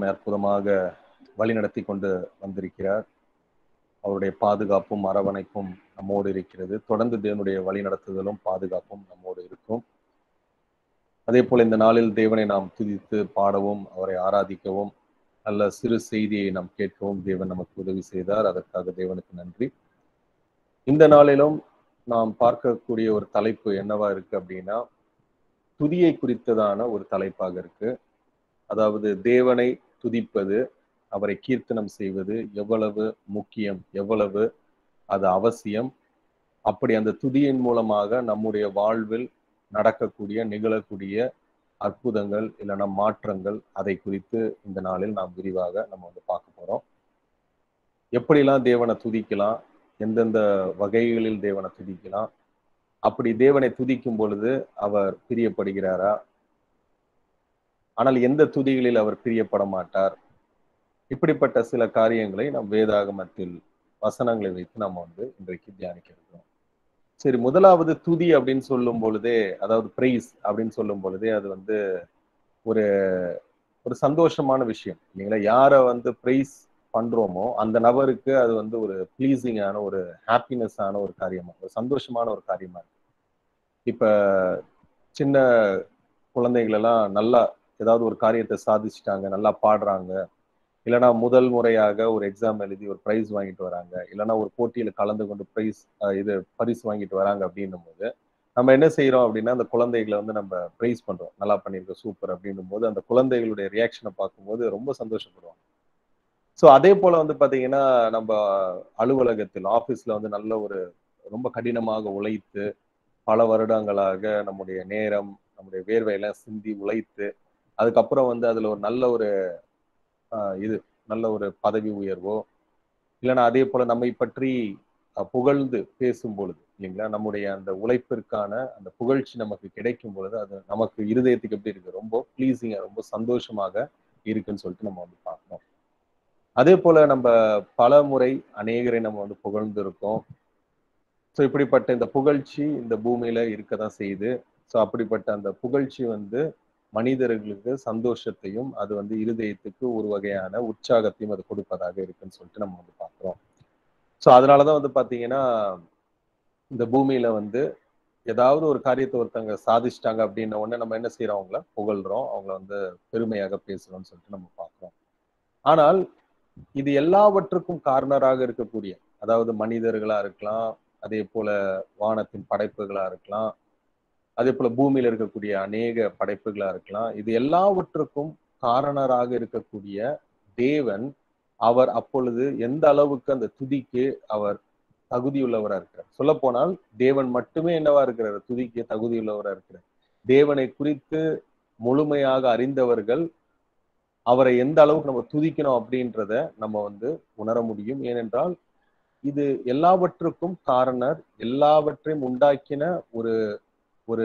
அற்புதமாக வழிநடத்தி கொண்டு வந்திருக்கிறார். அவருடைய பாதுகாப்பும் அரவணைப்பும் நம்மோடு இருக்கிறது. தொடர்ந்து தேவனுடைய வழிநடத்துதலும் பாதுகாப்பும் நம்மோடு இருக்கும். அதே போல இந்த நாளில் தேவனை நாம் துதித்து பாடவும் அவரை ஆராதிக்கவும் நல்ல சிறு செய்தியை நாம் கேட்கவும் தேவன் நமக்கு உதவி செய்தார். அதற்காக தேவனுக்கு நன்றி. இந்த நாளிலும் நாம் பார்க்கக்கூடிய ஒரு தலைப்பு என்னவா இருக்கு அப்படின்னா, துதியை குறித்ததான ஒரு தலைப்பாக இருக்கு. அதாவது தேவனை துதிப்பது, அவரை கீர்த்தனம் செய்வது எவ்வளவு முக்கியம், எவ்வளவு அது அவசியம், அப்படி அந்த துதியின் மூலமாக நம்முடைய வாழ்வில் நடக்கக்கூடிய நிகழக்கூடிய அற்புதங்கள் இல்லைன்னா மாற்றங்கள், அதை குறித்து இந்த நாளில் நாம் விரிவாக நம்ம பார்க்க போறோம். எப்படிலாம் தேவனை துதிக்கலாம், எந்தெந்த வகைகளில் தேவனை துதிக்கலாம், அப்படி தேவனை துதிக்கும் பொழுது அவர் பிரியப்படுகிறாரா, ஆனால் எந்த துதிகளில் அவர் பிரியப்பட மாட்டார், இப்படிப்பட்ட சில காரியங்களை நாம் வேதாகமத்தில் வசனங்களை வைத்து நம்ம இன்றைக்கு தியானிக்க இருக்கிறோம். சரி, முதலாவது துதி அப்படின்னு சொல்லும் பொழுதே, அதாவது பிரைஸ் அப்படின்னு சொல்லும் பொழுதே அது ஒரு ஒரு சந்தோஷமான விஷயம் இல்லைங்களா? யாரை பிரைஸ் பண்றோமோ அந்த நபருக்கு அது ஒரு பிளீசிங்கான ஒரு ஹாப்பினஸ் ஆன ஒரு காரியமா, ஒரு சந்தோஷமான ஒரு காரியமா இருக்கு. இப்ப சின்ன குழந்தைகள் எல்லாம் நல்லா ஏதாவது ஒரு காரியத்தை சாதிச்சுட்டாங்க, நல்லா பாடுறாங்க, இல்லைன்னா முதல் முறையாக ஒரு எக்ஸாம் எழுதி ஒரு ப்ரைஸ் வாங்கிட்டு வராங்க, இல்லைன்னா ஒரு போட்டியில கலந்து கொண்டு பரிசு வாங்கிட்டு வராங்க அப்படின்னும் போது நம்ம என்ன செய்யறோம் அப்படின்னா, அந்த குழந்தைகளை நம்ம ப்ரைஸ் பண்றோம், நல்லா பண்ணிருக்க சூப்பர் அப்படின்னும் போது அந்த குழந்தைகளுடைய ரியாக்ஷனை பார்க்கும்போது ரொம்ப சந்தோஷப்படுவோம். ஸோ அதே போல பாத்தீங்கன்னா, நம்ம அலுவலகத்தில் ஆபீஸ்ல நல்ல ஒரு ரொம்ப கடினமாக உழைத்து பல வருடங்களாக நம்முடைய நேரம், நம்முடைய வேர்வையெல்லாம் சிந்தி உழைத்து அதுக்கப்புறம் அதுல ஒரு நல்ல ஒரு நல்ல ஒரு பதவி உயர்வோ, இல்லைன்னா அதே போல நம்மை பற்றி புகழ்ந்து பேசும் பொழுது இல்லைங்களா, நம்முடைய அந்த உழைப்பிற்கான அந்த புகழ்ச்சி நமக்கு கிடைக்கும் பொழுது அது நமக்கு இருதயத்துக்கு எப்படி இருக்கு, ரொம்ப பிளீசிங்கா, ரொம்ப சந்தோஷமாக இருக்குன்னு சொல்லிட்டு நம்ம பார்க்கணும். அதே போல நம்ம பல முறை அநேகரை நம்ம புகழ்ந்து இருக்கோம். ஸோ இப்படிப்பட்ட இந்த புகழ்ச்சி இந்த பூமியில இருக்கதான் செய்யுது. ஸோ அப்படிப்பட்ட அந்த புகழ்ச்சி மனிதர்களுக்கு சந்தோஷத்தையும் அது இருதயத்துக்கு ஒரு வகையான உற்சாகத்தையும் அது கொடுப்பதாக இருக்குன்னு சொல்லிட்டு நம்ம பார்க்கிறோம். ஸோ அதனாலதான் பாத்தீங்கன்னா, இந்த பூமியில ஏதாவது ஒரு காரியத்தை ஒருத்தவங்க சாதிச்சிட்டாங்க அப்படின்ன உடனே நம்ம என்ன செய்யறோம், அவங்கள புகழ்றோம், அவங்கள பெருமையாக பேசுறோம்னு சொல்லிட்டு நம்ம பார்க்கிறோம். ஆனால் இது எல்லாவற்றுக்கும் காரணராக இருக்கக்கூடிய, அதாவது மனிதர்களா இருக்கலாம், அதே போல வானத்தின் படைப்புகளா இருக்கலாம், அதே போல பூமியில இருக்கக்கூடிய அநேக படைப்புகளா இருக்கலாம், இது எல்லாவற்றுக்கும் காரணராக இருக்கக்கூடிய தேவன், அவர் அப்பொழுது எந்த அளவுக்கு அந்த துதிக்கு அவர் தகுதியுள்ளவரா இருக்கிறார். சொல்ல போனால் தேவன் மட்டுமே என்னவா இருக்கிறார், துதிக்கு தகுதியுள்ளவரா இருக்கிறார். தேவனை குறித்து முழுமையாக அறிந்தவர்கள் அவரை எந்த அளவுக்கு நம்ம துதிக்கணும் அப்படின்றத நம்ம உணர முடியும். ஏனென்றால் இது எல்லாவற்றுக்கும் காரணர், எல்லாவற்றையும் உண்டாக்கின ஒரு ஒரு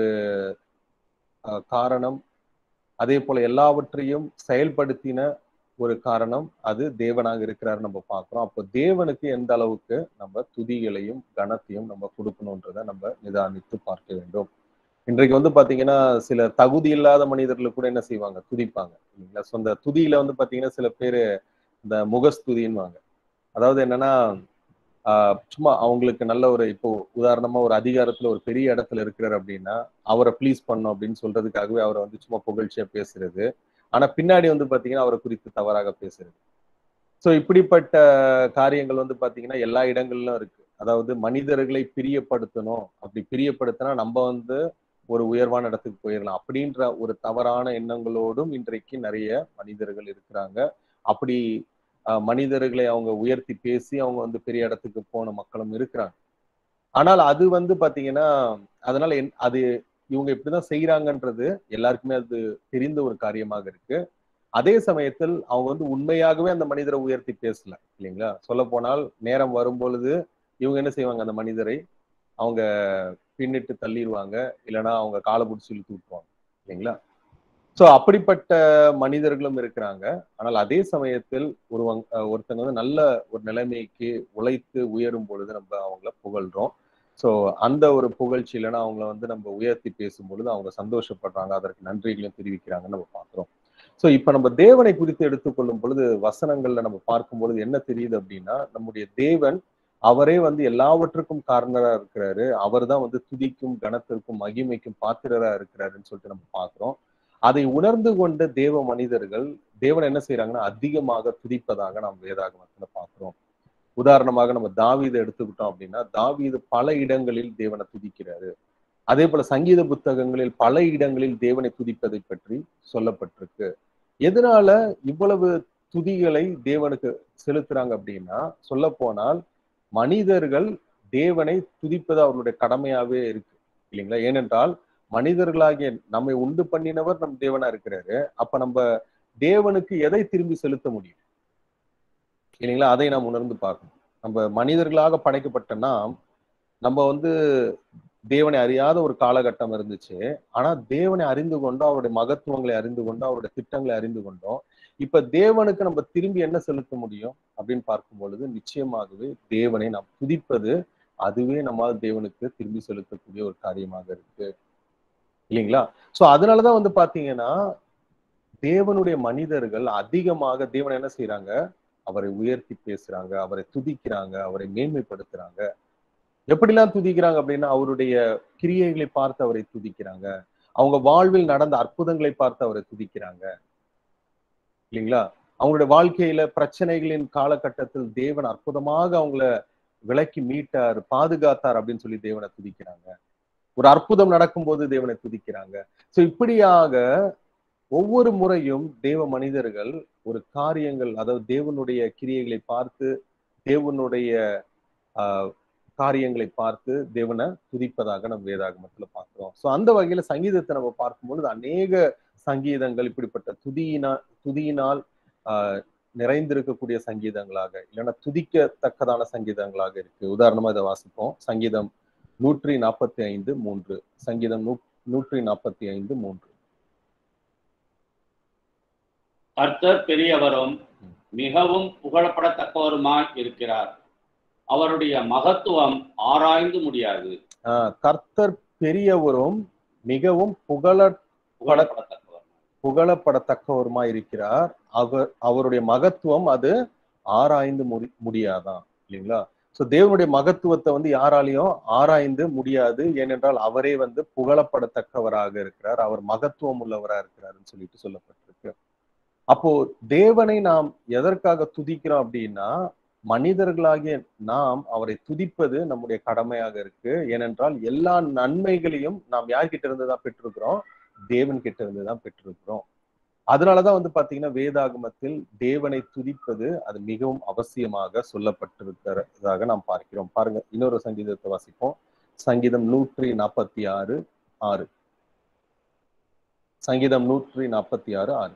காரணம், அதே போல எல்லாவற்றையும் செயல்படுத்தின ஒரு காரணம், அது தேவனாக இருக்கிறார் நம்ம பார்க்கிறோம். அப்போ தேவனுக்கு எந்த அளவுக்கு நம்ம துதிகளையும் கனத்தையும் நம்ம கொடுக்கணும்ன்றதை நம்ம நிதானித்து பார்க்க வேண்டும். இன்றைக்கு பாத்தீங்கன்னா, சில தகுதி இல்லாத மனிதர்கள் கூட என்ன செய்வாங்க, துதிப்பாங்க இல்லைங்களா? ஸோ அந்த துதியில பாத்தீங்கன்னா சில பேரு இந்த முகஸ்துதின்னுவாங்க. அதாவது என்னன்னா, சும்மா அவங்களுக்கு நல்ல ஒரு, இப்போ உதாரணமா ஒரு அதிகாரத்துல ஒரு பெரிய இடத்துல இருக்கிறார் அப்படின்னா அவரை ப்ளீஸ் பண்ணும் அப்படின்னு சொல்றதுக்காகவே அவரை சும்மா புகழ்ச்சியா பேசுறது, ஆனா பின்னாடி பாத்தீங்கன்னா அவரை குறித்து தவறாக பேசுறது. ஸோ இப்படிப்பட்ட காரியங்கள் பாத்தீங்கன்னா எல்லா இடங்கள்லும் இருக்கு. அதாவது மனிதர்களை பிரியப்படுத்தணும், அப்படி பிரியப்படுத்தினா நம்ம ஒரு உயர்வான இடத்துக்கு போயிடலாம் அப்படின்ற ஒரு தவறான எண்ணங்களோடும் இன்றைக்கு நிறைய மனிதர்கள் இருக்கிறாங்க. அப்படி மனிதர்களை அவங்க உயர்த்தி பேசி அவங்க பெரிய இடத்துக்கு போன மக்களும் இருக்கிறாங்க. ஆனால் அது பாத்தீங்கன்னா, அதனால அது இவங்க இப்படிதான் செய்யறாங்கன்றது எல்லாருக்குமே அது தெரிந்த ஒரு காரியமாக இருக்கு. அதே சமயத்தில் அவங்க உண்மையாகவே அந்த மனிதரை உயர்த்தி பேசல இல்லைங்களா? சொல்ல போனால் நேரம் வரும் பொழுது இவங்க என்ன செய்வாங்க, அந்த மனிதரை அவங்க பின்னிட்டு தள்ளிடுவாங்க, இல்லைன்னா அவங்க காலை பிடிச்சி இழுத்து விட்டுருவாங்க இல்லைங்களா? சோ அப்படிப்பட்ட மனிதர்களும் இருக்கிறாங்க. ஆனால் அதே சமயத்தில் ஒருத்தங்க நல்ல ஒரு நிலைமைக்கு உழைத்து உயரும் பொழுது நம்ம அவங்கள புகழ்றோம். சோ அந்த ஒரு புகழ்ச்சி இல்லைன்னா அவங்கள நம்ம உயர்த்தி பேசும் பொழுது அவங்க சந்தோஷப்படுறாங்க, அதற்கு நன்றிகளையும் தெரிவிக்கிறாங்கன்னு நம்ம பார்க்கிறோம். சோ இப்ப நம்ம தேவனை குறித்து எடுத்துக்கொள்ளும் பொழுது வசனங்கள்ல நம்ம பார்க்கும் பொழுது என்ன தெரியுது அப்படின்னா, நம்முடைய தேவன் அவரே வந்து எல்லாவற்றுக்கும் காரணரா இருக்கிறாரு. அவர் தான் வந்து துதிக்கும், கனத்திற்கும், மகிமைக்கும் பாத்திரரா இருக்கிறாருன்னு சொல்லிட்டு நம்ம பார்க்கிறோம். அதை உணர்ந்து கொண்ட தேவ மனிதர்கள் தேவன் என்ன செய்யறாங்கன்னா அதிகமாக துதிப்பதாக நாம் வேதாகமத்துல பார்க்கிறோம். உதாரணமாக நம்ம தாவீதை எடுத்துக்கிட்டோம் அப்படின்னா, தாவீது பல இடங்களில் தேவனை துதிக்கிறாரு. அதே போல சங்கீத புத்தகங்களில் பல இடங்களில் தேவனை துதிப்பதை பற்றி சொல்லப்பட்டிருக்கு. எதனால இவ்வளவு துதிகளை தேவனுக்கு செலுத்துறாங்க அப்படின்னா, சொல்ல போனால் மனிதர்கள் தேவனை துதிப்பது அவர்களுடைய கடமையாவே இருக்கு இல்லைங்களா? ஏனென்றால் மனிதர்களாகிய நம்மை உண்டு பண்ணினவர் நம் தேவனா இருக்கிறாரு. அப்ப நம்ம தேவனுக்கு எதை திரும்பி செலுத்த முடியும் இல்லைங்களா? அதை நாம் உணர்ந்து பார்க்கணும். நம்ம மனிதர்களாக படைக்கப்பட்ட நாம், நம்ம வந்து தேவனை அறியாத ஒரு காலகட்டம் இருந்துச்சு. ஆனா தேவனை அறிந்து கொண்டோம், அவருடைய மகத்துவங்களை அறிந்து கொண்டோம், அவருடைய திட்டங்களை அறிந்து கொண்டோம். இப்ப தேவனுக்கு நம்ம திரும்பி என்ன செலுத்த முடியும் அப்படின்னு பார்க்கும் பொழுது, நிச்சயமாகவே தேவனை நாம் துதிப்பது, அதுவே நம்மால் தேவனுக்கு திரும்பி செலுத்தக்கூடிய ஒரு காரியமாக இருக்கு இல்லைங்களா? சோ அதனாலதான் வந்து பாத்தீங்கன்னா, தேவனுடைய மனிதர்கள் அதிகமாக தேவனை என்ன செய்யறாங்க, அவரை உயர்த்தி பேசுறாங்க, அவரை துதிக்கிறாங்க, அவரை மேன்மைப்படுத்துறாங்க. எப்படிலாம் துதிக்கிறாங்க அப்படின்னா, அவருடைய கிரியைகளை பார்த்து அவரை துதிக்கிறாங்க. அவங்க வாழ்வில் நடந்த அற்புதங்களை பார்த்து அவரை துதிக்கிறாங்க இல்லைங்களா? அவங்களுடைய வாழ்க்கையில பிரச்சனைகளின் காலகட்டத்தில் தேவன் அற்புதமாக அவங்கள விலக்கி மீட்டார், பாதுகாத்தார் அப்படின்னு சொல்லி தேவனை துதிக்கிறாங்க. ஒரு அற்புதம் நடக்கும்போது தேவனை துதிக்கிறாங்க. சோ இப்படியாக ஒவ்வொரு முறையும் தேவ மனிதர்கள் ஒரு காரியங்கள், அதாவது தேவனுடைய கிரியைகளை பார்த்து, தேவனுடைய ஆஹ் காரியங்களை பார்த்து தேவனை துதிப்பதாக நம்ம வேதாகமத்துல பார்க்கிறோம். சோ அந்த வகையில சங்கீதத்தை நம்ம பார்க்கும்பொழுது அநேக சங்கீதங்கள் இப்படிப்பட்ட துதியினால் நிறைந்திருக்கக்கூடிய சங்கீதங்களாக, இல்லைன்னா துதிக்கத்தக்கதான சங்கீதங்களாக இருக்கு. உதாரணமா இதை வாசிப்போம். சங்கீதம் 145:3. சங்கீதம் 145:3. கர்த்தர் பெரியவரும் மிகவும் புகழப்படத்தக்கவருமாய் இருக்கிறார். அவருடைய மகத்துவம் ஆராய்ந்து முடியாது. கர்த்தர் பெரியவரும் மிகவும் புகழப்படத்தக்கவருமாய் இருக்கிறார். அவருடைய மகத்துவம் அது ஆராய்ந்து முடியாதான் இல்லைங்களா? சோ தேவனுடைய மகத்துவத்தை வந்து யாராலையும் ஆராய்ந்து முடியாது. ஏனென்றால் அவரே வந்து புகழப்படத்தக்கவராக இருக்கிறார், அவர் மகத்துவம் உள்ளவராக இருக்கிறாருன்னு சொல்லிட்டு சொல்லப்பட்டிருக்கு. அப்போ தேவனை நாம் எதற்காக துதிக்கிறோம் அப்படின்னா, மனிதர்களாகிய நாம் அவரை துதிப்பது நம்முடைய கடமையாக இருக்கு. ஏனென்றால் எல்லா நன்மைகளையும் நாம் யார்கிட்ட இருந்துதான் பெற்றிருக்கிறோம்? தேவன் கிட்ட இருந்துதான் பெற்றிருக்கிறோம். அதனாலதான் வந்து பாத்தீங்கன்னா வேதாகமத்தில் தேவனை துதிப்பது அது மிகவும் அவசியமாக சொல்லப்பட்டிருக்கிறதாக நாம் பார்க்கிறோம். பாருங்க, இன்னொரு சங்கீதத்தை வாசிப்போம். சங்கீதம் 146:6. சங்கீதம் 146:6.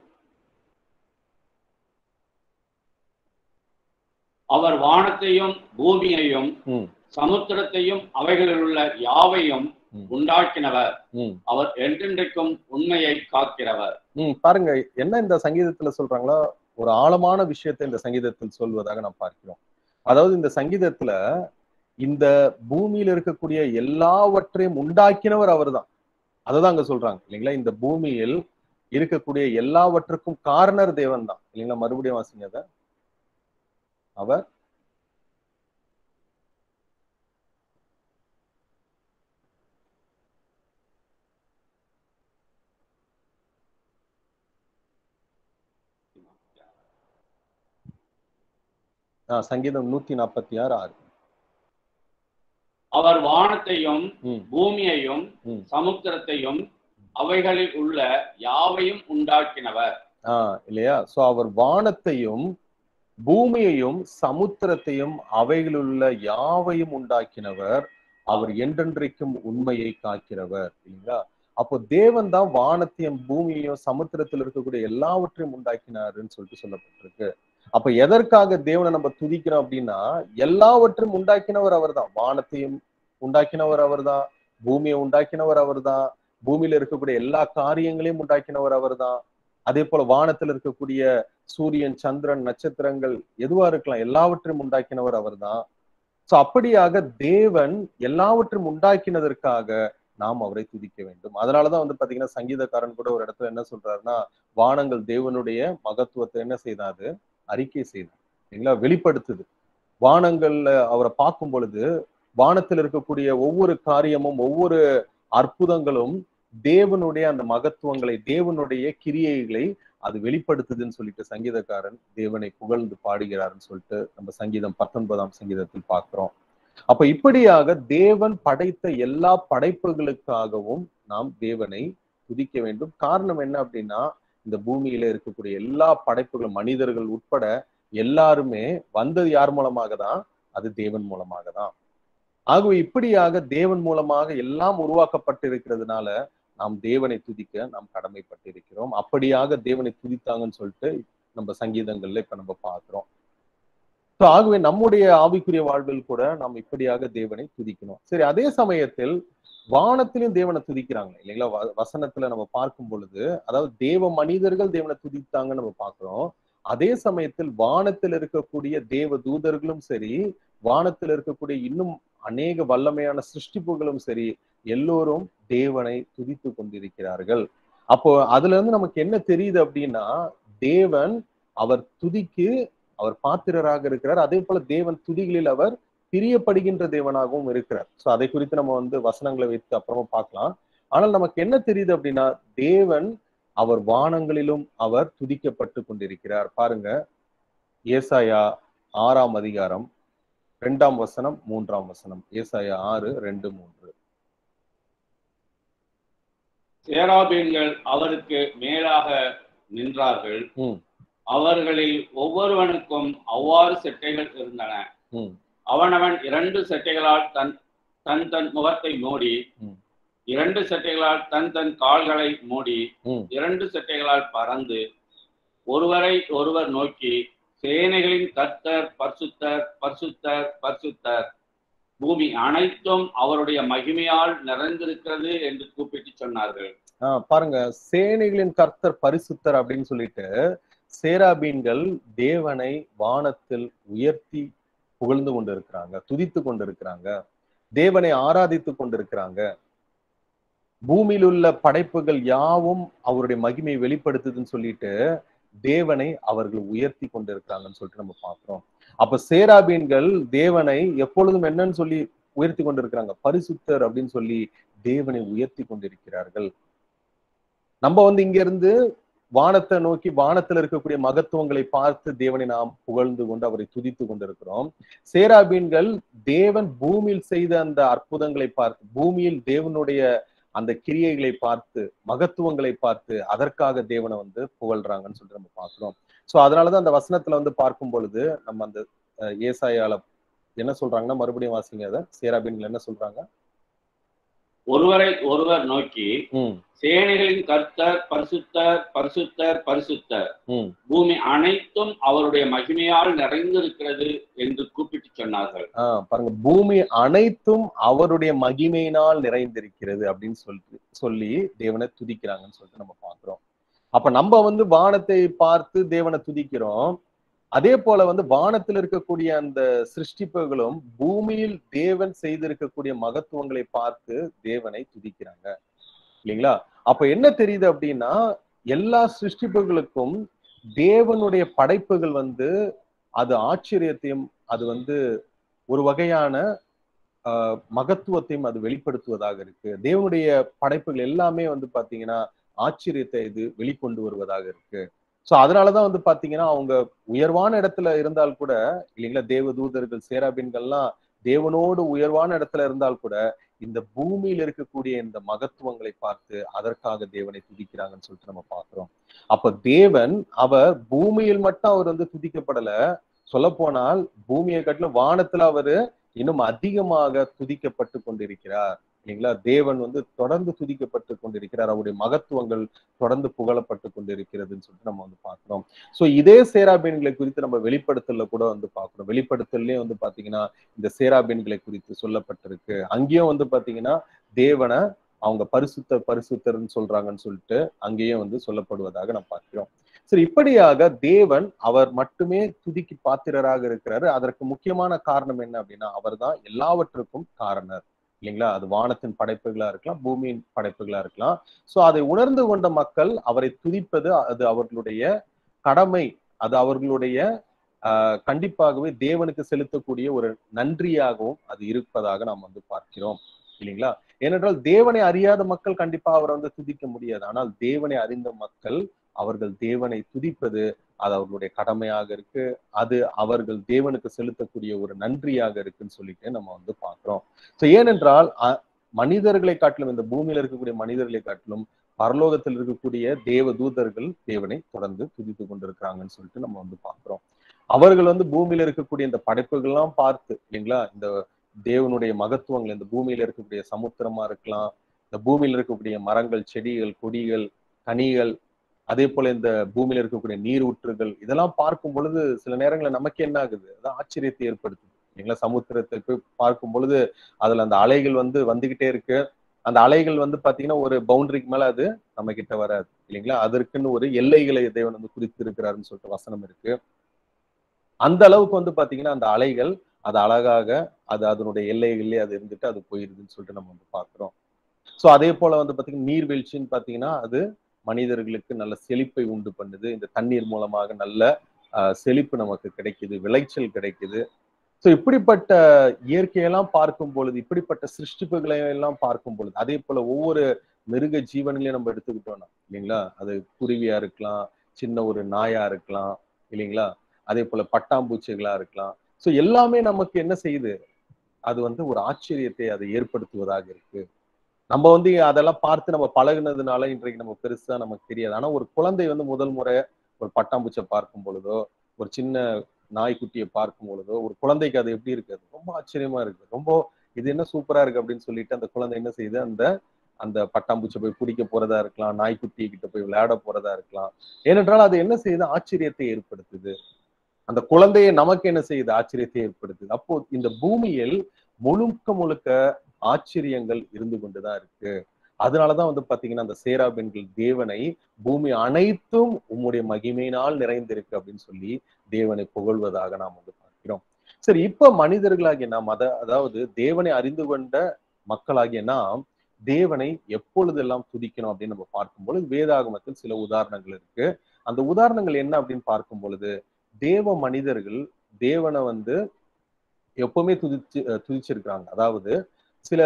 அவர் வானத்தையும் பூமியையும் சமுத்திரத்தையும் அவைகளில் உள்ள யாவையும் உண்டாக்கினவர். அவர் என்றென்றைக்கும் உண்மையை காக்கிறவர். பாருங்க, என்ன இந்த சங்கீதத்துல சொல்றாங்களோ ஒரு ஆழமான விஷயத்தை இந்த சங்கீதத்தில் சொல்வதாக நாம் பார்க்கிறோம். அதாவது இந்த சங்கீதத்துல இந்த பூமியில இருக்கக்கூடிய எல்லாவற்றையும் உண்டாக்கினவர் அவர் தான். அததான் அங்க சொல்றாங்க இல்லைங்களா? இந்த பூமியில் இருக்கக்கூடிய எல்லாவற்றுக்கும் காரணர் தேவன் தான் இல்லைங்களா? மறுபடியும் வாசிங்க அத. அவர் சங்கீதம் 146:6. அவர் வானத்தையும் பூமியையும் சமுத்திரத்தையும் அவைகளில் உள்ள யாவையும் உண்டாக்கினவர். இல்லையா? சோ அவர் வானத்தையும் பூமியையும் சமுத்திரத்தையும் அவைகளுள்ள யாவையும் உண்டாக்கினவர். அவர் என்றென்றைக்கும் உண்மையை காக்கிறவர் இல்லைங்களா? அப்போ தேவன் தான் வானத்தையும் பூமியையும் சமுத்திரத்தில் இருக்கக்கூடிய எல்லாவற்றையும் உண்டாக்கினாருன்னு சொல்லிட்டு சொல்லப்பட்டிருக்கு. அப்ப எதற்காக தேவனை நம்ம துதிக்கிறோம் அப்படின்னா, எல்லாவற்றையும் உண்டாக்கினவர் அவர் தான். வானத்தையும் உண்டாக்கினவர் அவர் தான், பூமியை உண்டாக்கினவர் அவர் தான், பூமியில இருக்கக்கூடிய எல்லா காரியங்களையும் உண்டாக்கினவர் அவர் தான். அதே போல வானத்தில் இருக்கக்கூடிய சூரியன், சந்திரன், நட்சத்திரங்கள் எதுவா இருக்கலாம், எல்லாவற்றையும் உண்டாக்கினவர் அவர் தான். சோ அப்படியாக தேவன் எல்லாவற்றையும் உண்டாக்கினதற்காக நாம் அவரை துதிக்க வேண்டும். அதனாலதான் வந்து பாத்தீங்கன்னா சங்கீதக்காரன் கூட ஒரு இடத்துல என்ன சொல்றாருன்னா, வானங்கள் தேவனுடைய மகத்துவத்தை என்ன செய்தாது, அறிக்கை செய்தார் இல்லைங்களா, வெளிப்படுத்துது. வானங்கள்ல அவரை பார்க்கும் பொழுது வானத்தில் இருக்கக்கூடிய ஒவ்வொரு காரியமும் ஒவ்வொரு அற்புதங்களும் தேவனுடைய அந்த மகத்துவங்களை, தேவனுடைய கிரியைகளை அது வெளிப்படுத்துதுன்னு சொல்லிட்டு சங்கீதக்காரன் தேவனை புகழ்ந்து பாடுகிறாருன்னு சொல்லிட்டு நம்ம சங்கீதம் 19ஆம் சங்கீதத்தில் பார்க்கிறோம். அப்ப இப்படியாக தேவன் படைத்த எல்லா படைப்புகளுக்காகவும் நாம் தேவனை துதிக்க வேண்டும். காரணம் என்ன அப்படின்னா, இந்த பூமியில இருக்கக்கூடிய எல்லா படைப்புகளும் மனிதர்கள் உட்பட எல்லாருமே வந்தது யார் மூலமாக தான்? அது தேவன் மூலமாக தான். ஆகவே இப்படியாக தேவன் மூலமாக எல்லாம் உருவாக்கப்பட்டிருக்கிறதுனால நாம் தேவனை துதிக்க நாம் கடமைப்பட்டிருக்கிறோம். அப்படியாக தேவனை துதித்தாங்கன்னு சொல்லிட்டு நம்ம சங்கீதங்கள்ல இப்ப நம்ம பார்க்கிறோம். ஆகவே நம்முடைய ஆவிக்குரிய வாழ்வில் கூட நாம் இப்படியாக தேவனை துதிக்கணும். சரி, அதே சமயத்தில் வானத்திலும் தேவனை துதிக்கிறாங்க இல்லைங்களா. வசனத்துல நம்ம பார்க்கும் பொழுது, அதாவது தேவ மனிதர்கள் தேவனை துதித்தாங்கன்னு நம்ம பார்க்கிறோம். அதே சமயத்தில் வானத்தில் இருக்கக்கூடிய தேவ தூதர்களும் சரி, வானத்தில் இருக்கக்கூடிய இன்னும் அநேக வல்லமையான சிருஷ்டிப்புகளும் சரி, எல்லோரும் தேவனை துதித்து கொண்டிருக்கிறார்கள். அப்போ அதுல இருந்து நமக்கு என்ன தெரியுது அப்படின்னா, தேவன் அவர் துதிக்கு அவர் பாத்திரராக இருக்கிறார். அதே போல தேவன் துதிகளில் அவர் பிரியப்படுகின்ற தேவனாகவும் இருக்கிறார். சோ அதை குறித்து நம்ம வந்து வசனங்களை வைத்து அப்புறமா பார்க்கலாம். ஆனால் நமக்கு என்ன தெரியுது அப்படின்னா, தேவன் அவர் வானங்களிலும் அவர் துதிக்கப்பட்டு கொண்டிருக்கிறார். பாருங்க, ஏசாயா 6ஆம் அதிகாரம் 2ஆம் வசனம் 3ஆம் வசனம். ஏசாயா 6:2-3. சேராபீன்கள் அவருக்கு மேலாக நின்றார்கள். அவர்களில் ஒவ்வொருவனுக்கும் அவ்வாறு செட்டைகள் இருந்தன. அவனவன் 2 செட்டைகளால் தன் முகத்தை மூடி, 2 செட்டைகளால் தன் கால்களை மூடி, 2 செட்டைகளால் பறந்து ஒருவரை ஒருவர் நோக்கி, சேனைகளின் கர்த்தர் பரிசுத்தர் பரிசுத்தர் பரிசுத்தர், பூமி அனைத்தும் அவருடைய மகிமையால் நிறைந்திருக்கிறது என்று கூப்பிட்டு சொன்னார்கள். பாருங்க, சேனைகளின் கர்த்தர் பரிசுத்தர் அப்படின்னு சொல்லிட்டு சேராபீன்கள் தேவனை வானத்தில் உயர்த்தி புகழ்ந்து கொண்டிருக்கிறாங்க, துதித்து கொண்டிருக்கிறாங்க, தேவனை ஆராதித்து கொண்டிருக்கிறாங்க. பூமியில் உள்ள படைப்புகள் யாவும் அவருடைய மகிமையை வெளிப்படுத்துதுன்னு சொல்லிட்டு தேவனை அவர்கள் உயர்த்தி கொண்டிருக்கிறாங்கன்னு சொல்லிட்டு நம்ம பார்க்கிறோம். அப்ப சேராபீன்கள் தேவனை எப்பொழுதும் என்னன்னு சொல்லி உயர்த்தி கொண்டிருக்கிறாங்க, பரிசுத்தர் அப்படின்னு சொல்லி தேவனை உயர்த்தி கொண்டிருக்கிறார்கள். நம்ம வந்து இங்க இருந்து வானத்தை நோக்கி வானத்தில் இருக்கக்கூடிய மகத்துவங்களை பார்த்து தேவனை நாம் புகழ்ந்து கொண்டு அவரை துதித்து கொண்டிருக்கிறோம். சேராபீன்கள் தேவன் பூமியில் செய்த அந்த அற்புதங்களை பார்த்து, பூமியில் தேவனுடைய அந்த கிரியைகளை பார்த்து, மகத்துவங்களை பார்த்து அதற்காக தேவனை வந்து புகழ்றாங்கன்னு சொல்லிட்டு நம்ம பார்க்கிறோம். சோ அதனாலதான் அந்த வசனத்துல வந்து பார்க்கும் பொழுது நம்ம அந்த ஏசாயால என்ன சொல்றாங்கன்னா, மறுபடியும் வாசிங்க அதை. சேராபீன்கள் என்ன சொல்றாங்க? ஒருவரை ஒருவர் நோக்கி, சேனைகளின் கர்த்தர் பரிசுத்தர் பரிசுத்தர் பரிசுத்தர், பூமி அனைத்தும் அவருடைய மகிமையால் நிறைந்திருக்கிறது என்று கூப்பிட்டு சொன்னார்கள். பாருங்க, பூமி அனைத்தும் அவருடைய மகிமையினால் நிறைந்திருக்கிறது அப்படின்னு சொல்லி தேவனை துதிக்கிறாங்கன்னு சொல்லிட்டு நம்ம பார்க்கிறோம். அப்ப நம்ம வந்து வானத்தை பார்த்து தேவனை துதிக்கிறோம். அதே போல வந்து வானத்தில் இருக்கக்கூடிய அந்த சிருஷ்டிப்புகளும் பூமியில் தேவன் செய்திருக்கக்கூடிய மகத்துவங்களை பார்த்து தேவனை துதிக்கிறாங்க இல்லைங்களா. அப்ப என்ன தெரியுது அப்படின்னா, எல்லா சிருஷ்டிப்புகளுக்கும் தேவனுடைய படைப்புகள் வந்து அது ஆச்சரியத்தையும் அது வந்து ஒரு வகையான மகத்துவத்தையும் அது வெளிப்படுத்துவதாக இருக்கு. தேவனுடைய படைப்புகள் எல்லாமே வந்து பாத்தீங்கன்னா ஆச்சரியத்தை இது வெளிக்கொண்டு வருவதாக இருக்கு. சோ அதனாலதான் வந்து பாத்தீங்கன்னா அவங்க உயர்வான இடத்துல இருந்தால் கூட இல்லைங்களா, தேவ தூதர்கள் சேராபீன்கள்லாம் தேவனோடு உயர்வான இடத்துல இருந்தால் கூட இந்த பூமியில் இருக்கக்கூடிய இந்த மகத்துவங்களை பார்த்து அதற்காக தேவனை துதிக்கிறாங்கன்னு சொல்லிட்டு நம்ம பார்க்கிறோம். அப்ப தேவன் அவர் பூமியில் மட்டும் அவர் வந்து துதிக்கப்படல, சொல்ல போனால் பூமியை காட்டிலும் வானத்துல அவரு இன்னும் அதிகமாக துதிக்கப்பட்டு கொண்டிருக்கிறார் இல்லைங்களா. தேவன் வந்து தொடர்ந்து துதிக்கப்பட்டு கொண்டிருக்கிறார், அவருடைய மகத்துவங்கள் தொடர்ந்து புகழப்பட்டு கொண்டிருக்கிறதுன்னு சொல்லிட்டு நம்ம வந்து பார்க்கிறோம். சோ இதே சேராபீன்களை குறித்து நம்ம வெளிப்படுத்தல கூட வந்து பார்க்கிறோம். வெளிப்படுத்தலே வந்து பாத்தீங்கன்னா இந்த சேராபீன்களை குறித்து சொல்லப்பட்டிருக்கு. அங்கேயும் வந்து பாத்தீங்கன்னா தேவனை அவங்க பரிசுத்தர் பரிசுத்தர்ன்னு சொல்றாங்கன்னு சொல்லிட்டு அங்கேயும் வந்து சொல்லப்படுவதாக நம்ம பார்க்கிறோம். சரி, இப்படியாக தேவன் அவர் மட்டுமே துதிக்கு பாத்திரராக இருக்கிறாரு. அதற்கு முக்கியமான காரணம் என்ன அப்படின்னா, அவர் தான் எல்லாவற்றுக்கும் காரணர். இல்லைங்களா? அது வானத்தின் படைப்புகளா இருக்கலாம், பூமியின் படைப்புகளா இருக்கலாம். சோ அதை உணர்ந்து கொண்ட மக்கள் அவரை துதிப்பது அது அவர்களுடைய கடமை. அது அவர்களுடைய கண்டிப்பாகவே தேவனுக்கு செலுத்தக்கூடிய ஒரு நன்றியாகவும் அது இருப்பதாக நாம் வந்து பார்க்கிறோம் இல்லைங்களா? ஏனென்றால் தேவனை அறியாத மக்கள் கண்டிப்பா அவரை வந்து துதிக்க முடியாது. ஆனால் தேவனை அறிந்த மக்கள் அவர்கள் தேவனை துதிப்பது அது அவர்களுடைய கடமையாக இருக்கு. அது அவர்கள் தேவனுக்கு செலுத்தக்கூடிய ஒரு நன்றியாக இருக்குன்னு சொல்லிட்டு நம்ம வந்து பார்க்கிறோம். சோ ஏனென்றால் மனிதர்களை காட்டிலும், இந்த பூமியில இருக்கக்கூடிய மனிதர்களை காட்டிலும் பரலோகத்தில் இருக்கக்கூடிய தேவ தூதர்கள் தேவனை தொடர்ந்து துதித்து கொண்டிருக்கிறாங்கன்னு சொல்லிட்டு நம்ம வந்து பார்க்கிறோம். அவர்கள் வந்து பூமியில இருக்கக்கூடிய இந்த படைப்புகள் எல்லாம் பார்த்து இல்லைங்களா, இந்த தேவனுடைய மகத்துவங்கள், இந்த பூமியில இருக்கக்கூடிய சமுத்திரமா இருக்கலாம், இந்த பூமியில இருக்கக்கூடிய மரங்கள், செடிகள், கொடிகள், கனிகள், அதே போல இந்த பூமியில இருக்கக்கூடிய நீரூற்றுகள், இதெல்லாம் பார்க்கும் பொழுது சில நேரங்களில் நமக்கு என்ன ஆகுது, அதான் ஆச்சரியத்தை ஏற்படுத்துது இல்லைங்களா? சமுத்திரத்தை போய் பார்க்கும் பொழுது அதுல அந்த அலைகள் வந்து வந்துகிட்டே இருக்கு. அந்த அலைகள் வந்து பாத்தீங்கன்னா ஒரு பவுண்டரிக்கு மேல அது நம்ம கிட்ட வராது இல்லைங்களா? அதற்குன்னு ஒரு எல்லைகளை தேவன் வந்து குறித்து இருக்கிறாருன்னு சொல்லிட்டு வசனம் இருக்கு. அந்த அளவுக்கு வந்து பாத்தீங்கன்னா அந்த அலைகள் அது அழகாக அது அதனுடைய எல்லைகளிலே அது இருந்துட்டு அது போயிருதுன்னு சொல்லிட்டு நம்ம வந்து பாக்குறோம். சோ அதே போல வந்து பாத்தீங்கன்னா நீர்வீழ்ச்சின்னு பாத்தீங்கன்னா அது மனிதர்களுக்கு நல்ல செழிப்பை உண்டு பண்ணுது. இந்த தண்ணீர் மூலமாக நல்ல செழிப்பு நமக்கு கிடைக்குது, விளைச்சல் கிடைக்குது. சோ இப்படிப்பட்ட இயற்கையெல்லாம் பார்க்கும் பொழுது, இப்படிப்பட்ட சிருஷ்டிப்புகளை எல்லாம் பார்க்கும் பொழுது, அதே போல ஒவ்வொரு மிருக ஜீவன்களையும் நம்ம எடுத்துக்கிட்டோம்னா இல்லைங்களா, அது குருவியா இருக்கலாம், சின்ன ஒரு நாயா இருக்கலாம் இல்லைங்களா, அதே போல பட்டாம்பூச்சிகளா இருக்கலாம். சோ எல்லாமே நமக்கு என்ன செய்யுது, அது வந்து ஒரு ஆச்சரியத்தை அதை ஏற்படுத்துவதாக இருக்கு. நம்ம வந்து அதெல்லாம் பார்த்து நம்ம பழகுனதுனால இன்றைக்கு நம்ம பெருசா நமக்கு தெரியாது. ஆனா ஒரு குழந்தை வந்து முதல் முறை ஒரு பட்டாம்பூச்சியை பார்க்கும் பொழுதோ, ஒரு சின்ன நாய்க்குட்டியை பார்க்கும் பொழுதோ, ஒரு குழந்தைக்கு அது எப்படி இருக்கு, அது ரொம்ப ஆச்சரியமா இருக்கு. ரொம்ப இது என்ன சூப்பரா இருக்கு அப்படின்னு சொல்லிட்டு அந்த குழந்தை என்ன செய்யுது, அந்த அந்த பட்டாம்பூச்சியை போய் பிடிக்க போறதா இருக்கலாம், நாய்க்குட்டி கிட்ட போய் விளையாட போறதா இருக்கலாம். ஏனென்றால் அது என்ன செய்யுது, ஆச்சரியத்தை ஏற்படுத்துது. அந்த குழந்தையை நமக்கு என்ன செய்யுது, ஆச்சரியத்தை ஏற்படுத்துது. அப்போ இந்த பூமியில் முழுக்க முழுக்க ஆச்சரியங்கள் இருந்து கொண்டுதான் இருக்கு. அதனாலதான் வந்து பாத்தீங்கன்னா அந்த சேராபீன்கள் தேவனை பூமி அனைத்தும் உம்முடைய மகிமையினால் நிறைந்திருக்கு அப்படின்னு சொல்லி தேவனை புகழ்வதாக நாம் வந்து பார்க்கிறோம். சரி, இப்ப மனிதர்களாகிய நாம் அதாவது தேவனை அறிந்து கொண்ட மக்களாகிய நாம் தேவனை எப்பொழுதெல்லாம் துதிக்கணும் அப்படின்னு நம்ம பார்க்கும் பொழுது வேதாகமத்தில் சில உதாரணங்கள் இருக்கு. அந்த உதாரணங்கள் என்ன அப்படின்னு பார்க்கும் பொழுது தேவ மனிதர்கள் தேவனை வந்து எப்பவுமே துதிச்சிருக்கிறாங்க. அதாவது சில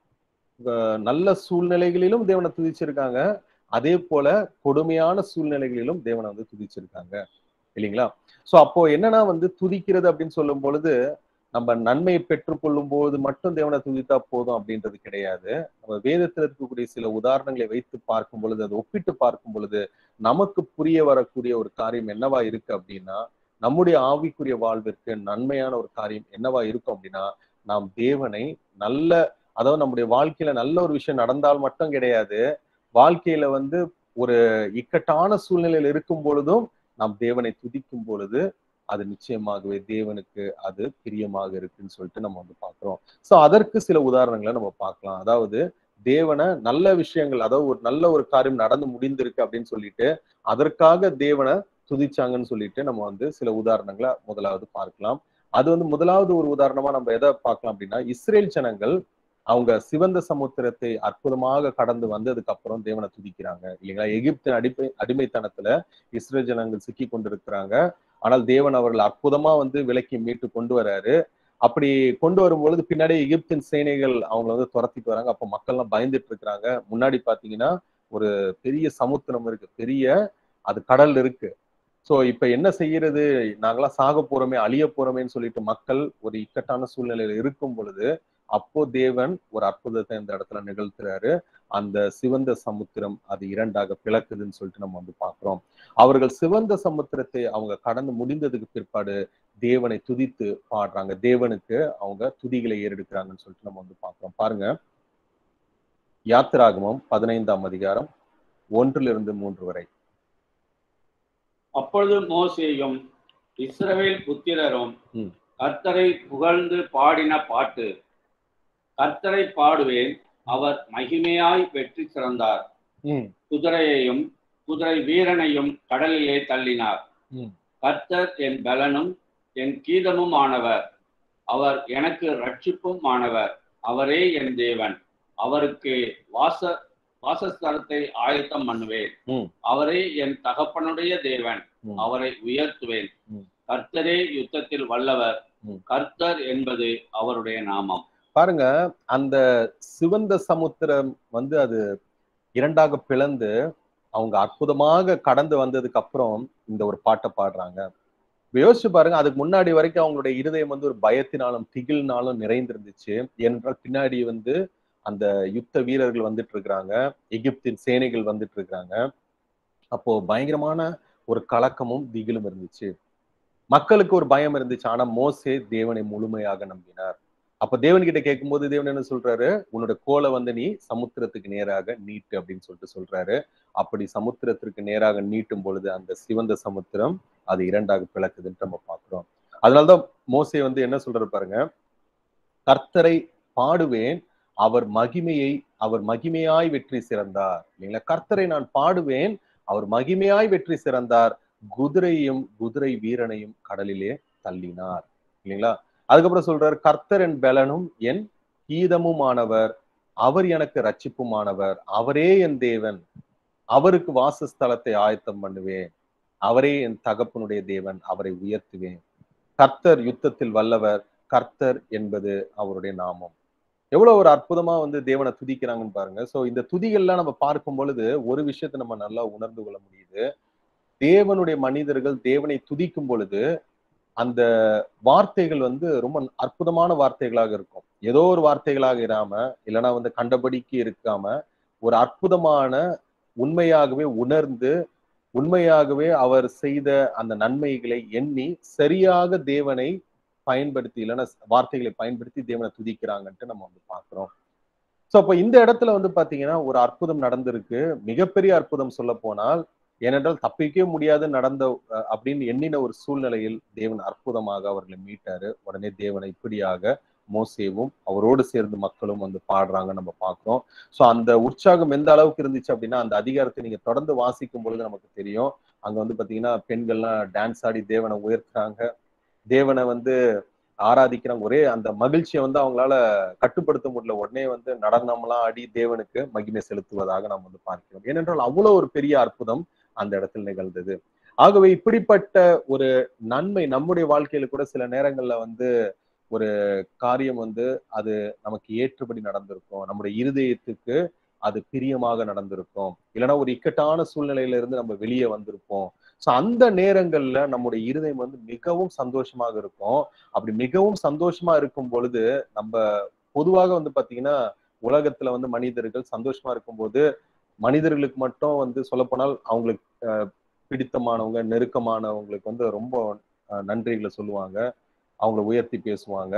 நல்ல சூழ்நிலைகளிலும் தேவனை துதிச்சிருக்காங்க. அதே போல கொடுமையான சூழ்நிலைகளிலும் தேவனை வந்து துதிச்சிருக்காங்க இல்லைங்களா? சோ அப்போ என்னன்னா வந்து துதிக்கிறது அப்படின்னு சொல்லும் பொழுது நம்ம நன்மையை பெற்றுக்கொள்ளும் போது மட்டும் தேவனை துதித்தா போதும் அப்படின்றது கிடையாது. நம்ம வேதத்தில் இருக்கக்கூடிய சில உதாரணங்களை வைத்து பார்க்கும் பொழுது, அதை ஒப்பிட்டு பார்க்கும் பொழுது நமக்கு புரிய வரக்கூடிய ஒரு காரியம் என்னவா இருக்கு அப்படின்னா, நம்முடைய ஆவிக்குரிய வாழ்விற்கு நன்மையான ஒரு காரியம் என்னவா இருக்கும் அப்படின்னா, நாம் தேவனை நல்ல, அதாவது நம்முடைய வாழ்க்கையில நல்ல ஒரு விஷயம் நடந்தால் மட்டும் கிடையாது, வாழ்க்கையில வந்து ஒரு இக்கட்டான சூழ்நிலையில் இருக்கும் பொழுதும் நாம் தேவனை துதிக்கும் பொழுது அது நிச்சயமாகவே தேவனுக்கு அது பிரியமாக இருக்குன்னு சொல்லிட்டு நம்ம வந்து பார்க்கிறோம். சோ அதற்கு சில உதாரணங்களை நம்ம பார்க்கலாம். அதாவது தேவனை நல்ல விஷயங்கள், அதாவது ஒரு நல்ல ஒரு காரியம் நடந்து முடிந்திருக்கு அப்படின்னு சொல்லிட்டு அதற்காக தேவனை துதிச்சாங்கன்னு சொல்லிட்டு நம்ம வந்து சில உதாரணங்களை முதலாவது பார்க்கலாம். அது வந்து முதலாவது ஒரு உதாரணமா நம்ம எதை பார்க்கலாம் அப்படின்னா, இஸ்ரேல் ஜனங்கள் அவங்க சிவந்த சமுத்திரத்தை அற்புதமாக கடந்து வந்ததுக்கு அப்புறம் தேவனை துதிக்கிறாங்க இல்லைங்களா? எகிப்தின் அடிமைத்தனத்துல இஸ்ரேல் ஜனங்கள் சிக்கி கொண்டிருக்கிறாங்க. ஆனால் தேவன் அவர்கள் அற்புதமா வந்து விலக்கி மீட்டு கொண்டு வராரு. அப்படி கொண்டு வரும்பொழுது பின்னாடி எகிப்தின் சேனைகள் அவங்களை வந்து துரத்திட்டு வராங்க. அப்ப மக்கள்லாம் பயந்துட்டு இருக்கிறாங்க. முன்னாடி பாத்தீங்கன்னா ஒரு பெரிய சமுத்திரம் இருக்கு, பெரிய அது கடல் இருக்கு. சோ இப்ப என்ன செய்யறது, நாங்கெல்லாம் சாக போறோமே, அழிய போறோமேன்னு சொல்லிட்டு மக்கள் ஒரு இக்கட்டான சூழ்நிலையில இருக்கும் பொழுது அப்போ தேவன் ஒரு அற்புதத்தை இந்த இடத்துல நிகழ்த்துறாரு. அந்த சிவந்த சமுத்திரம் அது இரண்டாக பிளக்குதுன்னு சொல்லிட்டு நம்ம வந்து பாக்குறோம். அவர்கள் சிவந்த சமுத்திரத்தை அவங்க கடந்து முடிந்ததுக்கு பிற்பாடு தேவனை துதித்து பாடுறாங்க. தேவனுக்கு அவங்க துதிகளை ஏறெடுக்கிறாங்கன்னு சொல்லிட்டு நம்ம வந்து பாக்குறோம். பாருங்க, யாத்திராகமம் 15ஆம் அதிகாரம் 1-3 வரை. அப்பொழுது மோசேயும் இஸ்ரவேல் புத்திரரும் கர்த்தரை புகழ்ந்து பாடின பாட்டு. கர்த்தரை பாடுவேன், அவர் மகிமையாய் வெற்றி சிறந்தார். குதிரையையும் குதிரை வீரனையும் கடலிலே தள்ளினார். கர்த்தர் என் பலனும் என் கீதமும் ஆனவர், அவர் எனக்கு ரட்சிப்பும் ஆனவர். அவரே என் தேவன், அவருக்கு வாசஸ்தலத்தை ஆயத்தம் பண்ணுவேன். அவரே என் தகப்பனுடைய தேவன், அவரை உயர்த்துவேன். கர்த்தரே யுத்தத்தில் வல்லவர், கர்த்தர் என்பது அவருடைய நாமம். பாருங்க, அந்த சிவந்த சமுத்திரம் வந்து அது இரண்டாக பிளந்து அவங்க அற்புதமாக கடந்து வந்ததுக்கு அப்புறம் இந்த ஒரு பாட்டை பாடுறாங்க. யோசிச்சு பாருங்க, அதுக்கு முன்னாடி வரைக்கும் அவங்களுடைய இருதயம் வந்து ஒரு பயத்தினாலும் திகில்னாலும் நிறைந்திருந்துச்சு. ஏனென்றால் பின்னாடி வந்து அந்த யுத்த வீரர்கள் வந்துட்டு இருக்கிறாங்க, எகிப்தின் சேனைகள் வந்துட்டு இருக்கிறாங்க. அப்போ பயங்கரமான ஒரு கலக்கமும் திகிலும் இருந்துச்சு. மக்களுக்கு ஒரு பயம் இருந்துச்சு. ஆனா மோசே தேவனை முழுமையாக நம்பினார். அப்ப தேவன் கிட்ட கேட்கும்போது தேவன் என்ன சொல்றாரு, உன்னோட கோலை வந்து நீ சமுத்திரத்துக்கு நேராக நீட்டு அப்படின்னு சொல்றாரு. அப்படி சமுத்திரத்திற்கு நேராக நீட்டும் பொழுது அந்த சிவந்த சமுத்திரம் அது இரண்டாக பிளக்குதுன்னு நம்ம பார்க்கிறோம். அதனாலதான் மோசே வந்து என்ன சொல்றாரு பாருங்க, கர்த்தரை பாடுவேன், அவர் மகிமையாய் வெற்றி சிறந்தார். இல்லைங்களா? கர்த்தரை நான் பாடுவேன், அவர் மகிமையாய் வெற்றி சிறந்தார், குதிரையும் குதிரை வீரனையும் கடலிலே தள்ளினார். இல்லைங்களா? அதுக்கப்புறம் சொல்றாரு, கர்த்தர் என் பலனும் என் கீதமுமானவர், அவர் எனக்கு ரட்சிப்புமானவர், அவரே என் தேவன், அவருக்கு வாசஸ்தலத்தை ஆயத்தம் பண்ணுவேன், அவரே என் தகப்பனுடைய தேவன், அவரை உயர்த்துவேன். கர்த்தர் யுத்தத்தில் வல்லவர், கர்த்தர் என்பது அவருடைய நாமம். எவ்வளவு ஒரு அற்புதமா வந்து தேவனை துதிக்கிறாங்கன்னு பாருங்க. சோ இந்த துதிகள்லாம் நம்ம பார்க்கும் பொழுது ஒரு விஷயத்தை நம்ம நல்லா உணர்ந்து கொள்ள முடியுது. தேவனுடைய மனிதர்கள் தேவனை துதிக்கும் பொழுது அந்த வார்த்தைகள் வந்து ரொம்ப அற்புதமான வார்த்தைகளாக இருக்கும். ஏதோ ஒரு வார்த்தைகளாக இராம, இல்லைன்னா வந்து கண்டபடிக்கு இருக்காம, ஒரு அற்புதமான உண்மையாகவே உணர்ந்து, உண்மையாகவே அவர் செய்த அந்த நன்மைகளை எண்ணி சரியாக தேவனை பயன்படுத்தி, இல்லைன்னா வார்த்தைகளை பயன்படுத்தி தேவனை துதிக்கிறாங்கன்ட்டு நம்ம வந்து பார்க்கிறோம். சோ அப்ப இந்த இடத்துல வந்து பாத்தீங்கன்னா ஒரு அற்புதம் நடந்திருக்கு. மிகப்பெரிய அற்புதம் சொல்ல போனால், ஏனென்றால் தப்பிக்கவே முடியாது நடந்த அப்படின்னு எண்ணின ஒரு சூழ்நிலையில் தேவன் அற்புதமாக அவர்களை மீட்டாரு. உடனே தேவனை இப்படியாக மோசேவும் அவரோடு சேர்ந்து மக்களும் வந்து பாடுறாங்க நம்ம பார்க்கிறோம். சோ அந்த உற்சாகம் எந்த அளவுக்கு இருந்துச்சு அப்படின்னா, அந்த அதிகாரத்தை நீங்க தொடர்ந்து வாசிக்கும் பொழுது நமக்கு தெரியும். அங்க வந்து பாத்தீங்கன்னா பெண்கள்லாம் டான்ஸ் ஆடி தேவனை உயர்த்துறாங்க, தேவனை வந்து ஆராதிக்கிறாங்க. ஒரே அந்த மகிழ்ச்சியை வந்து அவங்களால கட்டுப்படுத்த முடியல. உடனே வந்து நடனம்லாம் ஆடி தேவனுக்கு மகிமை செலுத்துவதாக நாம் வந்து பார்க்கிறோம். ஏனென்றால் அவ்வளவு ஒரு பெரிய அற்புதம் அந்த இடத்தில் நிகழ்ந்தது. ஆகவே இப்படிப்பட்ட ஒரு நன்மை நம்முடைய வாழ்க்கையில கூட சில நேரங்கள்ல வந்து ஒரு காரியம் வந்து அது நமக்கு ஏற்றபடி நடந்திருக்கும், நம்முடைய இருதயத்துக்கு அது பிரியமாக நடந்திருக்கும், இல்லைன்னா ஒரு இக்கட்டான சூழ்நிலையில இருந்து நம்ம வெளியே வந்திருப்போம். சோ அந்த நேரங்கள்ல நம்முடைய இருதயம் வந்து மிகவும் சந்தோஷமாக இருக்கும். அப்படி மிகவும் சந்தோஷமா இருக்கும் பொழுது நம்ம பொதுவாக வந்து பாத்தீங்கன்னா உலகத்துல வந்து மனிதர்கள் சந்தோஷமா இருக்கும்போது மனிதர்களுக்கு மட்டும் வந்து சொல்லப்போனால் அவங்களுக்கு பிடித்தமானவங்க நெருக்கமானவங்களுக்கு வந்து ரொம்ப நன்றிகளை சொல்லுவாங்க, அவங்களை உயர்த்தி பேசுவாங்க,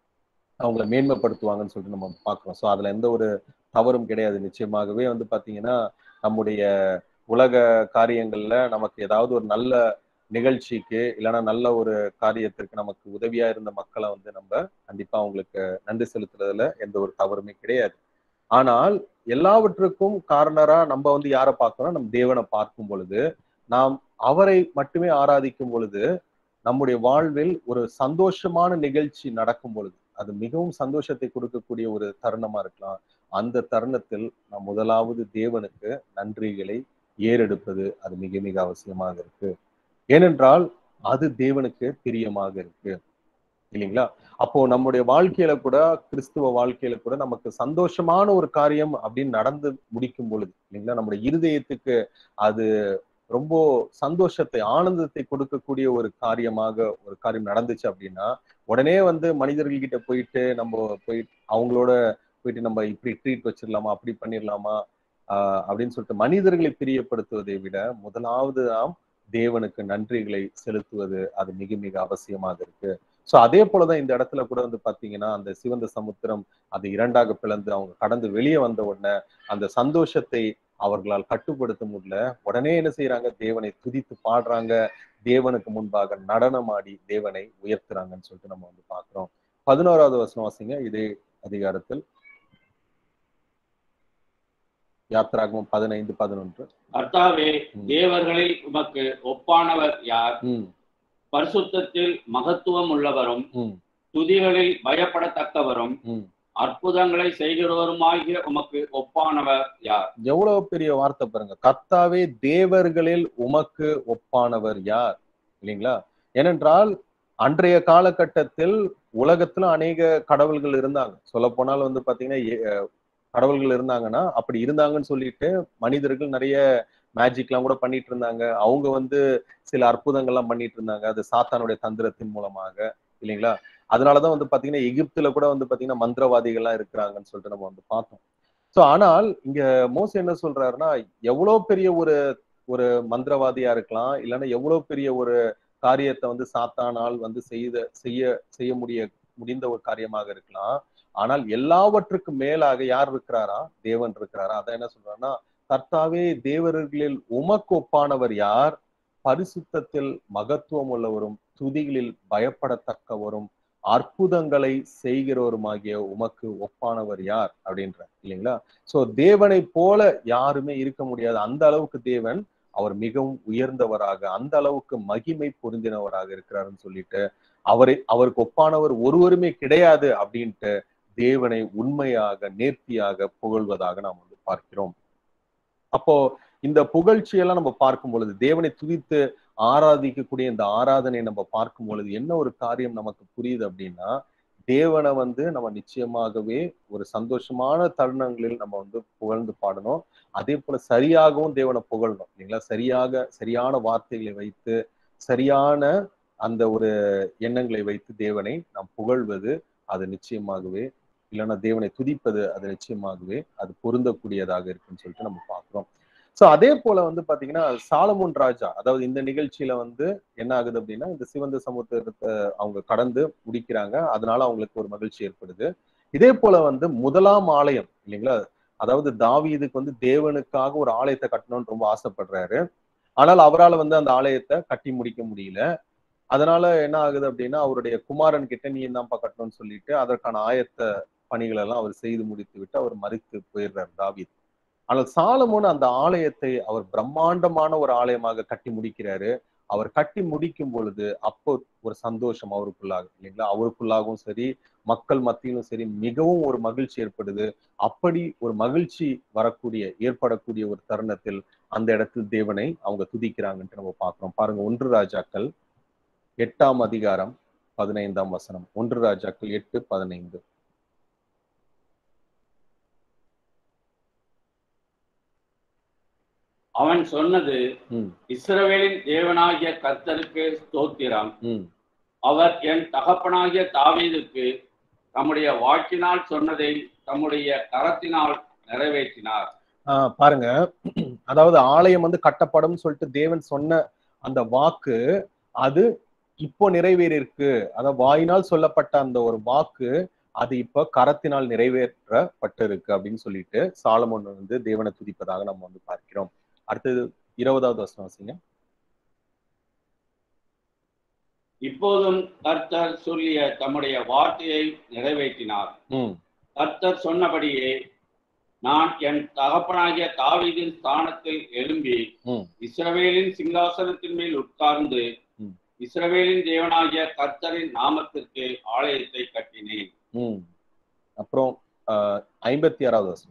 அவங்கள மேன்மைப்படுத்துவாங்கன்னு சொல்லிட்டு நம்ம பார்க்கிறோம். ஸோ அதுல எந்த ஒரு தவறும் கிடையாது. நிச்சயமாகவே வந்து பாத்தீங்கன்னா நம்முடைய உலக காரியங்கள்ல நமக்கு ஏதாவது ஒரு நல்ல நிகழ்ச்சிக்கு இல்லைன்னா நல்ல ஒரு காரியத்திற்கு நமக்கு உதவியா இருந்த மக்களை வந்து நம்ம கண்டிப்பா அவங்களுக்கு நன்றி செலுத்துறதுல எந்த ஒரு தவறுமே கிடையாது. ஆனால் எல்லாவற்றுக்கும் காரணரா நம்ம வந்து யாரை பார்க்கிறோம், நம்ம தேவனை பார்க்கும் பொழுது, நாம் அவரை மட்டுமே ஆராதிக்கும் பொழுது, நம்முடைய வாழ்வில் ஒரு சந்தோஷமான நிகழ்ச்சி நடக்கும் பொழுது, அது மிகவும் சந்தோஷத்தை கொடுக்கக்கூடிய ஒரு தருணமா இருக்கலாம். அந்த தருணத்தில் நாம் முதலாவது தேவனுக்கு நன்றிகளை ஏறெடுப்பது அது மிக மிக அவசியமாக இருக்கு. ஏனென்றால் அது தேவனுக்கு பிரியமாக இருக்கு, இல்லைங்களா? அப்போ நம்முடைய வாழ்க்கையில கூட, கிறிஸ்துவ வாழ்க்கையில கூட நமக்கு சந்தோஷமான ஒரு காரியம் அப்படின்னு நடந்து முடிக்கும் பொழுது, இல்லைங்களா, நம்முடைய இருதயத்துக்கு அது ரொம்ப சந்தோஷத்தை ஆனந்தத்தை கொடுக்கக்கூடிய ஒரு காரியம் நடந்துச்சு அப்படின்னா, உடனே வந்து மனிதர்கள் கிட்ட போயிட்டு நம்ம அவங்களோட போயிட்டு நம்ம இப்படி ட்ரீட் வச்சிடலாமா, அப்படி பண்ணிடலாமா அப்படின்னு சொல்லிட்டு மனிதர்களை பிரியப்படுத்துவதை விட முதலாவது நாம் தேவனுக்கு நன்றிகளை செலுத்துவது அது மிக மிக அவசியமாக இருக்கு. சோ அதே போலதான் இந்த இடத்துல கூட வந்து பாத்தீங்கன்னா அந்த சிவந்த சமுத்திரம் அது இரண்டாக பிளந்து அவங்க கடந்து வெளியே வந்த உடனே அந்த சந்தோஷத்தை அவர்களால் கட்டுப்படுத்த முடியல. உடனே என்ன செய்யறாங்க, தேவனை துதித்து பாடுறாங்க, தேவனுக்கு முன்பாக நடனமாடி தேவனை உயர்த்துறாங்கன்னு சொல்லிட்டு நம்ம வந்து பாக்குறோம். 11வது வசனம் வாசிங்க இதே அதிகாரத்தில். யாத்திராகமம் 15:11. கர்த்தாவே, தேவர்களில் உமக்கு ஒப்பானவர் யார்? பரிசுத்தத்தில் மகத்துவம் உள்ளவரும் துதிகளில் பயப்படத்தக்கவரும் அற்புதங்களை செய்கிறவருமாகிய உமக்கு ஒப்பானவர் யார்? எவ்வளவு பெரிய வார்த்தை பாருங்க. கர்த்தாவே தேவர்களில் உமக்கு ஒப்பானவர் யார், இல்லைங்களா? ஏனென்றால் அன்றைய காலகட்டத்தில் உலகத்துல அநேக கடவுள்கள் இருந்தாங்க. சொல்ல போனால் வந்து பாத்தீங்கன்னா கடவுள்கள் இருந்தாங்கன்னா அப்படி இருந்தாங்கன்னு சொல்லிட்டு மனிதர்கள் நிறைய மேஜிக்லாம் கூட பண்ணிட்டு இருந்தாங்க. அவங்க வந்து சில அற்புதங்கள்லாம் பண்ணிட்டு இருந்தாங்க. அது சாத்தானுடைய தந்திரத்தின் மூலமாக, இல்லைங்களா? அதனாலதான் வந்து பாத்தீங்கன்னா எகிப்துல கூட வந்து பாத்தீங்கன்னா மந்திரவாதிகள்லாம் இருக்கிறாங்கன்னு சொல்லிட்டு நம்ம வந்து பார்த்தோம். சோ ஆனால் இங்க மோசே என்ன சொல்றாருன்னா, எவ்வளவு பெரிய ஒரு ஒரு மந்திரவாதியா இருக்கலாம், இல்லைன்னா எவ்வளவு பெரிய ஒரு காரியத்தை வந்து சாத்தானால் வந்து செய்ய செய்ய முடிந்த ஒரு காரியமாக இருக்கலாம். ஆனால் எல்லாவற்றுக்கும் மேலாக யார் இருக்கிறாரா? தேவன் இருக்கிறாரா? அதான் என்ன சொல்றாருன்னா, கர்த்தாவே தேவர்களில் உமக்கு ஒப்பானவர் யார்? பரிசுத்தத்தில் மகத்துவம் உள்ளவரும் துதிகளில் பயப்படத்தக்கவரும் அற்புதங்களை செய்கிறவருமாகிய உமக்கு ஒப்பானவர் யார் அப்படின்ற, இல்லைங்களா? சோ தேவனை போல யாருமே இருக்க முடியாது. அந்த அளவுக்கு தேவன் அவர் மிகவும் உயர்ந்தவராக, அந்த அளவுக்கு மகிமை பொருந்தினவராக இருக்கிறாருன்னு சொல்லிட்டு அவருக்கு ஒப்பானவர் ஒருவருமே கிடையாது அப்படின்ட்டு தேவனை உண்மையாக நேர்த்தியாக புகழ்வதாக நாம் வந்து பார்க்கிறோம். அப்போ இந்த புகழ்ச்சியெல்லாம் நம்ம பார்க்கும் பொழுது, தேவனை துதித்து ஆராதிக்கக்கூடிய இந்த ஆராதனை நம்ம பார்க்கும் பொழுது என்ன ஒரு காரியம் நமக்கு புரியுது அப்படின்னா, தேவனை வந்து நம்ம நிச்சயமாகவே ஒரு சந்தோஷமான தருணங்களில் நம்ம வந்து புகழ்ந்து பாடணும். அதே போல சரியாகவும் தேவனை புகழணும், இல்லைங்களா? சரியான வார்த்தைகளை வைத்து, சரியான அந்த ஒரு எண்ணங்களை வைத்து தேவனை நாம் புகழ்வது, அது நிச்சயமாகவே, இல்லைன்னா தேவனை துதிப்பது, அது நிச்சயமாகவே அது பொருந்தக்கூடியதாக இருக்குன்னு சொல்லிட்டு நம்ம பார்க்கிறோம். சோ அதே போல வந்து பாத்தீங்கன்னா சாலமோன் ராஜா, அதாவது இந்த நிகழ்ச்சியில வந்து என்ன ஆகுது அப்படின்னா, இந்த சிவந்த சமுத்திரத்தை அவங்க கடந்து முடிக்கிறாங்க. அதனால அவங்களுக்கு ஒரு மகிழ்ச்சி ஏற்படுது. இதே போல வந்து முதலாம் ஆலயம், இல்லைங்களா? அதாவது தாவீதுக்கு வந்து தேவனுக்காக ஒரு ஆலயத்தை கட்டணும்னு ரொம்ப ஆசைப்படுறாரு. ஆனால் அவரால் வந்து அந்த ஆலயத்தை கட்டி முடிக்க முடியல. அதனால என்ன ஆகுது அப்படின்னா, அவருடைய குமாரன் கிட்ட நீ தான்ப்பா கட்டணும்னு சொல்லிட்டு அதற்கான ஆயத்த பணிகள் எல்லாம் அவர் செய்து முடித்து விட்டு அவர் மரித்து போயிடுறார் தாவீது. ஆனால் சாலமோன் அந்த ஆலயத்தை அவர் பிரம்மாண்டமான ஒரு ஆலயமாக கட்டி முடிக்கிறாரு. அவர் கட்டி முடிக்கும் பொழுது அப்போ ஒரு சந்தோஷம் அவருக்குள்ளாகும், இல்லைங்களா? அவருக்குள்ளாகவும் சரி, மக்கள் மத்தியிலும் சரி, மிகவும் ஒரு மகிழ்ச்சி ஏற்படுது. அப்படி ஒரு மகிழ்ச்சி ஏற்படக்கூடிய ஒரு தருணத்தில் அந்த இடத்தில் தேவனை அவங்க துதிக்கிறாங்கன்ட்டு நம்ம பார்க்கிறோம். பாருங்க, 1 ராஜாக்கள் 8ஆம் அதிகாரம் 15ஆம் வசனம். 1 ராஜாக்கள் 8:15. அவன் சொன்னது, இஸ்ரவேலின் தேவனாகிய கர்த்தருக்கு ஸ்தோத்திரம். அவர் என் தகப்பனாகிய தாவீதுக்கு தம்முடைய வாக்கினால் சொன்னதை தம்முடைய கரத்தினால் நிறைவேற்றினார். பாருங்க, அதாவது ஆலயம் வந்து கட்டப்படும் சொல்லிட்டு தேவன் சொன்ன அந்த வாக்கு, அது இப்போ நிறைவேறிருக்கு. அதாவது வாயினால் சொல்லப்பட்ட அந்த ஒரு வாக்கு, அது இப்ப கரத்தினால் நிறைவேற்றப்பட்டிருக்கு அப்படின்னு சொல்லிட்டு சாலமோன் வந்து தேவனை துதிப்பதாக நம்ம வந்து பார்க்கிறோம். அடுத்தது 20வது வசனம் வாசிங்க. இப்போதும் கர்த்தர் சொல்லிய தம்முடைய வார்த்தையை நிறைவேற்றினார். கர்த்தர் சொன்னபடியே நான் என் தகப்பனாகிய தாவீதின் ஸ்தானத்தில் எழும்பி இஸ்ரவேலின் சிங்காசனத்தின் மேல் உட்கார்ந்து இஸ்ரவேலின் தேவனாகிய கர்த்தரின் நாமத்திற்கு ஆலயத்தை கட்டினேன். அப்புறம் 56வது வசனம்.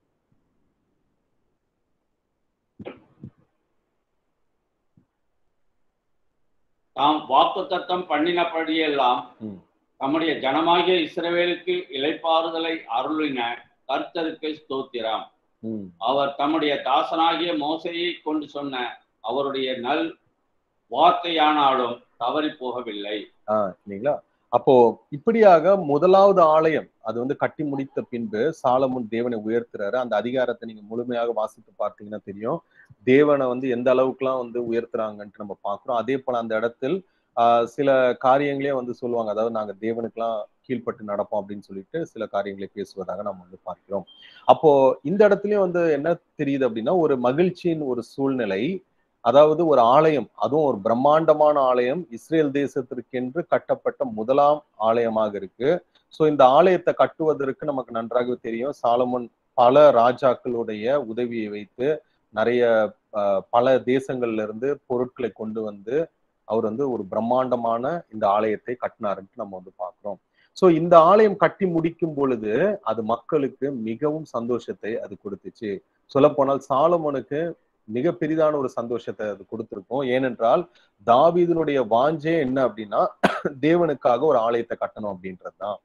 தாம் வாக்குத்தத்தம் பண்ணினபடியெல்லாம் தம்முடைய ஜனமாகிய இஸ்ரவேலுக்கு இளைப்பாறுதலை அருளின கர்த்தருக்கு ஸ்தோத்திரம். அவர் தம்முடைய தாசனாகிய மோசேயை கொண்டு சொன்ன அவருடைய நல் வார்த்தையானாலும் தவறி போகவில்லை. இல்லைங்களா? அப்போ இப்படியாக முதலாவது ஆலயம் அது வந்து கட்டி முடித்த பின்பு சாலமோன் தேவனை உயர்த்துறாரு. அந்த அதிகாரத்தை நீங்க முழுமையாக வாசித்து பார்த்தீங்கன்னா தெரியும், தேவனை வந்து எந்த அளவுக்குலாம் வந்து உயர்த்துறாங்கன்ட்டு நம்ம பார்க்கிறோம். அதே போல அந்த இடத்தில் சில காரியங்களே வந்து சொல்லுவாங்க, அதாவது நாங்க தேவனுக்கெல்லாம் கீழ்பட்டு நடப்போம் அப்படின்னு சொல்லிட்டு சில காரியங்களை பேசுவதாக நம்ம வந்து பார்க்கிறோம். அப்போ இந்த இடத்துலயும் வந்து என்ன தெரியுது அப்படின்னா, ஒரு மகிழ்ச்சியின் ஒரு சூழ்நிலை. அதாவது ஒரு ஆலயம், அதுவும் ஒரு பிரம்மாண்டமான ஆலயம், இஸ்ரேல் தேசத்திற்கென்று கட்டப்பட்ட முதலாம் ஆலயமாக இருக்கு. சோ இந்த ஆலயத்தை கட்டுவதற்கு நமக்கு நன்றாக தெரியும், சாலமோன் பல ராஜாக்களுடைய உதவியை வைத்து நிறைய பல தேசங்கள்ல இருந்து பொருட்களை கொண்டு வந்து அவர் வந்து ஒரு பிரம்மாண்டமான இந்த ஆலயத்தை கட்டினாருன்னு நம்ம வந்து பார்க்கிறோம். சோ இந்த ஆலயம் கட்டி முடிக்கும் பொழுது அது மக்களுக்கு மிகவும் சந்தோஷத்தை அது கொடுத்துச்சு. சொல்ல போனால் சாலமோனுக்கு மிக பெரிதான ஒரு சந்தோஷத்தை அது கொடுத்திருக்கும். ஏனென்றால் தாவீதினுடைய வாஞ்சே என்ன அப்படின்னா தேவனுக்காக ஒரு ஆலயத்தை கட்டணும் அப்படின்றதுதான்.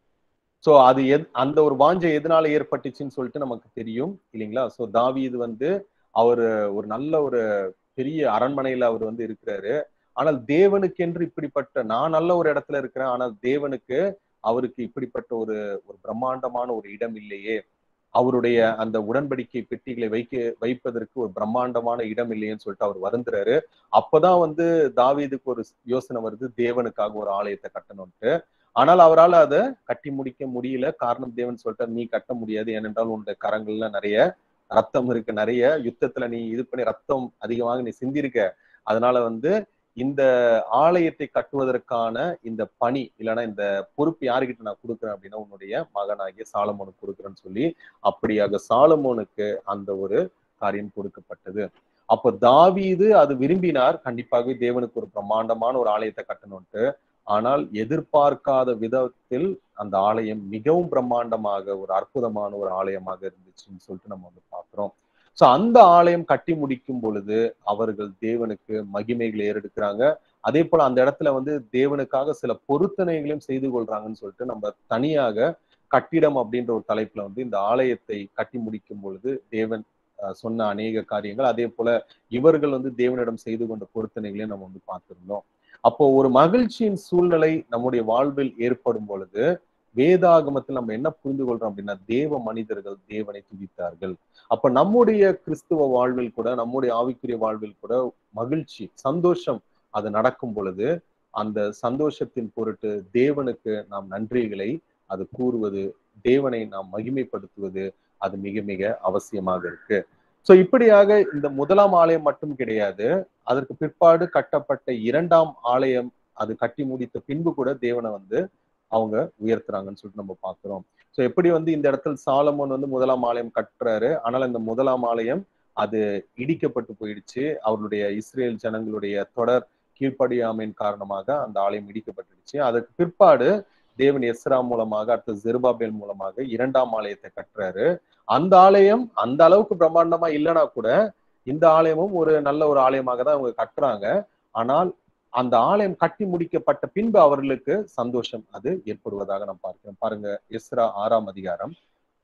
சோ அது அந்த ஒரு வாஞ்சை எதனால ஏற்பட்டுச்சுன்னு சொல்லிட்டு நமக்கு தெரியும் இல்லைங்களா? சோ தாவீது அவரு ஒரு நல்ல ஒரு பெரிய அரண்மனையில அவர் இருக்கிறாரு. ஆனால் தேவனுக்கென்று இப்படிப்பட்ட நான் நல்ல ஒரு இடத்துல இருக்கிறேன். ஆனால் தேவனுக்கு அவருக்கு இப்படிப்பட்ட ஒரு ஒரு பிரம்மாண்டமான ஒரு இடம் இல்லையே. அவருடைய அந்த உடன்படிக்கை பெட்டிகளை வைப்பதற்கு ஒரு பிரம்மாண்டமான இடம் இல்லையேன்னு சொல்லிட்டு அவர் வருந்துறாரு. அப்பதான் தாவீதுக்கு ஒரு யோசனை வருது, தேவனுக்காக ஒரு ஆலயத்தை கட்டணும்ட்டு. ஆனால் அவரால் அதை கட்டி முடிக்க முடியல. காரணம் தேவன் சொல்லிட்டு நீ கட்ட முடியாது, ஏனென்றால் உன்னுடைய கரங்கள்ல நிறைய ரத்தம் இருக்கு, நிறைய யுத்தத்துல நீ இது பண்ணி ரத்தம் அதிகமாக நீ சிந்திருக்க. அதனால இந்த ஆலயத்தை கட்டுவதற்கான இந்த பணி இல்லைன்னா இந்த பொறுப்பு யாருக்கிட்ட நான் கொடுக்குறேன் அப்படின்னா உன்னுடைய மகனாகிய சாலமோனுக்கு கொடுக்குறேன்னு சொல்லி அப்படியாக சாலமோனுக்கு அந்த ஒரு காரியம் கொடுக்கப்பட்டது. அப்போ தாவீது அது விரும்பினார், கண்டிப்பாகவே தேவனுக்கு ஒரு பிரம்மாண்டமான ஒரு ஆலயத்தை கட்டணும்ட்டு. ஆனால் எதிர்பார்க்காத விதத்தில் அந்த ஆலயம் மிகவும் பிரம்மாண்டமாக ஒரு அற்புதமான ஒரு ஆலயமாக இருந்துச்சுன்னு சொல்லிட்டு நம்ம பார்க்கிறோம். சோ அந்த ஆலயம் கட்டி முடிக்கும் பொழுது அவர்கள் தேவனுக்கு மகிமைகளை ஏறெடுக்கிறாங்க. அதே போல அந்த இடத்துல தேவனுக்காக சில பொருத்தனைகளையும் செய்து கொள்றாங்கன்னு சொல்லிட்டு நம்ம தனியாக கட்டிடம் அப்படின்ற ஒரு தலைப்புல இந்த ஆலயத்தை கட்டி முடிக்கும் பொழுது தேவன் சொன்ன அநேக காரியங்கள், அதே போல இவர்கள் தேவனிடம் செய்து கொண்ட பொருத்தனைகளையும் நம்ம பார்த்திருந்தோம். அப்போ ஒரு மகிழ்ச்சியின் சூழ்நிலை நம்முடைய வாழ்வில் ஏற்படும் பொழுது வேதாகமத்தில் நம்ம என்ன புரிந்து கொள்றோம் அப்படின்னா தேவ மனிதர்கள் தேவனை துதித்தார்கள். அப்ப நம்முடைய கிறிஸ்துவ வாழ்வில் கூட நம்முடைய ஆவிக்குரிய வாழ்வில் கூட மகிழ்ச்சி சந்தோஷம் அது நடக்கும் பொழுது அந்த சந்தோஷத்தின் பொருட்டு தேவனுக்கு நாம் நன்றிகளை அது கூறுவது, தேவனை நாம் மகிமைப்படுத்துவது அது மிக மிக அவசியமாக இருக்கு. சோ இப்படியாக இந்த முதலாம் ஆலயம் மட்டும் கிடையாது, அதற்கு பிற்பாடு கட்டப்பட்ட இரண்டாம் ஆலயம் அது கட்டி முடித்த பின்பு கூட தேவனை அவங்க உயர்த்துறாங்கன்னு சொல்லிட்டு நம்ம பார்க்கிறோம். சோ எப்படி இந்த இடத்துல சாலமோன் முதலாம் ஆலயம் கட்டுறாரு. ஆனால் இந்த முதலாம் ஆலயம் அது இடிக்கப்பட்டு போயிடுச்சு. அவருடைய இஸ்ரேல் ஜனங்களுடைய தொடர் கீழ்ப்படியாமையின் காரணமாக அந்த ஆலயம் இடிக்கப்பட்டுடுச்சு. அதற்கு பிற்பாடு தேவன் எஸ்ரா மூலமாக அடுத்த ஜெருபாபேல் மூலமாக இரண்டாம் ஆலயத்தை கட்டுறாரு. அந்த ஆலயம் அந்த அளவுக்கு பிரம்மாண்டமா இல்லைன்னா கூட இந்த ஆலயமும் ஒரு நல்ல ஒரு ஆலயமாக தான் அவங்க கட்டுறாங்க. ஆனால் அந்த ஆலயம் கட்டி முடிக்கப்பட்ட பின்பு அவர்களுக்கு சந்தோஷம் அது ஏற்படுவதாக நாம் பார்க்கிறோம். பாருங்க, எஸ்ரா 6ஆம் அதிகாரம்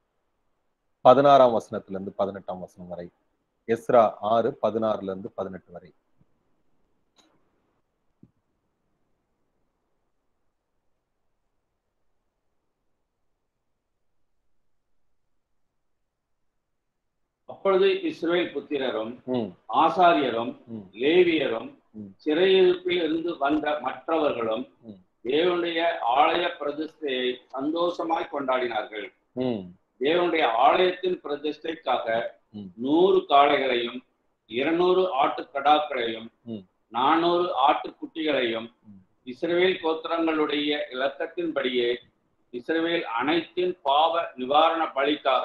16ஆம் வசனத்திலிருந்து 18ஆம் வசனம் வரை. எஸ்ரா 6 16 18 வரை. அப்பொழுது இஸ்ரவேல் புத்திரரும் ஆசாரியரும் லேவியரும் சிறையிருப்பில் இருந்து வந்த மற்றவர்களும் தேவனுடைய ஆலய பிரதிஷ்டையை சந்தோஷமாய் கொண்டாடினார்கள். தேவனுடைய ஆலயத்தின் பிரதிஷ்டைக்காக 100 காளைகளையும் 200 ஆட்டுக்கடாக்களையும் 400 ஆட்டுக்குட்டிகளையும் இஸ்ரவேல் கோத்திரங்களுடைய இலக்கத்தின்படியே இஸ்ரவேல் அனைத்தின் பாவ நிவாரண பலிக்காக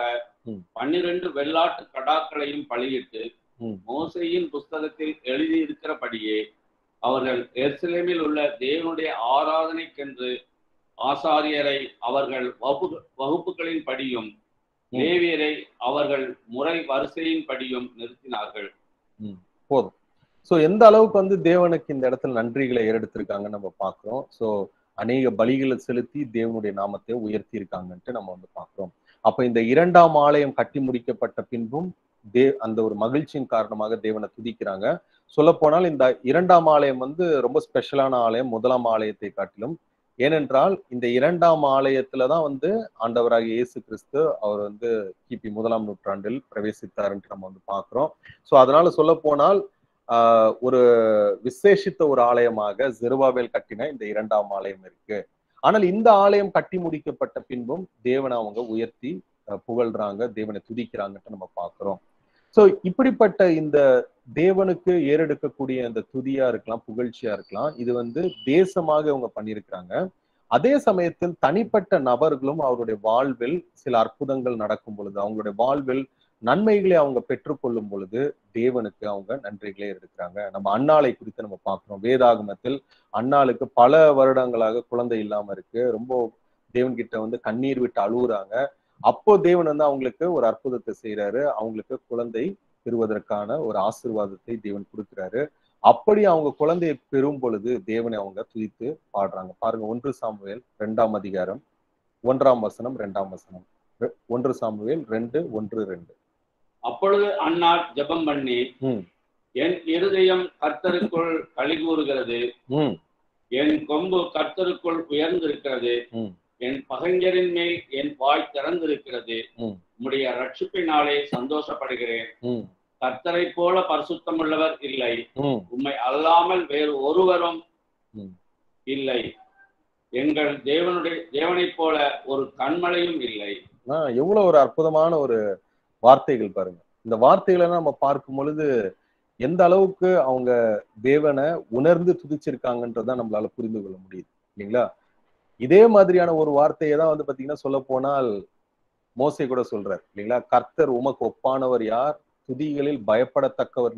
12 வெள்ளாட்டு கடாக்களையும் பலியிட்டு மோசேயின் புஸ்தகத்தில் எழுதியிருக்கிறபடியே அவர்கள் எருசலேமில் உள்ள தேவனுடைய ஆராதனைக்கென்று ஆசாரியரை அவர்கள் வகுப்புகளின் படியும் லேவியரை அவர்கள் முறை வரிசையின் படியும் நிறுத்தினார்கள். போதும். சோ எந்த அளவுக்கு தேவனுக்கு இந்த இடத்துல நன்றிகளை ஏறெடுத்திருக்காங்கன்னு நம்ம பார்க்கிறோம். சோ அநேக பலிகளை செலுத்தி தேவனுடைய நாமத்தை உயர்த்தி இருக்காங்கன்ட்டு நம்ம பார்க்கிறோம். அப்ப இந்த இரண்டாம் ஆலயம் கட்டி முடிக்கப்பட்ட பின்பும் அந்த ஒரு மகிழ்ச்சியின் காரணமாக தேவனை துதிக்கிறாங்க. சொல்ல போனால் இந்த இரண்டாம் ஆலயம் ரொம்ப ஸ்பெஷலான ஆலயம் முதலாம் ஆலயத்தை காட்டிலும். ஏனென்றால் இந்த இரண்டாம் ஆலயத்துலதான் ஆண்டவராகிய இயேசு கிறிஸ்து அவர் கிபி 1ஆம் நூற்றாண்டில் பிரவேசித்தாருன்னு நம்ம பார்க்கிறோம். சோ அதனால சொல்ல போனால் ஒரு விசேஷித்த ஒரு ஆலயமாக ஜெருபாபேல் கட்டின இந்த இரண்டாம் ஆலயம் இருக்கு. ஆனால் இந்த ஆலயம் கட்டி முடிக்கப்பட்ட பின்பும் தேவனை அவங்க உயர்த்தி புகழ்றாங்க, தேவனை துதிக்கிறாங்கன்னு நம்ம பார்க்கிறோம். சோ இப்படிப்பட்ட இந்த தேவனுக்கு ஏறெடுக்கக்கூடிய அந்த துதியா இருக்கலாம், புகழ்ச்சியா இருக்கலாம், இது தேசமாக அவங்க பண்ணியிருக்கிறாங்க. அதே சமயத்தில் தனிப்பட்ட நபர்களும் அவருடைய வாழ்வில் சில அற்புதங்கள் நடக்கும் பொழுது, அவங்களுடைய வாழ்வில் நன்மைகளை அவங்க பெற்றுக்கொள்ளும் பொழுது தேவனுக்கு அவங்க நன்றிகளே எடுக்கிறாங்க. நம்ம அன்னாளை குறித்து நம்ம பார்க்கிறோம். வேதாகமத்தில் அன்னாளுக்கு பல வருடங்களாக குழந்தை இல்லாம இருக்கு. ரொம்ப தேவன் கிட்ட வந்து கண்ணீர் விட்டு அழுகுறாங்க. அப்போ தேவன் வந்து அவங்களுக்கு ஒரு அற்புதத்தை செய்யறாரு. அவங்களுக்கு குழந்தை பெறுவதற்கான ஒரு ஆசீர்வாதத்தை தேவன் கொடுக்கிறாரு. அப்படி அவங்க குழந்தையை பெறும் பொழுது தேவனை அவங்க துதித்து பாடுறாங்க. பாருங்க, 1 சாமுவேல் 2ஆம் அதிகாரம் 1ஆம் வசனம் 2ஆம் வசனம். 1 சாமுவேல் 2:1-2. அப்பொழுது அன்னாள் ஜெபம் பண்ணி, என் இருதயம் கர்த்தருக்குள் களிகூறுகிறது, என் கொம்பு கர்த்தருக்குள் உயர்ந்திருக்கிறது, என் பகைஞரின் மேல் என் வாய் திறந்திருக்கிறது, உம்முடைய ரட்சிப்பினாலே சந்தோஷப்படுகிறேன். கர்த்தரை போல பரிசுத்தமுள்ளவர் இல்லை, உம்மை அல்லாமல் வேறு ஒருவரும் இல்லை, எங்கள் தேவனை போல ஒரு கண்மலையும் இல்லை. எவ்வளவு ஒரு அற்புதமான ஒரு வார்த்தைகள் பாருங்க. இந்த வார்த்தைகளை நம்ம பார்க்கும் பொழுது எந்த அளவுக்கு அவங்க தேவனை உணர்ந்து துதிச்சிருக்காங்கன்றதான் நம்மளால புரிந்து கொள்ள முடியுது இல்லைங்களா? இதே மாதிரியான ஒரு வார்த்தையை தான் வந்து பாத்தீங்கன்னா சொல்ல போனால் மோசே கூட சொல்றார் இல்லைங்களா? கர்த்தர் உமக்கு ஒப்பானவர் யார், துதிகளில் பயப்படத்தக்கவர்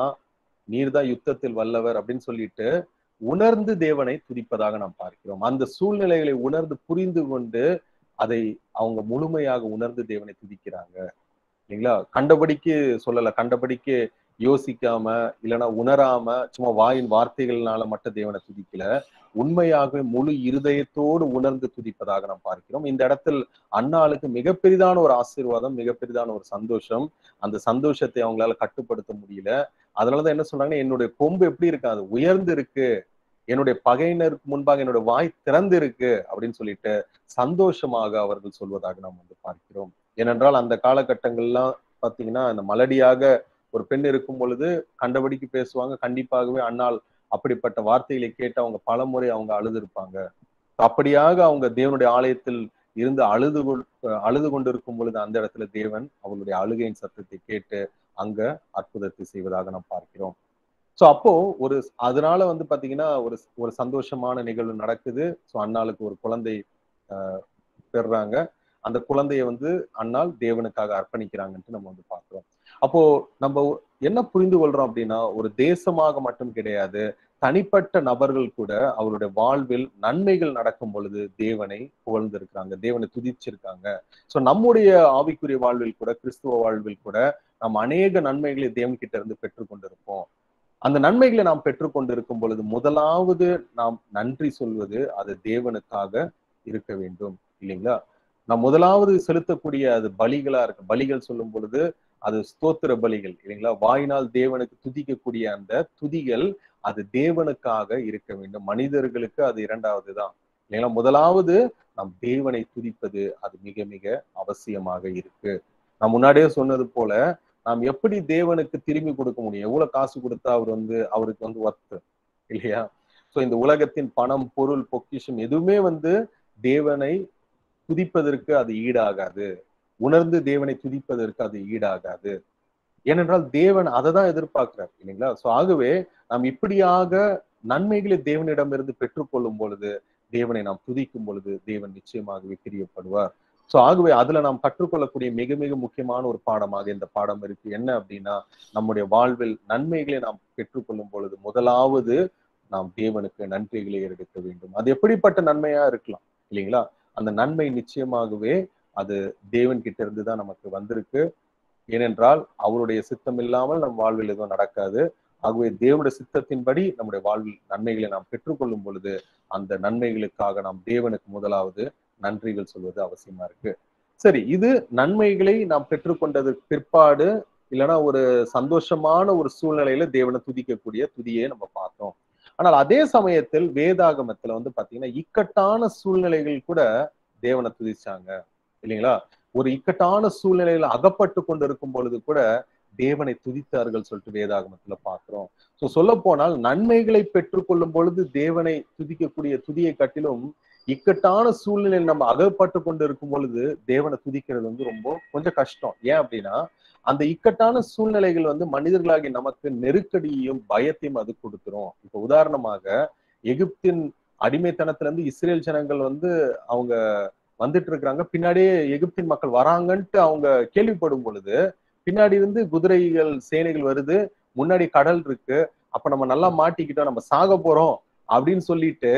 நீர்தான் யுத்தத்தில் வல்லவர் அப்படின்னு சொல்லிட்டு உணர்ந்து தேவனை துதிப்பதாக நாம் பார்க்கிறோம். அந்த சூழ்நிலைகளை உணர்ந்து புரிந்து கொண்டு அதை அவங்க முழுமையாக உணர்ந்து தேவனை துதிக்கிறாங்க இல்லைங்களா? கண்டபடிக்கு சொல்லல, கண்டபடிக்கு யோசிக்காம இல்லைன்னா உணராம சும்மா வாயின் வார்த்தைகள்னால மட்டும் தேவனை துதிக்கல, உண்மையாகவே முழு இருதயத்தோடு உணர்ந்து துதிப்பதாக நாம் பார்க்கிறோம். இந்த இடத்தில் அன்னாளுக்கு மிகப்பெரிதான ஒரு ஆசீர்வாதம், மிகப்பெரிதான ஒரு சந்தோஷம். அந்த சந்தோஷத்தை அவங்களால கட்டுப்படுத்த முடியல. அதனாலதான் என்ன சொல்றாங்கன்னா, என்னுடைய கொம்பு எப்படி இருக்கு, அது உயர்ந்து இருக்கு, என்னுடைய பகையினருக்கு முன்பாக என்னுடைய வாய் திறந்து இருக்கு அப்படின்னு சொல்லிட்டு சந்தோஷமாக அவர்கள் சொல்வதாக நாம் வந்து பார்க்கிறோம். ஏனென்றால் அந்த காலகட்டங்கள்லாம் பாத்தீங்கன்னா இந்த மலடியாக ஒரு பெண் இருக்கும் பொழுது கண்டபடிக்கு பேசுவாங்க. கண்டிப்பாகவே அன்னாள் அப்படிப்பட்ட வார்த்தைகளை கேட்டு அவங்க பலமுறை அவங்க அழுதுருப்பாங்க. அப்படியாக அவங்க தேவனுடைய ஆலயத்தில் இருந்து அழுது கொண்டிருக்கும் பொழுது அந்த இடத்துல தேவன் அவளுடைய அழுகையின் சத்தத்தை கேட்டு அங்க அற்புதத்தை செய்வதாக நாம் பார்க்கிறோம். சோ அப்போ அதனால வந்து பாத்தீங்கன்னா ஒரு சந்தோஷமான நிகழ்வு நடக்குது. சோ அன்னாளுக்கு ஒரு குழந்தை பெறுறாங்க. அந்த குழந்தைய வந்து அன்னாள் தேவனுக்காக அர்ப்பணிக்கிறாங்கன்ட்டு நம்ம வந்து பார்க்கிறோம். அப்போ நம்ம என்ன புரிந்து கொள்றோம் அப்படின்னா, ஒரு தேசமாக மட்டும் கிடையாது, தனிப்பட்ட நபர்கள் கூட அவருடைய வாழ்வில் நன்மைகள் நடக்கும் பொழுது தேவனை புகழ்ந்திருக்கிறாங்க, தேவனை துதிச்சிருக்காங்க. சோ நம்முடைய ஆவிக்குரிய வாழ்வில் கூட, கிறிஸ்துவ வாழ்வில் கூட நாம் அநேக நன்மைகளை தேவன் கிட்ட இருந்து பெற்றுக்கொண்டிருப்போம். அந்த நன்மைகளை நாம் பெற்றுக்கொண்டிருக்கும் பொழுது முதலாவது நாம் நன்றி சொல்வது அது தேவனுக்காக இருக்க வேண்டும் இல்லைங்களா? நாம் முதலாவது செலுத்தக்கூடிய அது பலிகளா இருக்கு. பலிகள் சொல்லும் பொழுது அது ஸ்தோத்திர பலிகள் இல்லைங்களா? வாயினால் தேவனுக்கு துதிக்கக்கூடிய அந்த துதிகள் அது தேவனுக்காக இருக்க வேண்டும். மனிதர்களுக்கு அது இரண்டாவது தான் இல்லைங்களா? முதலாவது நாம் தேவனை துதிப்பது அது மிக மிக அவசியமாக இருக்கு. நான் முன்னாடியே சொன்னது போல நாம் எப்படி தேவனுக்கு திரும்பி கொடுக்க முடியும்? எவ்வளவு காசு கொடுத்தா அவருக்கு வந்து ஒர்த்து இல்லையா? சோ இந்த உலகத்தின் பணம், பொருள், பொக்கிஷம் எதுவுமே வந்து தேவனை துதிப்பதற்கு அது ஈடாகாது. உணர்ந்து தேவனை துதிப்பதற்கு அது ஈடாகாது. ஏனென்றால் தேவன் அதை தான் எதிர்பார்க்கிறார் இல்லைங்களா? சோ ஆகவே நாம் இப்படியாக நன்மைகளை தேவனிடமிருந்து பெற்றுக்கொள்ளும் பொழுது, தேவனை நாம் துதிக்கும் பொழுது தேவன் நிச்சயமாகவே பிரியப்படுவார். சோ ஆகவே அதுல நாம் கற்றுக்கொள்ளக்கூடிய மிக மிக முக்கியமான ஒரு பாடமாக இந்த பாடம் இருக்கு. என்ன அப்படின்னா, நம்முடைய வாழ்வில் நன்மைகளை நாம் பெற்றுக்கொள்ளும் பொழுது முதலாவது நாம் தேவனுக்கு நன்றிகளை எடுக்க வேண்டும். அது எப்படிப்பட்ட நன்மையா இருக்கலாம் இல்லைங்களா? அந்த நன்மை நிச்சயமாகவே அது தேவன் கிட்ட இருந்து தான் நமக்கு வந்திருக்கு. ஏனென்றால் அவருடைய சித்தம் இல்லாமல் நம் வாழ்வில் எதுவும் நடக்காது. ஆகவே தேவனுடைய சித்தத்தின்படி நம்முடைய வாழ்வில் நன்மைகளை நாம் பெற்றுக்கொள்ளும் பொழுது அந்த நன்மைகளுக்காக நாம் தேவனுக்கு முதலாவது நன்றிகள் சொல்வது அவசியமா இருக்கு. சரி, இது நன்மைகளை நாம் பெற்றுக்கொண்டதற்கு பிற்பாடு இல்லைன்னா ஒரு சந்தோஷமான ஒரு சூழ்நிலையில தேவனை துதிக்கக்கூடிய துதியை நம்ம பார்த்தோம். ஆனால் அதே சமயத்தில் வேதாகமத்துல வந்து பாத்தீங்கன்னா இக்கட்டான சூழ்நிலைகள் கூட தேவனை துதிச்சாங்க இல்லைங்களா? ஒரு இக்கட்டான சூழ்நிலையில அகப்பட்டு கொண்டு இருக்கும் பொழுது கூட தேவனை துதித்தார்கள் சொல்லிட்டு வேதாகமத்துல பார்க்கிறோம். சோ சொல்ல போனால் நன்மைகளை பெற்றுக்கொள்ளும் பொழுது தேவனை துதிக்கக்கூடிய துதியை காட்டிலும் இக்கட்டான சூழ்நிலையில் நம்ம அகப்பட்டு கொண்டு இருக்கும் பொழுது தேவனை துதிக்கிறது வந்து கொஞ்சம் கஷ்டம். ஏன் அப்படின்னா அந்த இக்கட்டான சூழ்நிலைகள் வந்து மனிதர்களாகி நமக்கு நெருக்கடியையும் பயத்தையும் அது கொடுத்துரும். இப்ப உதாரணமாக எகிப்தின் அடிமைத்தனத்துல இருந்து இஸ்ரேல் ஜனங்கள் வந்து அவங்க வந்துட்டு இருக்கிறாங்க. பின்னாடியே எகிப்தின் மக்கள் வராங்கன்ட்டு அவங்க கேள்விப்படும் பொழுது பின்னாடி இருந்து குதிரைகள் சேனைகள் வருது, முன்னாடி கடல் இருக்கு, அப்ப நம்ம நல்லா மாட்டிக்கிட்டோம், நம்ம சாக போறோம் அப்படின்னு சொல்லிட்டு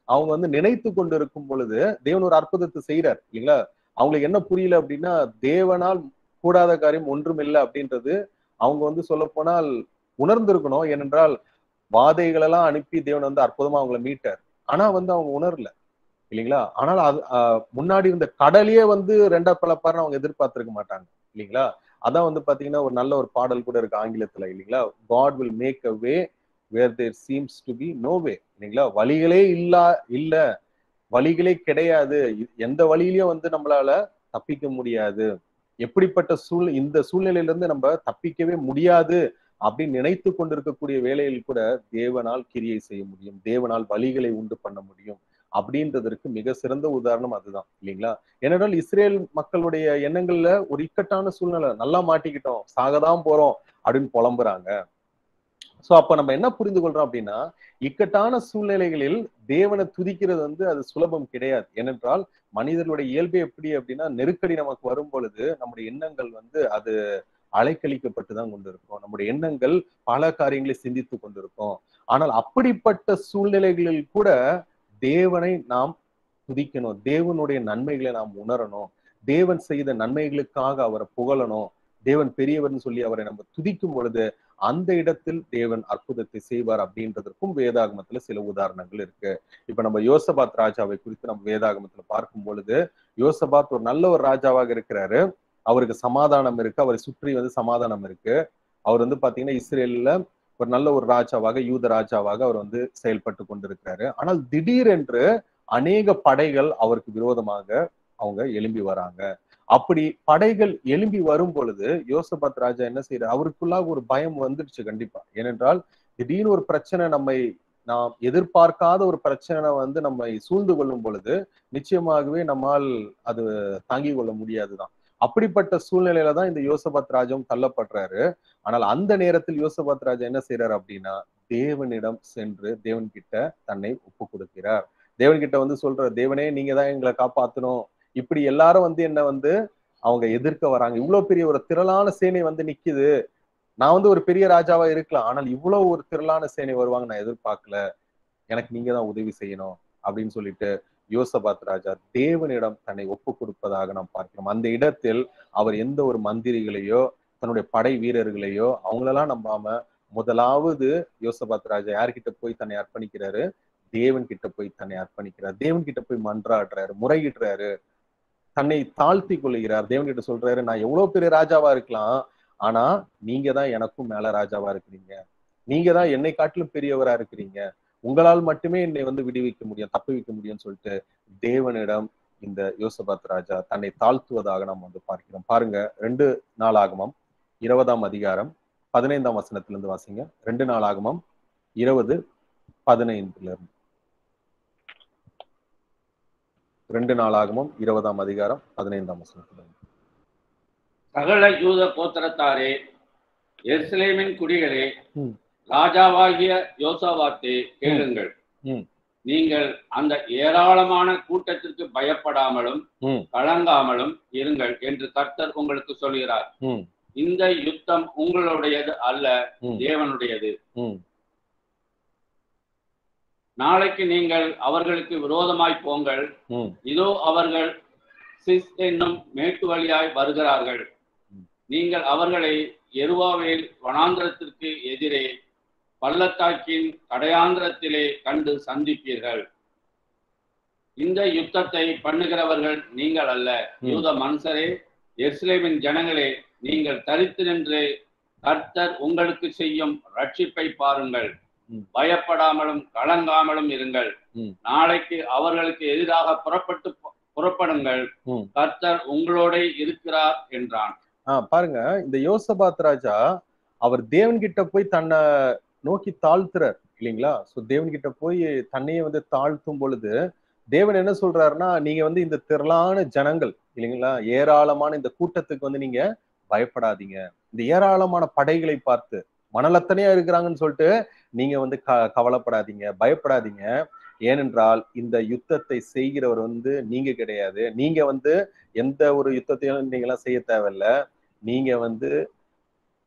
அவங்க வந்து நினைத்து கொண்டு இருக்கும் பொழுது தேவன் ஒரு அற்புதத்தை செய்யறார் இல்லைங்களா. அவங்களுக்கு என்ன புரியல அப்படின்னா, தேவனால் கூடாத காரியம் ஒன்றும் இல்லை அப்படின்றது அவங்க வந்து சொல்ல போனால் உணர்ந்திருக்கணும். ஏனென்றால் வாதைகள் எல்லாம் அனுப்பி தேவன் வந்து அற்புதமா அவங்களை மீட்டார். ஆனா வந்து அவங்க உணரல இல்லைங்களா. ஆனால் அது முன்னாடி இருந்த கடலையே வந்து ரெண்டா பிளப்பாருன்னு அவங்க எதிர்பார்த்திருக்க மாட்டாங்க இல்லைங்களா. அதான் வந்து பாத்தீங்கன்னா ஒரு நல்ல ஒரு பாடல் கூட இருக்கு ஆங்கிலத்துல இல்லைங்களா. God will make a way where there seems to be no way இல்லைங்களா. வழிகளே இல்ல வழிகளே கிடையாது, எந்த வழியிலயும் வந்து நம்மளால தப்பிக்க முடியாது, எப்படிப்பட்ட இந்த சூழ்நிலையில இருந்து நம்ம தப்பிக்கவே முடியாது அப்படின்னு நினைத்து கொண்டிருக்கக்கூடிய வேலையில் கூட தேவனால் கிரியை செய்ய முடியும், தேவனால் வழிகளை உண்டு பண்ண முடியும் அப்படின்றதற்கு மிக சிறந்த உதாரணம் அதுதான் இல்லைங்களா. ஏனென்றால் இஸ்ரேல் மக்களுடைய எண்ணங்கள்ல ஒரு இக்கட்டான சூழ்நிலை, நல்லா மாட்டிக்கிட்டோம், சாகதான் போறோம் அப்படின்னு புலம்புறாங்க. சோ அப்ப நம்ம என்ன புரிந்து கொள்றோம் அப்படின்னா, இக்கட்டான சூழ்நிலைகளில் தேவனை துதிக்கிறது வந்து அது சுலபம் கிடையாது. ஏனென்றால் மனிதர்களுடைய இயல்பே எப்படி அப்படின்னா, நெருக்கடி நமக்கு வரும் பொழுது நம்முடைய எண்ணங்கள் வந்து அது அலைக்கழிக்கப்பட்டுதான் கொண்டிருக்கும், நம்முடைய எண்ணங்கள் பல காரியங்களை சிந்தித்து கொண்டிருக்கும். ஆனால் அப்படிப்பட்ட சூழ்நிலைகளில் கூட தேவனை நாம் துதிக்கணும், தேவனுடைய நன்மைகளை நாம் உணரணும், தேவன் செய்த நன்மைகளுக்காக அவரை புகழணும், தேவன் பெரியவர்னு சொல்லி அவரை நம்ம துதிக்கும் பொழுது அந்த இடத்தில் தேவன் அற்புதத்தை செய்வார் அப்படின்றதற்கும் வேதாகமத்துல சில உதாரணங்கள் இருக்கு. இப்ப நம்ம யோசபாத் ராஜாவை குறித்து நம்ம வேதாகமத்துல பார்க்கும் பொழுது, யோசபாத் ஒரு நல்ல ஒரு ராஜாவாக இருக்கிறாரு, அவருக்கு சமாதானம் இருக்கு, அவரை சுற்றி வந்து சமாதானம் இருக்கு. அவர் வந்து பாத்தீங்கன்னா இஸ்ரேல்ல ஒரு நல்ல ஒரு ராஜாவாக, யூத ராஜாவாக அவர் வந்து செயல்பட்டு கொண்டிருக்கிறாரு. ஆனால் திடீரென்று அநேக படைகள் அவருக்கு விரோதமாக அவங்க எழும்பி வராங்க. அப்படி படைகள் எழும்பி வரும் பொழுது யோசபாத் ராஜா என்ன செய்யறாரு, அவருக்குள்ளாக ஒரு பயம் வந்துடுச்சு கண்டிப்பா. ஏனென்றால் திடீர்னு ஒரு பிரச்சனை நாம் எதிர்பார்க்காத ஒரு பிரச்சனை வந்து நம்மை சூழ்ந்து கொள்ளும் பொழுது நிச்சயமாகவே நம்மால் அது தாங்கிக் கொள்ள முடியாதுதான். அப்படிப்பட்ட சூழ்நிலையில தான் இந்த யோசபாத் ராஜாவும் தள்ளப்படுறாரு. ஆனால் அந்த நேரத்தில் யோசபாத் ராஜா என்ன செய்யறாரு அப்படின்னா, தேவனிடம் சென்று தேவன் கிட்ட தன்னை ஒப்பு கொடுக்கிறார். தேவன் கிட்ட வந்து சொல்ற, தேவனே நீங்க தான் எங்களை காப்பாத்தணும், இப்படி எல்லாரும் வந்து என்ன வந்து அவங்க எதிர்க்க வராங்க, இவ்வளவு பெரிய ஒரு திரளான சேனை வந்து நிக்குது, நான் வந்து ஒரு பெரிய ராஜாவா இருக்கலாம், ஆனால் இவ்வளவு ஒரு திரளான சேனை வருவாங்க நான் எதிர்பார்க்கல, எனக்கு நீங்க தான் உதவி செய்யணும் அப்படின்னு சொல்லிட்டு யோசபாத் ராஜா தேவனிடம் தன்னை ஒப்பு கொடுப்பதாக நாம் பார்க்கிறோம். அந்த இடத்தில் அவர் எந்த ஒரு மந்திரிகளையோ தன்னுடைய படை வீரர்களையோ அவங்களெல்லாம் நம்பாம முதலாவது யோசபாத் ராஜா யார்கிட்ட போய் தன்னை அர்ப்பணிக்கிறாரு, தேவன் கிட்ட போய் தன்னை அர்ப்பணிக்கிறார், தேவன் கிட்ட போய் மன்றாடுறாரு, முறையிடுறாரு, தன்னை தாழ்த்தி கொள்கிறார். தேவன் கிட்ட சொல்றாரு, நான் எவ்வளவு பெரிய ராஜாவா இருக்கலாம், ஆனா நீங்க தான் எனக்கும் மேல ராஜாவா இருக்கிறீங்க, நீங்க தான் என்னை காட்டிலும் பெரியவரா இருக்கிறீங்க, உங்களால் மட்டுமே என்னை வந்து விடுவிக்க முடியும், தப்புவிக்க முடியும்னு சொல்லிட்டு தேவனிடம் இந்த யோசபாத் ராஜா தன்னை தாழ்த்துவதாக நாம் வந்து பார்க்கிறோம். பாருங்க 2 நாளாகமம் 20ஆம் அதிகாரம் 15ஆம் வசனத்திலிருந்து வாசிங்க. 2 நாளாகமம் 20:15 2 நாளாகமம் 20ஆம் அதிகாரம் 15ஆம் வசனத்திலிருந்து. சகல யூத கோத்திரத்தாரே, எருசலேமின் குடிகளே, ராஜாவாகிய யோசபாத்தே கேளுங்கள். நீங்கள் அந்த ஏராளமான கூட்டத்திற்கு பயப்படாமலும் கலங்காமலும் இருங்கள் என்று கர்த்தர் உங்களுக்கு சொல்கிறார். இந்த யுத்தம் உங்களுடையது அல்ல, தேவனுடையது. நாளைக்கு நீங்கள் அவர்களுக்கு விரோதமாய் போங்கள், இதோ அவர்கள் சிஸ் என்னும் மேட்டு வழியாய் வருகிறார்கள், நீங்கள் அவர்களை எருவாவேல் வனாந்திரத்திற்கு எதிரே பள்ளத்தாக்கின் கடையாந்திரத்திலே கண்டு சந்திப்பீர்கள். இந்த யுத்தத்தை பண்ணுகிறவர்கள் நீங்கள் அல்ல, யூத மனுஷரே, எருசலேமின் ஜனங்களே, நீங்கள் தரித்து நின்று கர்த்தர் உங்களுக்கு செய்யும் ரட்சிப்பை பாருங்கள், பயப்படாமலும் கலங்காமலும் இருங்கள். நாளைக்கு அவர்களுக்கு எதிராக புறப்படுங்கள், கர்த்தர் உங்களோட இருக்கிறார் என்றான். பாருங்க, இந்த யோசபாத் ராஜா அவர் தேவன் கிட்ட போய் தன்னை நோக்கி தாழ்த்துறார் இல்லைங்களா. சோ தேவன் கிட்ட போய் தன்னையே வந்து தாழ்த்தும் பொழுது தேவன் என்ன சொல்றாருன்னா, நீங்க வந்து இந்த திரளான ஜனங்கள் இல்லைங்களா, ஏராளமான இந்த கூட்டத்துக்கு வந்து நீங்க பயப்படாதீங்க, இந்த ஏராளமான படைகளை பார்த்து மணலத்தனையா இருக்கிறாங்கன்னு சொல்லிட்டு நீங்க வந்து கவலைப்படாதீங்க, பயப்படாதீங்க. ஏனென்றால் இந்த யுத்தத்தை செய்கிறவர் வந்து நீங்க கிடையாது, நீங்க வந்து எந்த ஒரு யுத்தத்தையும் நீங்க எல்லாம் செய்ய தேவையில்ல, நீங்க வந்து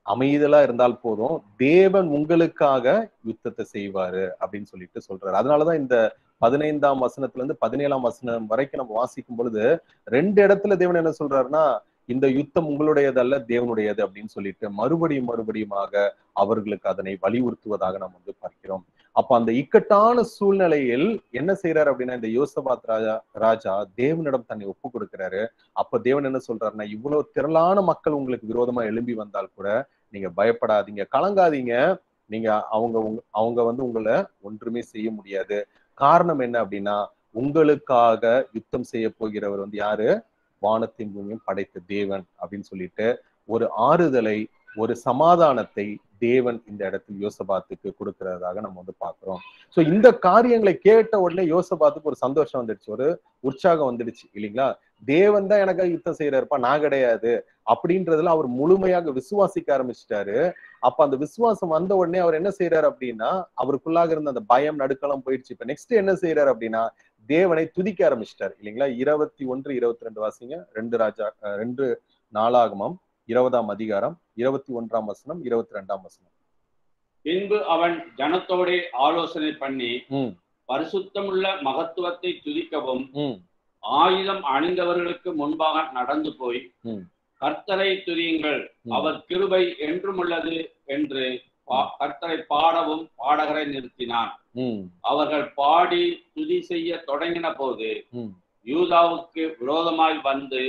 அமைதலா இருந்தால் போதும், தேவன் உங்களுக்காக யுத்தத்தை செய்வாரு அப்படின்னு சொல்லிட்டு சொல்றாரு. அதனாலதான் இந்த 15ஆம் வசனத்துல இருந்து 17ஆம் வசனம் வரைக்கும் நம்ம வாசிக்கும் பொழுது 2 இடத்துல தேவன் என்ன சொல்றாருன்னா, இந்த யுத்தம் உங்களுடையதல்ல தேவனுடையது அப்படின்னு சொல்லிட்டு மறுபடியுமாக அவர்களுக்கு அதனை வலியுறுத்துவதாக நாம் வந்து பார்க்கிறோம். அப்ப அந்த இக்கட்டான சூழ்நிலையில் என்ன செய்யறாரு அப்படின்னா, இந்த யோசபாத் ராஜா தேவனிடம் தன்னை ஒப்பு கொடுக்கிறாரு. அப்ப தேவன் என்ன சொல்றாருன்னா, இவ்வளவு திரளான மக்கள் உங்களுக்கு விரோதமா எழும்பி வந்தால் கூட நீங்க பயப்படாதீங்க, கலங்காதீங்க. நீங்க அவங்க வந்து உங்களை ஒன்றுமே செய்ய முடியாது. காரணம் என்ன அப்படின்னா, உங்களுக்காக யுத்தம் செய்ய போகிறவர் வந்து யாரு? வானத்தின் பூமியும் படைத்த தேவன் அப்படின்னு சொல்லிட்டு ஒரு ஆறுதலை, ஒரு சமாதானத்தை தேவன் இந்த இடத்தில் யோசபாத்துக்கு கொடுக்கிறதாக நம்ம வந்து பாக்குறோம். சோ இந்த காரியங்களை கேட்ட உடனே யோசபாத்துக்கு ஒரு சந்தோஷம் வந்துடுச்சு, ஒரு உற்சாகம் வந்துடுச்சு இல்லைங்களா? தேவன் தான் எனக்காக யுத்தம் செய்யறாருப்பா, நான் கிடையாது அப்படின்றதுல அவர் முழுமையாக விசுவாசிக்க ஆரம்பிச்சிட்டாரு. அப்ப அந்த விசுவாசம் வந்த உடனே அவர் என்ன செய்யறாரு அப்படின்னா, அவருக்குள்ளாக இருந்த அந்த பயம் நடுக்கலாம் போயிடுச்சு. இப்ப நெக்ஸ்ட் என்ன செய்யறாரு அப்படின்னா, தேவனை துதிக்க ஆரம்பிச்சிட்டார் இல்லைங்களா? 21, 22 வாசிங்க. 2 நாளாகமம் 20ஆம் அதிகாரம் 21ஆம் வசனம் 22ஆம் வசனம். பின்பு அவன் ஜனத்தோட ஆலோசனை பண்ணி பரிசுத்தமுள்ள மகத்துவத்தை துதிக்கவும் ஆயுதம் அணிந்தவர்களுக்கு முன்பாக நடந்து போய் கர்த்தரை துதியுங்கள், அவர் கிருபை என்றும் உள்ளது என்று கர்த்தரை பாடவும் பாடகரை நிறுத்தினான். அவர்கள் பாடி துதி செய்ய தொடங்கின போது யூதாவுக்கு விரோதமாய் வந்து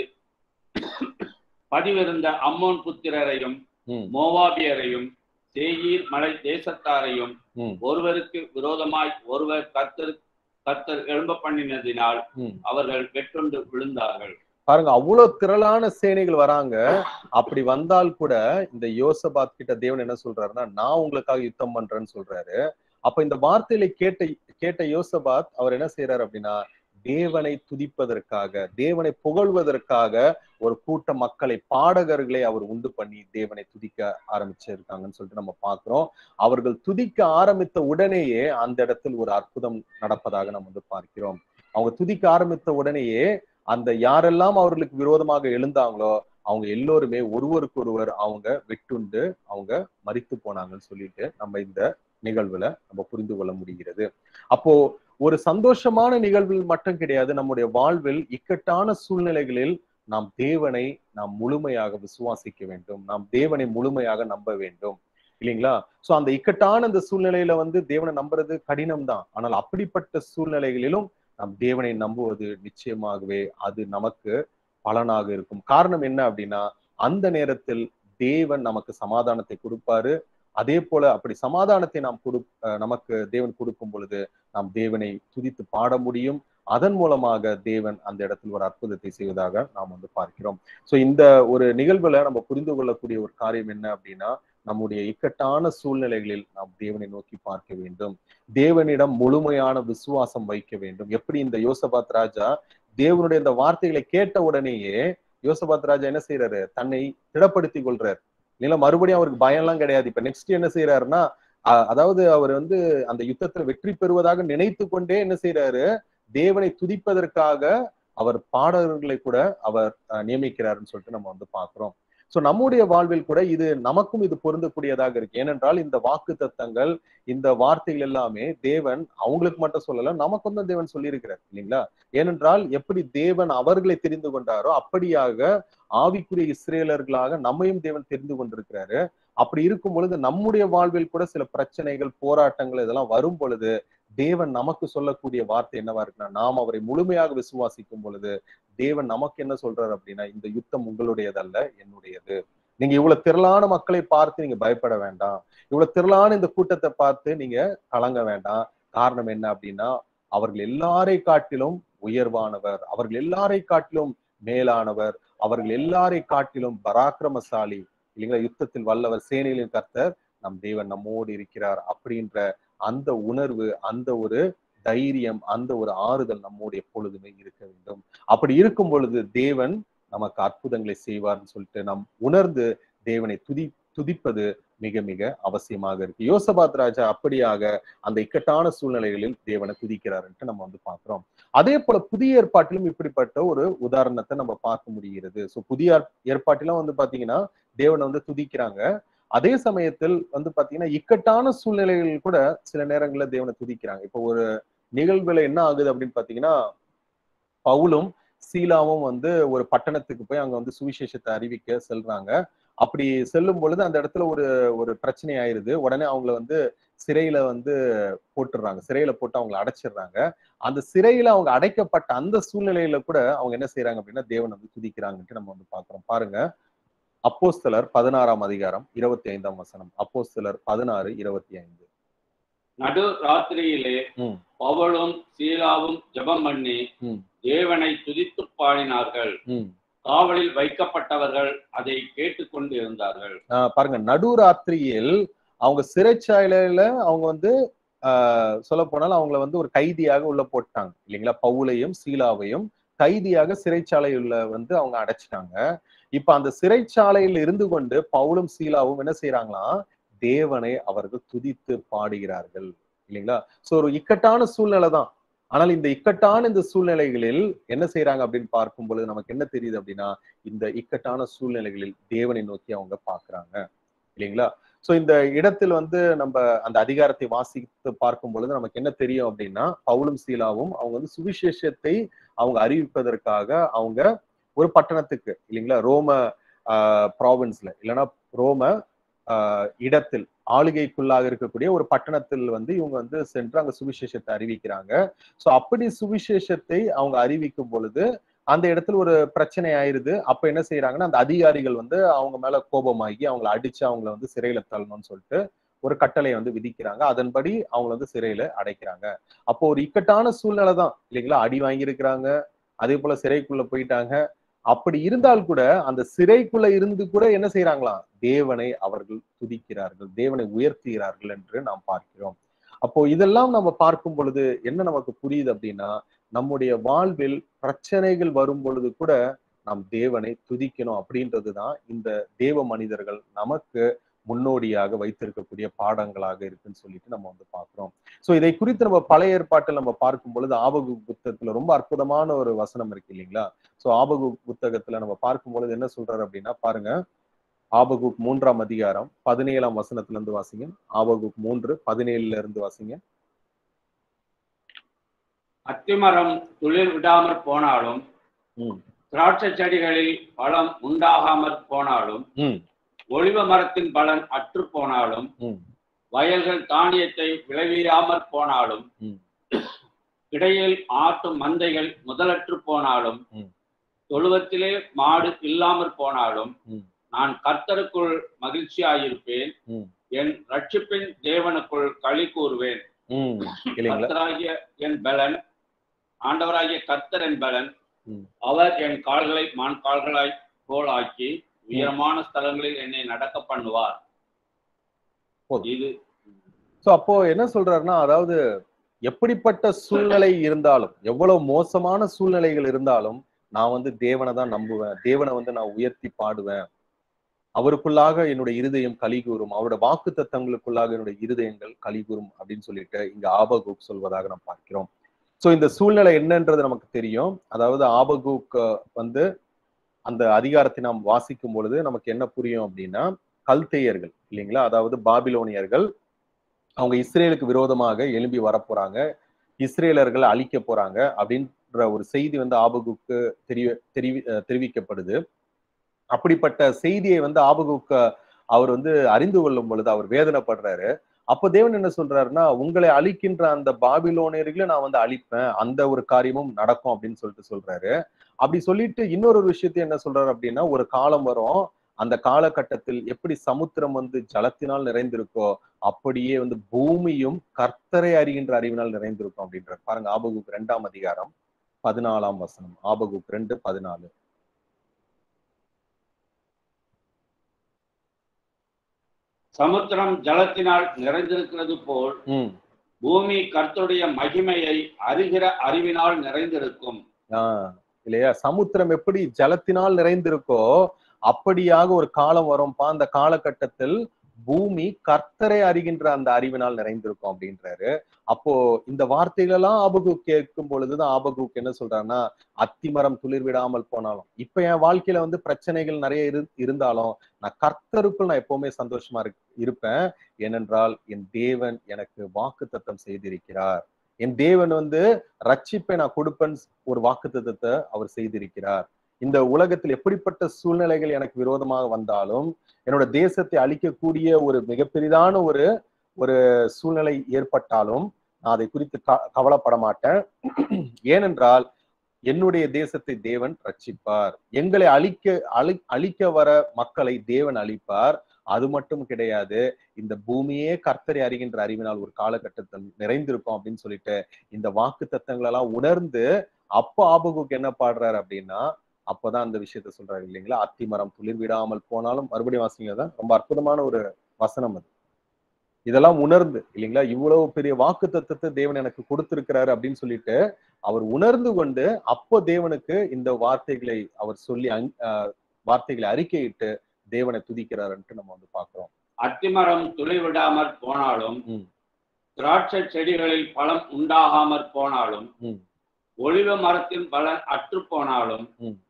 பதிவிருந்த அம்மோன் புத்திரரையும் மோவாபியரையும் சேயீர் மலை தேசத்தாரையும் ஒருவருக்கு விரோதமாய் ஒருவர் கர்த்தர் எழும்ப பண்ணினதினால் அவர்கள் வெற்றுண்டு விழுந்தார்கள். பாருங்க, அவ்வளவு திரளான சேனைகள் வராங்க. அப்படி வந்தால் கூட இந்த யோசபாத் கிட்ட தேவன் என்ன சொல்றாருன்னா, நான் உங்களுக்காக யுத்தம் பண்றேன்னு சொல்றாரு. அப்ப இந்த வார்த்தையில கேட்ட யோசபாத் அவர் என்ன செய்யறாரு அப்படின்னா, தேவனை துதிப்பதற்காக, தேவனை புகழ்வதற்காக ஒரு கூட்ட மக்களை, பாடகர்களை அவர் உண்டு பண்ணி தேவனை துதிக்க ஆரம்பிச்சிருக்காங்கன்னு சொல்லிட்டு நம்ம பார்க்கிறோம். அவர்கள் துதிக்க ஆரம்பித்த உடனேயே அந்த இடத்தில் ஒரு அற்புதம் நடப்பதாக நம்ம வந்து பார்க்கிறோம். அவங்க துதிக்க ஆரம்பித்த உடனேயே அந்த யாரெல்லாம் அவர்களுக்கு விரோதமாக எழுந்தாங்களோ அவங்க எல்லோருமே ஒருவருக்கொருவர் அவங்க வெட்டுண்டு அவங்க மரித்து போனாங்கன்னு சொல்லிட்டு நம்ம இந்த நிகழ்வுல நம்ம புரிந்து கொள்ள முடிகிறது. அப்போ ஒரு சந்தோஷமான நிகழ்வில் மட்டும் கிடையாது, நம்முடைய வாழ்வில் இக்கட்டான சூழ்நிலைகளில் நாம் தேவனை முழுமையாக விசுவாசிக்க வேண்டும், நாம் தேவனை முழுமையாக நம்ப வேண்டும் இல்லைங்களா? சோ அந்த இக்கட்டான இந்த சூழ்நிலையில வந்து தேவனை நம்புறது கடினம் தான். ஆனால் அப்படிப்பட்ட சூழ்நிலைகளிலும் நாம் தேவனை நம்புவது நிச்சயமாகவே அது நமக்கு பலனாக இருக்கும். காரணம் என்ன அப்படின்னா, அந்த நேரத்தில் தேவன் நமக்கு சமாதானத்தை கொடுப்பாரு. அதே போல அப்படி சமாதானத்தை நமக்கு தேவன் கொடுக்கும் பொழுது நாம் தேவனை துதித்து பாட முடியும். அதன் மூலமாக தேவன் அந்த இடத்தில் ஒரு அற்புதத்தை செய்வதாக நாம் வந்து பார்க்கிறோம். சோ இந்த ஒரு நிகழ்வுல நம்ம புரிந்து கொள்ளக்கூடிய ஒரு காரியம் என்ன அப்படின்னா, நம்முடைய இக்கட்டான சூழ்நிலைகளில் நாம் தேவனை நோக்கி பார்க்க வேண்டும், தேவனிடம் முழுமையான விசுவாசம் வைக்க வேண்டும். எப்படி இந்த யோசபாத் ராஜா தேவனுடைய இந்த வார்த்தைகளை கேட்ட உடனேயே யோசபாத் ராஜா என்ன செய்யறாரு, தன்னை திடப்படுத்தி கொள்றாரு இல்ல, மறுபடியும் அவருக்கு பயம் எல்லாம் கிடையாது. இப்ப நெக்ஸ்ட் என்ன செய்யறாருன்னா, அதாவது அவர் வந்து அந்த யுத்தத்துல வெற்றி பெறுவதாக நினைத்து கொண்டே என்ன செய்யறாரு, தேவனை துதிப்பதற்காக அவர் பாடகர்களை கூட அவர் நியமிக்கிறாருன்னு சொல்லிட்டு நம்ம வந்து பாக்குறோம். சோ நம்முடைய வாழ்வில் கூட நமக்கும் இது பொருந்தக்கூடியதாக இருக்கு. ஏனென்றால் இந்த வாக்கு தத்தங்கள், இந்த வார்த்தைகள் எல்லாமே தேவன் அவங்களுக்கு மட்டும் சொல்லல, நமக்கும் தான் தேவன் சொல்லியிருக்கிறார் இல்லைங்களா? ஏனென்றால் எப்படி தேவன் அவர்களை தெரிந்து கொண்டாரோ அப்படியாக ஆவிக்குரிய இஸ்ரேலர்களாக நம்மையும் தேவன் தெரிந்து கொண்டிருக்கிறாரு. அப்படி இருக்கும் பொழுது நம்முடைய வாழ்வில் கூட சில பிரச்சனைகள், போராட்டங்கள் இதெல்லாம் வரும் பொழுது தேவன் நமக்கு சொல்லக்கூடிய வார்த்தை என்னவா இருக்குன்னா, நாம் அவரை முழுமையாக விசுவாசிக்கும் பொழுது தேவன் நமக்கு என்ன சொல்றாரு அப்படின்னா, இந்த யுத்தம் உங்களுடையதல்ல என்னுடையது. நீங்க இவ்வளவு திரளான மக்களை பார்த்து நீங்க பயப்பட வேண்டாம், இவ்வளவு திரளான இந்த கூட்டத்தை பார்த்து நீங்க கலங்க வேண்டாம். காரணம் என்ன அப்படின்னா, அவர்கள் எல்லாரை காட்டிலும் உயர்வானவர், அவர்கள் எல்லாரை காட்டிலும் மேலானவர், அவர்கள் எல்லாரை காட்டிலும் பராக்கிரமசாலி இல்லைங்களா? யுத்தத்தில் வல்லவர், சேனைகளின் கர்த்தர் நம் தேவன் நம்மோடு இருக்கிறார் அப்படின்ற அந்த உணர்வு, அந்த ஒரு தைரியம், அந்த ஒரு ஆறுதல் நம்மோடு எப்பொழுதுமே இருக்க வேண்டும். அப்படி இருக்கும் பொழுது தேவன் நமக்கு அற்புதங்களை செய்வார்னு சொல்லிட்டு நாம் உணர்ந்து தேவனை துதிப்பது மிக மிக அவசியமாக இருக்கு. யோசபாத் ராஜா அப்படியாக அந்த இக்கட்டான சூழ்நிலைகளில் தேவனை துதிக்கிறாருன்ட்டு நம்ம வந்து பார்க்கிறோம். அதே போல புதிய ஏற்பாட்டிலும் இப்படிப்பட்ட ஒரு உதாரணத்தை நம்ம பார்க்க முடிகிறது. சோ புதிய ஏற்பாட்டிலும் வந்து பாத்தீங்கன்னா தேவனை வந்து துதிக்கிறாங்க. அதே சமயத்தில் வந்து பாத்தீங்கன்னா இக்கட்டான சூழ்நிலைகள் கூட சில நேரங்கள்ல தேவனை துதிக்கிறாங்க. இப்போ ஒரு நிகழ்வுல என்ன ஆகுது அப்படின்னு பாத்தீங்கன்னா, பவுலும் சீலாவும் வந்து ஒரு பட்டணத்துக்கு போய் அங்க வந்து சுவிசேஷத்தை அறிவிக்க செல்றாங்க. அப்படி செல்லும் பொழுது அந்த இடத்துல ஒரு ஒரு பிரச்சனை ஆயிருது. உடனே அவங்கள வந்து சிறையில வந்து போட்டுடுறாங்க. சிறையில போட்டு அவங்கள அடைச்சிடுறாங்க. அந்த சிறையில அவங்க அடைக்கப்பட்ட அந்த சூழ்நிலையில கூட அவங்க என்ன செய்யறாங்க அப்படின்னா தேவனை வந்து துதிக்கிறாங்கன்ட்டு நம்ம வந்து பாக்குறோம். பாருங்க, அப்போஸ்தலர் 16ஆம் அதிகாரம் 25ஆம் வசனம். அப்போஸ்தலர் 16:25. நடு ராத்திரியிலே பவுலும் சீலாவும் ஜெபம் பண்ணி தேவனை துதித்து பாடினார்கள். காவலில் வைக்கப்பட்டவர்கள் அதை கேட்டுக்கொண்டு இருந்தார்கள். பாருங்க, நடுராத்திரியில் அவங்க சிறைச்சாலையில அவங்க வந்து சொல்ல போனாலும் அவங்கள வந்து ஒரு கைதியாக உள்ள போட்டாங்க இல்லைங்களா? பவுலையும் சீலாவையும் கைதியாக சிறைச்சாலையுள்ள வந்து அவங்க அடைச்சிட்டாங்க. இப்ப அந்த சிறைச்சாலையில் இருந்து கொண்டு பவுலும் சீலாவும் என்ன செய்யறாங்களாம்? தேவனை அவர்கள் துதித்து பாடுகிறார்கள் இல்லைங்களா? சோ ஒரு இக்கட்டான சூழ்நிலை தான். ஆனால் இந்த இக்கட்டான இந்த சூழ்நிலைகளில் என்ன செய்யறாங்க அப்படின்னு பார்க்கும் பொழுது நமக்கு என்ன தெரியுது அப்படின்னா, இந்த இக்கட்டான சூழ்நிலைகளில் தேவனை நோக்கி அவங்க பாக்குறாங்க இல்லைங்களா? சோ இந்த இடத்தில் வந்து நம்ம அந்த அதிகாரத்தை வாசித்து பார்க்கும் பொழுது நமக்கு என்ன தெரியும் அப்படின்னா, பவுலும் சீலாவும் அவங்க வந்து சுவிசேஷத்தை அவங்க அறிவிப்பதற்காக அவங்க ஒரு பட்டணத்துக்கு இல்லைங்களா, ரோம ப்ராவின்ஸ்ல இல்லைன்னா ரோம இடத்தில் ஆளுகைக்குள்ளாக இருக்கக்கூடிய ஒரு பட்டணத்தில் வந்து இவங்க வந்து சென்று அங்க சுவிசேஷத்தை அறிவிக்கிறாங்க. சோ அப்படி சுவிசேஷத்தை அவங்க அறிவிக்கும் பொழுது அந்த இடத்துல ஒரு பிரச்சனை ஆயிருது. அப்ப என்ன செய்யறாங்கன்னா, அந்த அதிகாரிகள் வந்து அவங்க மேல கோபமாகி அவங்களை அடிச்சு அவங்கள வந்து சிறையில தள்ளணும்னு சொல்லிட்டு ஒரு கட்டளையை வந்து விதிக்கிறாங்க. அதன்படி அவங்களை வந்து சிறையில அடைக்கிறாங்க. அப்போ ஒரு இக்கட்டான சூழ்நிலை தான் இல்லைங்களா? அடி வாங்கியிருக்கிறாங்க, அதே போல சிறைக்குள்ள போயிட்டாங்க. அப்படி இருந்தால் கூட அந்த சிறைக்குள்ள இருந்து கூட என்ன செய்யறாங்களாம்? தேவனை அவர்கள் துதிக்கிறார்கள், தேவனை உயர்த்துகிறார்கள் என்று நாம் பார்க்கிறோம். அப்போ இதெல்லாம் நம்ம பார்க்கும் பொழுது என்ன நமக்கு புரியுது அப்படின்னா, நம்முடைய வாழ்வில் பிரச்சனைகள் வரும் பொழுது கூட நாம் தேவனை துதிக்கணும் அப்படின்றதுதான் இந்த தேவ மனிதர்கள் நமக்கு முன்னோடியாக வைத்திருக்கக்கூடிய பாடங்களாக இருக்குன்னு சொல்லிட்டு நம்ம வந்து பார்க்கிறோம். சோ இதை குறித்து நம்ம பழைய ஏற்பாட்டில் நம்ம பார்க்கும் பொழுது ஆபகுக் புத்தகத்துல ரொம்ப அற்புதமான ஒரு வசனம் இருக்கு இல்லைங்களா? சோ ஆபகுக் புத்தகத்துல நம்ம பார்க்கும் பொழுது என்ன சொல்றாரு அப்படின்னா, பாருங்க, ஆபகுக் 3ஆம் அதிகாரம் 17ஆம் வசனத்துல இருந்து வாசிங்க. ஆபகுக் 3:17 இருந்து வாசிங்க. அத்திமரம் துளிர் விடாமற் போனாலும், திராட்சை செடிகளில் பழம் உண்டாகாமற் போனாலும், ஒலிவ மரத்தின் பலன் அற்று போனாலும், வயல்கள் தானியத்தை விளைவியாமற் போனாலும், இடையில் ஆட்டு மந்தைகள் முதலற்று போனாலும், தொழுவத்திலே மாடு இல்லாமற் போனாலும், நான் கர்த்தருக்குள் மகிழ்ச்சியாயிருப்பேன், என் ரட்சிப்பின் தேவனுக்குள் களி கூறுவேன். கர்த்தராகிய என் பலன், ஆண்டவராகிய கர்த்தர் என் பலன், அவர் என் கால்களை மான் கால்களாய் போல் ஆக்கி உயரமான ஸ்தலங்களில் என்னை நடக்க பண்ணுவார். இது அப்போ என்ன சொல்றாருன்னா, அதாவது எப்படிப்பட்ட சூழ்நிலை இருந்தாலும், எவ்வளவு மோசமான சூழ்நிலைகள் இருந்தாலும் நான் வந்து தேவனை தான் நம்புவேன், தேவனை வந்து நான் உயர்த்தி பாடுவேன், அவருக்குள்ளாக என்னுடைய இருதயம் கலிகூறும், அவருடைய வாக்கு தத்தங்களுக்குள்ளாக என்னுடைய இருதயங்கள் கலிகூறும் அப்படின்னு சொல்லிட்டு இங்க ஆபகுக் சொல்வதாக நாம் பார்க்கிறோம். சோ இந்த சூழ்நிலை என்னன்றது நமக்கு தெரியும். அதாவது ஆபகுக் வந்து அந்த அதிகாரத்தை நாம் வாசிக்கும் பொழுது நமக்கு என்ன புரியும் அப்படின்னா, கல்தேயர்கள் இல்லைங்களா, அதாவது பாபிலோனியர்கள் அவங்க இஸ்ரேலுக்கு விரோதமாக எழும்பி வரப்போறாங்க, இஸ்ரேலர்களை அழிக்க போறாங்க அப்படின்ற ஒரு செய்தி வந்து ஆபகுக்கு தெரிவிக்கப்படுது. அப்படிப்பட்ட செய்தியை வந்து ஆபகுக் அவர் வந்து அறிந்து கொள்ளும் பொழுது அவர் வேதனைப்படுறாரு. அப்ப தேவன் என்ன சொல்றாருன்னா, உங்களை அழிக்கின்ற அந்த பாபிலோனியர்களை நான் வந்து அழிப்பேன், அந்த ஒரு காரியமும் நடக்கும் அப்படின்னு சொல்லிட்டு சொல்றாரு. அப்படி சொல்லிட்டு இன்னொரு விஷயத்தை என்ன சொல்றாரு அப்படின்னா, ஒரு காலம் வரும், அந்த காலகட்டத்தில் எப்படி சமுத்திரம் வந்து ஜலத்தினால் நிறைந்திருக்கோ அப்படியே வந்து பூமியும் கர்த்தரை அறிகின்ற அறிவினால் நிறைந்திருக்கும் அப்படின்றார். பாருங்க, ஆபகுக் 2ஆம் அதிகாரம் 14ஆம் வசனம். ஆபகுக் 2:14. சமுத்திரம் ஜலத்தினால் நிறைந்திருக்கிறது போல் பூமி கர்த்தருடைய மகிமையை அறிகிற அறிவினால் நிறைந்திருக்கும். இல்லையா? சமுத்திரம் எப்படி ஜலத்தினால் நிறைந்திருக்கோ அப்படியாக ஒரு காலம் வரும்பா. அந்த காலகட்டத்தில் பூமி கர்த்தரை அறிகின்ற அந்த அறிவினால் நிறைந்திருக்கும் அப்படின்றாரு. அப்போ இந்த வார்த்தைகள் எல்லாம் ஆபகுக் கேட்கும் பொழுதுதான் ஆபகுக் என்ன சொல்றாருன்னா, அத்திமரம் துளிர் விடாமல் போனாலும், இப்ப என் வாழ்க்கையில வந்து பிரச்சனைகள் நிறைய இருந்தாலும் நான் கர்த்தருக்குள் நான் எப்பவுமே சந்தோஷமா இருப்பேன். ஏனென்றால் என் தேவன் எனக்கு வாக்குத்தத்தம் செய்திருக்கிறார். என் தேவன் வந்து ரட்சிப்பை நான் கொடுப்பேன் ஒரு வாக்குத்தத்தத்தை அவர் செய்திருக்கிறார். இந்த உலகத்தில் எப்படிப்பட்ட சூழ்நிலைகள் எனக்கு விரோதமாக வந்தாலும், என்னோட தேசத்தை அழிக்கக்கூடிய ஒரு மிகப்பெரிதான ஒரு சூழ்நிலை ஏற்பட்டாலும் நான் அதை குறித்து கவலைப்பட மாட்டேன். ஏனென்றால் என்னுடைய தேசத்தை தேவன் ரட்சிப்பார். எங்களை அழிக்க வர மக்களை தேவன் அழிப்பார். அது மட்டும் கிடையாது, இந்த பூமியே கர்த்தரை அறிகின்ற அறிவினால் ஒரு காலகட்டத்தில் நிறைந்திருக்கும் அப்படின்னு சொல்லிட்டு இந்த வாக்கு தத்தங்கள் எல்லாம் உணர்ந்து அப்ப ஆபகுக்கு என்ன பாடுறாரு அப்படின்னா, அப்பதான் அந்த விஷயத்த சொல்றாரு இல்லைங்களா, அத்திமரம் துளிர் விடாமல் போனாலும். மறுபடியும் வாசிங்க, தான் ரொம்ப அற்புதமான ஒரு வசனம் அது. இதெல்லாம் உணர்ந்து இல்லைங்களா, இவ்வளவு பெரிய வாக்கு தத்தத்தை தேவன் எனக்கு கொடுத்திருக்கிறாரு அப்படின்னு சொல்லிட்டு அவர் உணர்ந்து கொண்டு அப்போ தேவனுக்கு இந்த வார்த்தைகளை அவர் சொல்லி வார்த்தைகளை அறிக்கையிட்டு தேவனை துதிக்கிறாருன்ட்டு நம்ம வந்து பாக்குறோம். அத்திமரம் துளிர் விடாமற் போனாலும், திராட்சை செடிகளில் பழம் உண்டாகாமற் போனாலும், ஒலிவ மரத்தின் பலன் அற்று போனாலும்,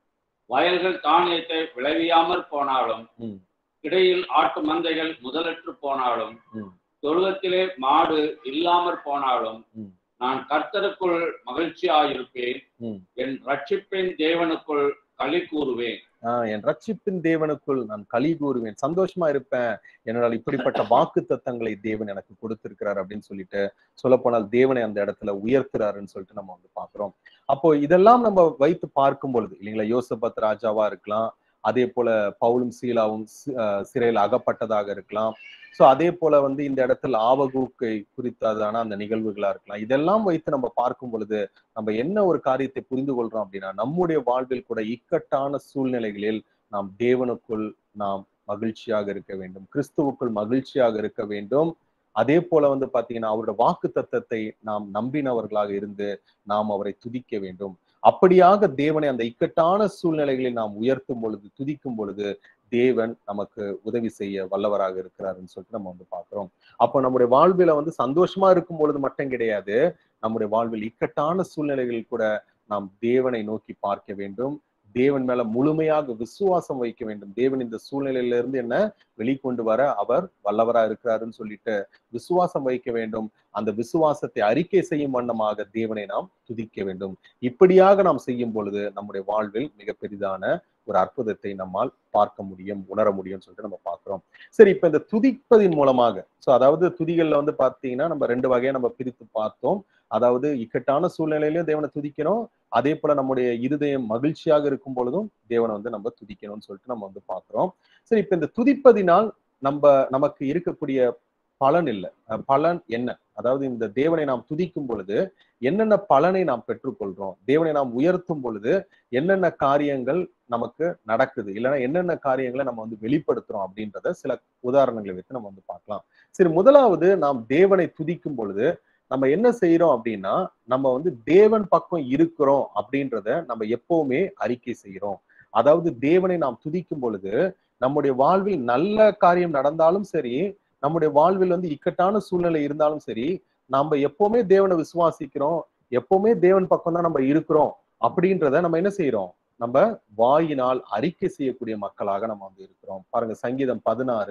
வயல்கள் தானியத்தை விளைவியாமற் போனாலும், இடையில் ஆட்டு மந்தைகள் முதலற்று போனாலும், தொழுவத்திலே மாடு இல்லாமற் போனாலும், நான் கர்த்தருக்குள் மகிழ்ச்சியாயிருப்பேன், என் ரட்சிப்பின் தேவனுக்குள் களி கூறுவேன். என் ரட்சிப்பின் தேவனுக்குள் நான் களி கூறுவேன், சந்தோஷமா இருப்பேன். என்னால் இப்படிப்பட்ட வாக்கு தத்தங்களை தேவன் எனக்கு கொடுத்திருக்கிறார் அப்படின்னு சொல்லிட்டு சொல்ல போனால் தேவனை அந்த இடத்துல உயர்த்துறாருன்னு சொல்லிட்டு நம்ம வந்து பாக்குறோம். அப்போ இதெல்லாம் நம்ம வைத்து பார்க்கும் பொழுது இல்லைங்களா, யோசபாத் ராஜாவா இருக்கலாம், அதே போல பவுலும் சீலாவும் சிறையில் அகப்பட்டதாக இருக்கலாம். சோ அதே போல வந்து இந்த இடத்துல ஆபகுக்கை குறித்ததான அந்த நிகழ்வுகளா இருக்கலாம். இதெல்லாம் வைத்து நம்ம பார்க்கும் பொழுது நம்ம என்ன ஒரு காரியத்தை புரிந்து கொள்றோம் அப்படின்னா, நம்முடைய வாழ்வில் கூட இக்கட்டான சூழ்நிலைகளில் நாம் தேவனுக்குள் நாம் மகிழ்ச்சியாக இருக்க வேண்டும், கிறிஸ்துவுக்குள் மகிழ்ச்சியாக இருக்க வேண்டும். அதே போல வந்து பாத்தீங்கன்னா அவருடைய வாக்கு தத்தத்தை நாம் நம்பினவர்களாக இருந்து நாம் அவரை துதிக்க வேண்டும். அப்படியாக தேவனை அந்த இக்கட்டான சூழ்நிலைகளில் நாம் உயர்த்தும் பொழுது, துதிக்கும் பொழுது தேவன் நமக்கு உதவி செய்ய வல்லவராக இருக்கிறாருன்னு சொல்லிட்டு நம்ம வந்து பாக்குறோம். அப்போ நம்முடைய வாழ்வில வந்து சந்தோஷமா இருக்கும் பொழுது மட்டும் கிடையாது, நம்முடைய வாழ்வில் இக்கட்டான சூழ்நிலைகளில் கூட நாம் தேவனை நோக்கி பார்க்க வேண்டும், தேவன் மேல முழுமையாக விசுவாசம் வைக்க வேண்டும். தேவன் இந்த சூழ்நிலையில இருந்து என்ன வெளிக்கொண்டு வர அவர் வல்லவரா இருக்கிறாருன்னு சொல்லிட்டு விசுவாசம் வைக்க வேண்டும். அந்த விசுவாசத்தை அறிக்கை செய்யும் வண்ணமாக தேவனை நாம் துதிக்க வேண்டும். இப்படியாக நாம் செய்யும் பொழுது நம்முடைய வாழ்வில் மிக பெரிதான ஒரு அற்புதத்தை நம்மால் பார்க்க முடியும், உணர முடியும்னு சொல்லிட்டு நம்ம பார்க்கிறோம். சரி, இப்ப இந்த துதிப்பதின் மூலமாக, சோ அதாவது துதிகள்ல வந்து பாத்தீங்கன்னா நம்ம ரெண்டு வகையா நம்ம பிரித்து பார்த்தோம். அதாவது இக்கட்டான சூழ்நிலையிலும் தேவனை துதிக்கணும், அதே போல நம்முடைய இருதயம் மகிழ்ச்சியாக இருக்கும் பொழுதும் தேவனை வந்து நம்ம துதிக்கணும்னு சொல்லிட்டு நம்ம வந்து பார்க்கிறோம். சரி, இப்ப இந்த துதிப்பதினால் நமக்கு இருக்கக்கூடிய பலன் இல்லை, பலன் என்ன? அதாவது இந்த தேவனை நாம் துதிக்கும் பொழுது என்னென்ன பலனை நாம் பெற்றுக்கொள்றோம், தேவனை நாம் உயர்த்தும் பொழுது என்னென்ன காரியங்கள் நமக்கு நடக்குது, இல்லைன்னா என்னென்ன காரியங்களை நம்ம வந்து வெளிப்படுத்துறோம் அப்படின்றத சில உதாரணங்களை வைத்து நம்ம வந்து பார்க்கலாம். சரி, முதலாவது நாம் தேவனை துதிக்கும் பொழுது நம்ம என்ன செய்யறோம் அப்படின்னா, நம்ம வந்து தேவன் பக்கம் இருக்கிறோம் அப்படின்றத நம்ம எப்பவுமே அறிக்கை செய்யறோம். அதாவது தேவனை நாம் துதிக்கும் பொழுது நம்முடைய வாழ்வில் நல்ல காரியம் நடந்தாலும் சரி, நம்முடைய வாழ்வில் வந்து இக்கட்டான சூழ்நிலை இருந்தாலும் சரி, நம்ம எப்பவுமே தேவனை விசுவாசிக்கிறோம், எப்பவுமே தேவன் பக்கம் தான் நம்ம இருக்கிறோம் அப்படின்றத நம்ம என்ன செய்யறோம், நம்ம வாயினால் அறிக்கை செய்யக்கூடிய மக்களாக நம்ம வந்து இருக்கிறோம். பாருங்க, சங்கீதம்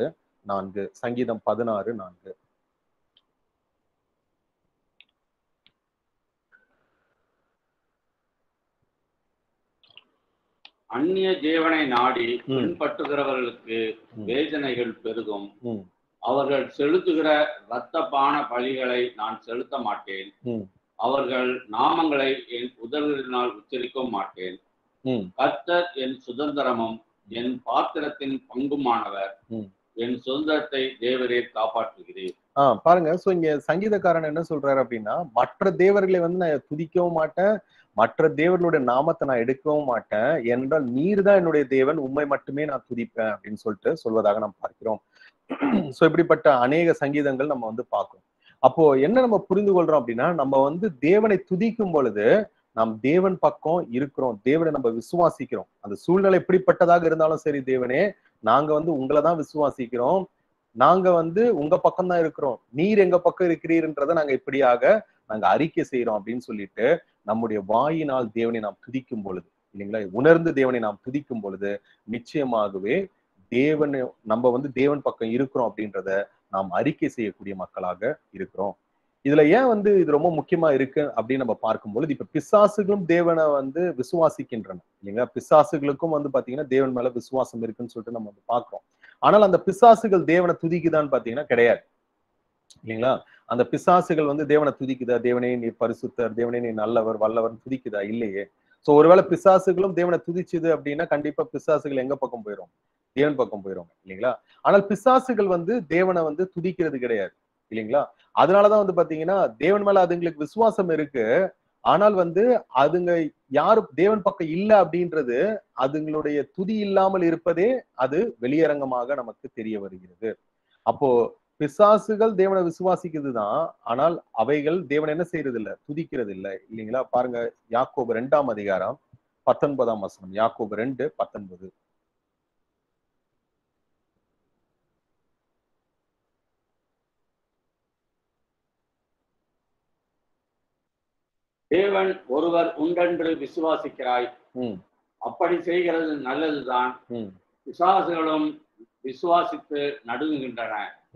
16:4. சங்கீதம் 16:4. அந்நிய தேவனை நாடி பின்பற்றுகிறவர்களுக்கு வேதனைகள் பெருகும், அவர்கள் செலுத்துகிற இரத்தபான பலிகளை நான் செலுத்த மாட்டேன், அவர்கள் நாமங்களை என் உதடுகளினால் உச்சரிக்க மாட்டேன். கர்த்தர் என் சுதந்திரமும் என் பாத்திரத்தின் பங்குமானவர், என் சுதந்திரத்தை தேவரே காப்பாற்றுகிறேன். பாருங்க, சோ இங்க சங்கீதக்காரன் என்ன சொல்றாரு அப்படின்னா, மற்ற தேவர்களை வந்து நான் துதிக்கவும் மாட்டேன், மற்ற தேவர்களுடைய நாமத்தை நான் எடுக்கவும் மாட்டேன், என்றால் நீர் தான் என்னுடைய தேவன், உண்மை மட்டுமே நான் துதிப்பேன் அப்படின்னு சொல்லிட்டு சொல்வதாக நாம் பார்க்கிறோம். சோ இப்படிப்பட்ட அநேக சங்கீதங்கள் நம்ம வந்து பார்க்கிறோம். அப்போ என்ன நம்ம புரிந்து கொள்றோம் அப்படின்னா, நம்ம வந்து தேவனை துதிக்கும் பொழுது நாம் தேவன் பக்கம் இருக்கிறோம், தேவனை நம்ம விசுவாசிக்கிறோம். அந்த சூழ்நிலை எப்படிப்பட்டதாக இருந்தாலும் சரி, தேவனே நாங்க வந்து உங்களை தான் விசுவாசிக்கிறோம், நாங்க வந்து உங்க பக்கம் தான் இருக்கிறோம், நீர் எங்க பக்கம் இருக்கிறீர்ன்றதை நாங்க இப்படியாக நாங்க அறிக்கை செய்யறோம் அப்படின்னு சொல்லிட்டு நம்முடைய வாயினால் தேவனை நாம் துதிக்கும் பொழுது, இல்லைங்களா, உணர்ந்து தேவனை நாம் துதிக்கும் பொழுது நிச்சயமாகவே தேவன், நம்ம வந்து தேவன் பக்கம் இருக்கிறோம் அப்படின்றத நாம் அறிக்கை செய்யக்கூடிய மக்களாக இருக்கிறோம். இதுல ஏன் வந்து இது ரொம்ப முக்கியமா இருக்கு அப்படின்னு நம்ம பார்க்கும்பொழுது, இப்ப பிசாசுகளும் தேவனை வந்து விசுவாசிக்கின்றன, இல்லைங்களா. பிசாசுகளுக்கும் வந்து பாத்தீங்கன்னா தேவன் மேல விசுவாசம் இருக்குன்னு சொல்லிட்டு நம்ம வந்து பாக்குறோம். ஆனால் அந்த பிசாசுகள் தேவனை துதிக்குதான்னு பாத்தீங்கன்னா கிடையாது, இல்லைங்களா. அந்த பிசாசுகள் வந்து தேவனை துதிக்குதா, தேவனே நீ பரிசுத்தர், தேவனே நீ நல்லவர் வல்லவர் துதிக்குதா? இல்லையே. சோ ஒருவேளை பிசாசுகளும் தேவனை துதிச்சுது அப்படின்னா கண்டிப்பா பிசாசுகள் எங்க பக்கம் போயிடும்? தேவன் பக்கம் போயிடும், இல்லைங்களா. ஆனால் பிசாசுகள் வந்து தேவனை வந்து துதிக்கிறது கிடையாது, இல்லைங்களா. அதனாலதான் வந்து பாத்தீங்கன்னா தேவன் மேல அதுங்களுக்கு விசுவாசம் இருக்கு, ஆனால் வந்து அதுங்க யாரு தேவன் பக்கம் இல்ல அப்படின்றது அதுங்களுடைய துதி இல்லாமல் இருப்பதே அது வெளியரங்கமாக நமக்கு தெரிய வருகிறது. அப்போ பிசாசுகள் தேவனை விசுவாசிக்கிறது தான், ஆனால் அவைகள் தேவன் என்ன செய்யறது இல்ல, துதிக்கிறது இல்ல, இல்லைங்களா. பாருங்க, யாக்கோபு 2ஆம் அதிகாரம் 19ஆம் வசனம். யாக்கோபு 2:19. தேவன் ஒருவர் உண்டென்று விசுவாசிக்கிறாய், அப்படி செய்கிறது நல்லதுதான். பிசாசுகளும் விசுவாசித்து நடுங்குகின்றன.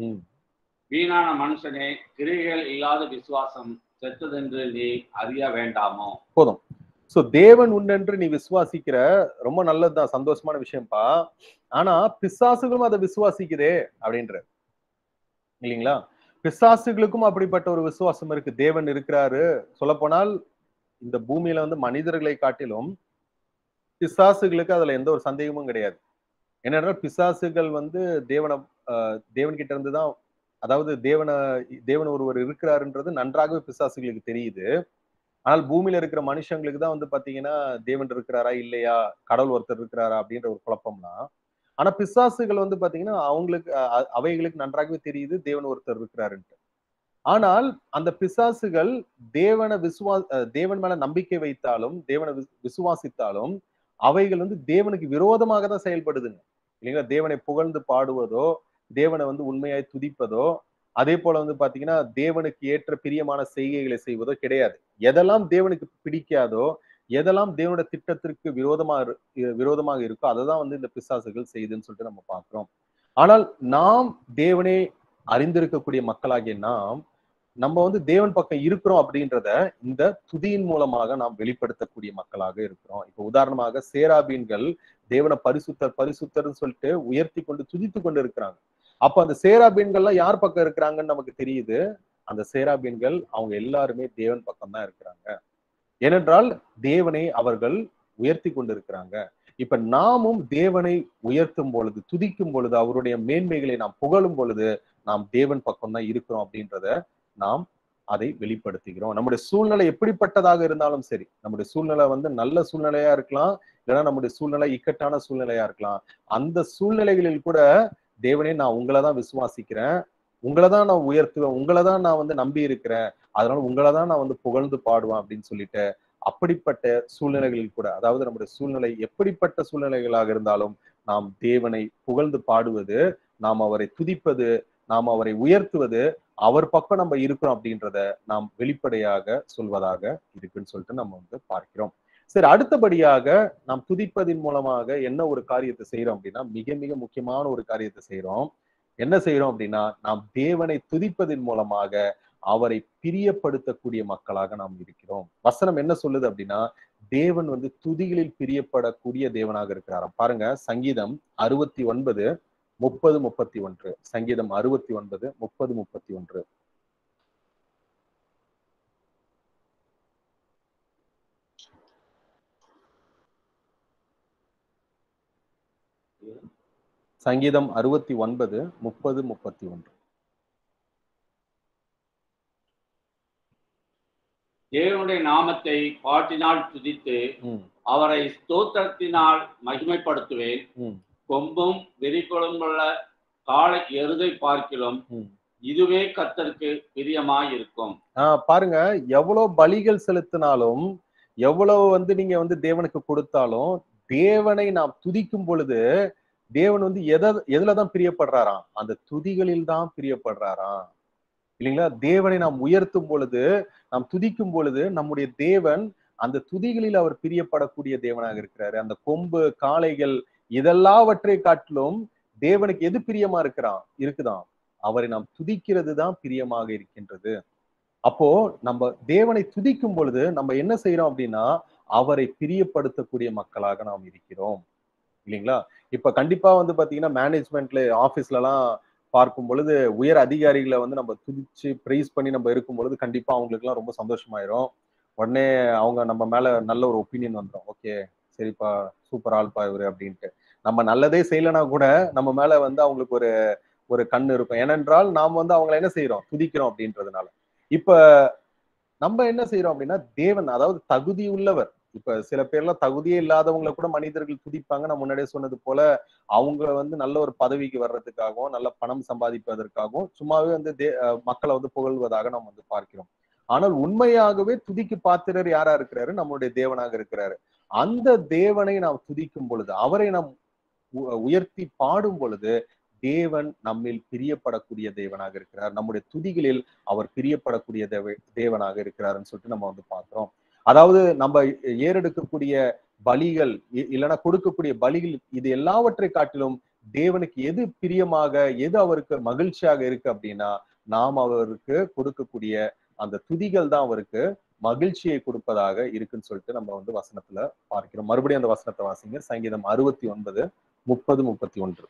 வீணான மனுஷனே, கிரியைகள் இல்லாத விசுவாசம் செத்ததென்று நீ அறிய வேண்டாமோ? போதும். சோ தேவன் உண்டென்று நீ விசுவாசிக்கிற, ரொம்ப நல்லதுதான், சந்தோஷமான விஷயம்ப்பா. ஆனா பிசாசுகளும் அதை விசுவாசிக்குதே அப்படின்ற, இல்லைங்களா. பிசாசுகளுக்கும் அப்படிப்பட்ட ஒரு விசுவாசம் இருக்கு, தேவன் இருக்கிறாரு. சொல்ல போனால் இந்த பூமியில வந்து மனிதர்களை காட்டிலும் பிசாசுகளுக்கு அதுல எந்த ஒரு சந்தேகமும் கிடையாது. என்னன்னா பிசாசுகள் வந்து தேவனை தேவன் கிட்ட இருந்துதான், அதாவது தேவன் ஒருவர் இருக்கிறாருன்றது நன்றாகவே பிசாசுகளுக்கு தெரியுது. ஆனால் பூமியில இருக்கிற மனுஷங்களுக்கு தான் வந்து பாத்தீங்கன்னா தேவன் இருக்கிறாரா இல்லையா, கடவுள் ஒருத்தர் இருக்கிறாரா அப்படின்ற ஒரு குழப்பம்லாம். ஆனா பிசாசுகள் வந்து பாத்தீங்கன்னா அவங்களுக்கு அவைகளுக்கு நன்றாகவே தெரியுது தேவன் ஒருத்தர் இருக்கிறாருன்ட்டு. ஆனால் அந்த பிசாசுகள் தேவன் மேல நம்பிக்கை வைத்தாலும், தேவனை விசுவாசித்தாலும் அவைகள் வந்து தேவனுக்கு விரோதமாக தான் செயல்படுதுங்க, இல்லைங்களா. தேவனை புகழ்ந்து பாடுவதோ, தேவனை வந்து உண்மையாய் துதிப்பதோ, அதே போல வந்து பாத்தீங்கன்னா தேவனுக்கு ஏற்ற பிரியமான செய்கைகளை செய்வதோ கிடையாது. எதெல்லாம் தேவனுக்கு பிடிக்காதோ, எதெல்லாம் தேவனுடைய திட்டத்திற்கு விரோதமாக இருக்கோ அதை தான் வந்து இந்த பிசாசுகள் செய்யுதுன்னு சொல்லிட்டு நம்ம பார்க்கிறோம். ஆனால் நாம் தேவனை அறிந்திருக்கக்கூடிய மக்களாகிய நம்ம வந்து தேவன் பக்கம் இருக்கிறோம் அப்படின்றத இந்த துதியின் மூலமாக நாம் வெளிப்படுத்தக்கூடிய மக்களாக இருக்கிறோம். இப்ப உதாரணமாக சேராபீன்கள் தேவனை பரிசுத்தர் பரிசுத்தர்னு சொல்லிட்டு உயர்த்தி கொண்டு துதித்து கொண்டு இருக்கிறாங்க. அப்ப அந்த சேராபீன்கள்லாம் யார் பக்கம் இருக்கிறாங்கன்னு நமக்கு தெரியுது. அந்த சேராபீன்கள் அவங்க எல்லாருமே தேவன் பக்கம் தான் இருக்கிறாங்க. ஏனென்றால் தேவனை அவர்கள் உயர்த்தி கொண்டு இருக்கிறாங்க. இப்ப நாமும் தேவனை உயர்த்தும் பொழுது, துதிக்கும் பொழுது, அவருடைய மேன்மைகளை நாம் புகழும் பொழுது நாம் தேவன் பக்கம் தான் இருக்கிறோம் அப்படின்றத நாம் அதை வெளிப்படுத்துகிறோம். நம்முடைய சூழ்நிலை எப்படிப்பட்டதாக இருந்தாலும் சரி, நம்முடைய சூழ்நிலை வந்து நல்ல சூழ்நிலையா இருக்கலாம், இல்லைன்னா நம்முடைய சூழ்நிலை இக்கட்டான சூழ்நிலையா இருக்கலாம். அந்த சூழ்நிலைகளில் கூட தேவனே நான் உங்களை தான் விசுவாசிக்கிறேன், உங்களை தான் நான் உயர்த்துவேன், உங்களை தான் நான் வந்து நம்பி இருக்கிறேன், அதனால உங்களை தான் நான் வந்து புகழ்ந்து பாடுவேன் அப்படின்னு சொல்லிட்டு அப்படிப்பட்ட சூழ்நிலைகளில் கூட, அதாவது நம்முடைய சூழ்நிலை எப்படிப்பட்ட சூழ்நிலைகளாக இருந்தாலும் நாம் தேவனை புகழ்ந்து பாடுவது, நாம் அவரை துதிப்பது, நாம் அவரை உயர்த்துவது, அவர் பக்கம் நம்ம இருக்கிறோம் அப்படின்றத நாம் வெளிப்படையாக சொல்வதாக இருக்குன்னு சொல்லிட்டு நம்ம வந்து பார்க்கிறோம். சரி, அடுத்தபடியாக நாம் துதிப்பதின் மூலமாக என்ன ஒரு காரியத்தை செய்யறோம் அப்படின்னா, மிக மிக முக்கியமான ஒரு காரியத்தை செய்யறோம். என்ன செய்யறோம் அப்படின்னா, நாம் தேவனை துதிப்பதின் மூலமாக அவரை பிரியப்படுத்தக்கூடிய மக்களாக நாம் இருக்கிறோம். வசனம் என்ன சொல்லுது அப்படின்னா, தேவன் வந்து துதிகளில் பிரியப்படக்கூடிய தேவனாக இருக்கிறாராம். பாருங்க, சங்கீதம் 69 30 31. சங்கீதம் 69 30 31. சங்கீதம் 69 30 31. தேவனுடைய நாமத்தை பாட்டினால் துதித்து அவரை ஸ்தோத்திரத்தினால் மகிமைப்படுத்துவேன். கொம்பும் விரிகொழும்புள்ள காளை எருதை பார்க்கிலும் இதுவே கர்த்தருக்கு பிரியமாய் இருக்கும். பாருங்க, எவ்வளவு பலிகள் செலுத்தினாலும், எவ்வளவு வந்து நீங்க வந்து தேவனுக்கு கொடுத்தாலும், தேவனை நாம் துதிக்கும் பொழுது தேவன் வந்து எதுலதான் பிரியப்படுறாராம்? அந்த துதிகளில் தான் பிரியப்படுறாராம். இல்லைங்களா? தேவனை நாம் உயர்த்தும் பொழுது, நாம் துதிக்கும் பொழுது, நம்முடைய தேவன் அந்த துதிகளில் அவர் பிரியப்படக்கூடிய தேவனாக இருக்கிறாரு. அந்த கொம்பு, காளைகள் இதெல்லாவற்றை காட்டிலும் தேவனுக்கு எது பிரியமா இருக்குதாம்? அவரை நாம் துதிக்கிறது தான் பிரியமாக இருக்கின்றது. அப்போ நம்ம தேவனை துதிக்கும் பொழுது நம்ம என்ன செய்யறோம் அப்படின்னா, அவரை பிரியப்படுத்தக்கூடிய மக்களாக நாம் இருக்கிறோம். இல்லைங்களா? இப்ப கண்டிப்பா வந்து பாத்தீங்கன்னா, மேனேஜ்மெண்ட்ல ஆபீஸ்ல எல்லாம் பார்க்கும் பொழுது உயர் அதிகாரிகளை வந்து நம்ம துதிச்சு பிரைஸ் பண்ணி நம்ம இருக்கும் பொழுது கண்டிப்பா அவங்களுக்கு எல்லாம் ரொம்ப சந்தோஷமாயிரும். உடனே அவங்க நம்ம மேல நல்ல ஒரு ஒப்பீனியன் வந்துடும். ஓகே, சரிப்பா, சூப்பர் ஆள்பா இவரு அப்படின்ட்டு. நம்ம நல்லதே செய்யலைன்னா கூட நம்ம மேல வந்து அவங்களுக்கு ஒரு ஒரு கண் இருக்கும். ஏனென்றால் நாம் வந்து அவங்களை என்ன செய்யறோம்? துதிக்கிறோம் அப்படின்றதுனால. இப்ப நம்ம என்ன செய்யறோம் அப்படின்னா, தேவன் அதாவது தகுதி உள்ளவர். இப்ப சில பேர்லாம் தகுதியே இல்லாதவங்களை கூட மனிதர்கள் துதிப்பாங்க. நான் முன்னாடியே சொன்னது போல அவங்க வந்து நல்ல ஒரு பதவிக்கு வர்றதுக்காகவும், நல்ல பணம் சம்பாதிப்பதற்காகவும் சும்மாவே வந்து மக்களை வந்து புகழ்வதாக நாம் வந்து பார்க்கிறோம். ஆனால் உண்மையாகவே துதிக்கு பாத்திரர் யாரா இருக்கிறாரு? நம்மளுடைய தேவனாக இருக்கிறாரு. அந்த தேவனை நாம் துதிக்கும் பொழுது, அவரை நாம் உயர்த்தி பாடும் பொழுது தேவன் நம்மில் பிரியப்படக்கூடிய தேவனாக இருக்கிறார். நம்முடைய துதிகளில் அவர் பிரியப்படக்கூடிய தேவனாக இருக்கிறார்னு சொல்லிட்டு நம்ம வந்து பார்க்கிறோம். அதாவது நம்ம ஏறெடுக்கக்கூடிய பலிகள் இல்லைன்னா கொடுக்கக்கூடிய பலிகள் இது எல்லாவற்றை காட்டிலும் தேவனுக்கு எது பிரியமாக, எது அவருக்கு மகிழ்ச்சியாக இருக்கு அப்படின்னா, நாம் அவருக்கு கொடுக்கக்கூடிய அந்த துதிகள் தான் அவருக்கு மகிழ்ச்சியை கொடுப்பதாக இருக்குன்னு சொல்லிட்டு நம்ம வந்து வசனத்துல பார்க்கிறோம். மறுபடியும் அந்த வசனத்தை வாசிங்க. சங்கீதம் 69, 30, 31.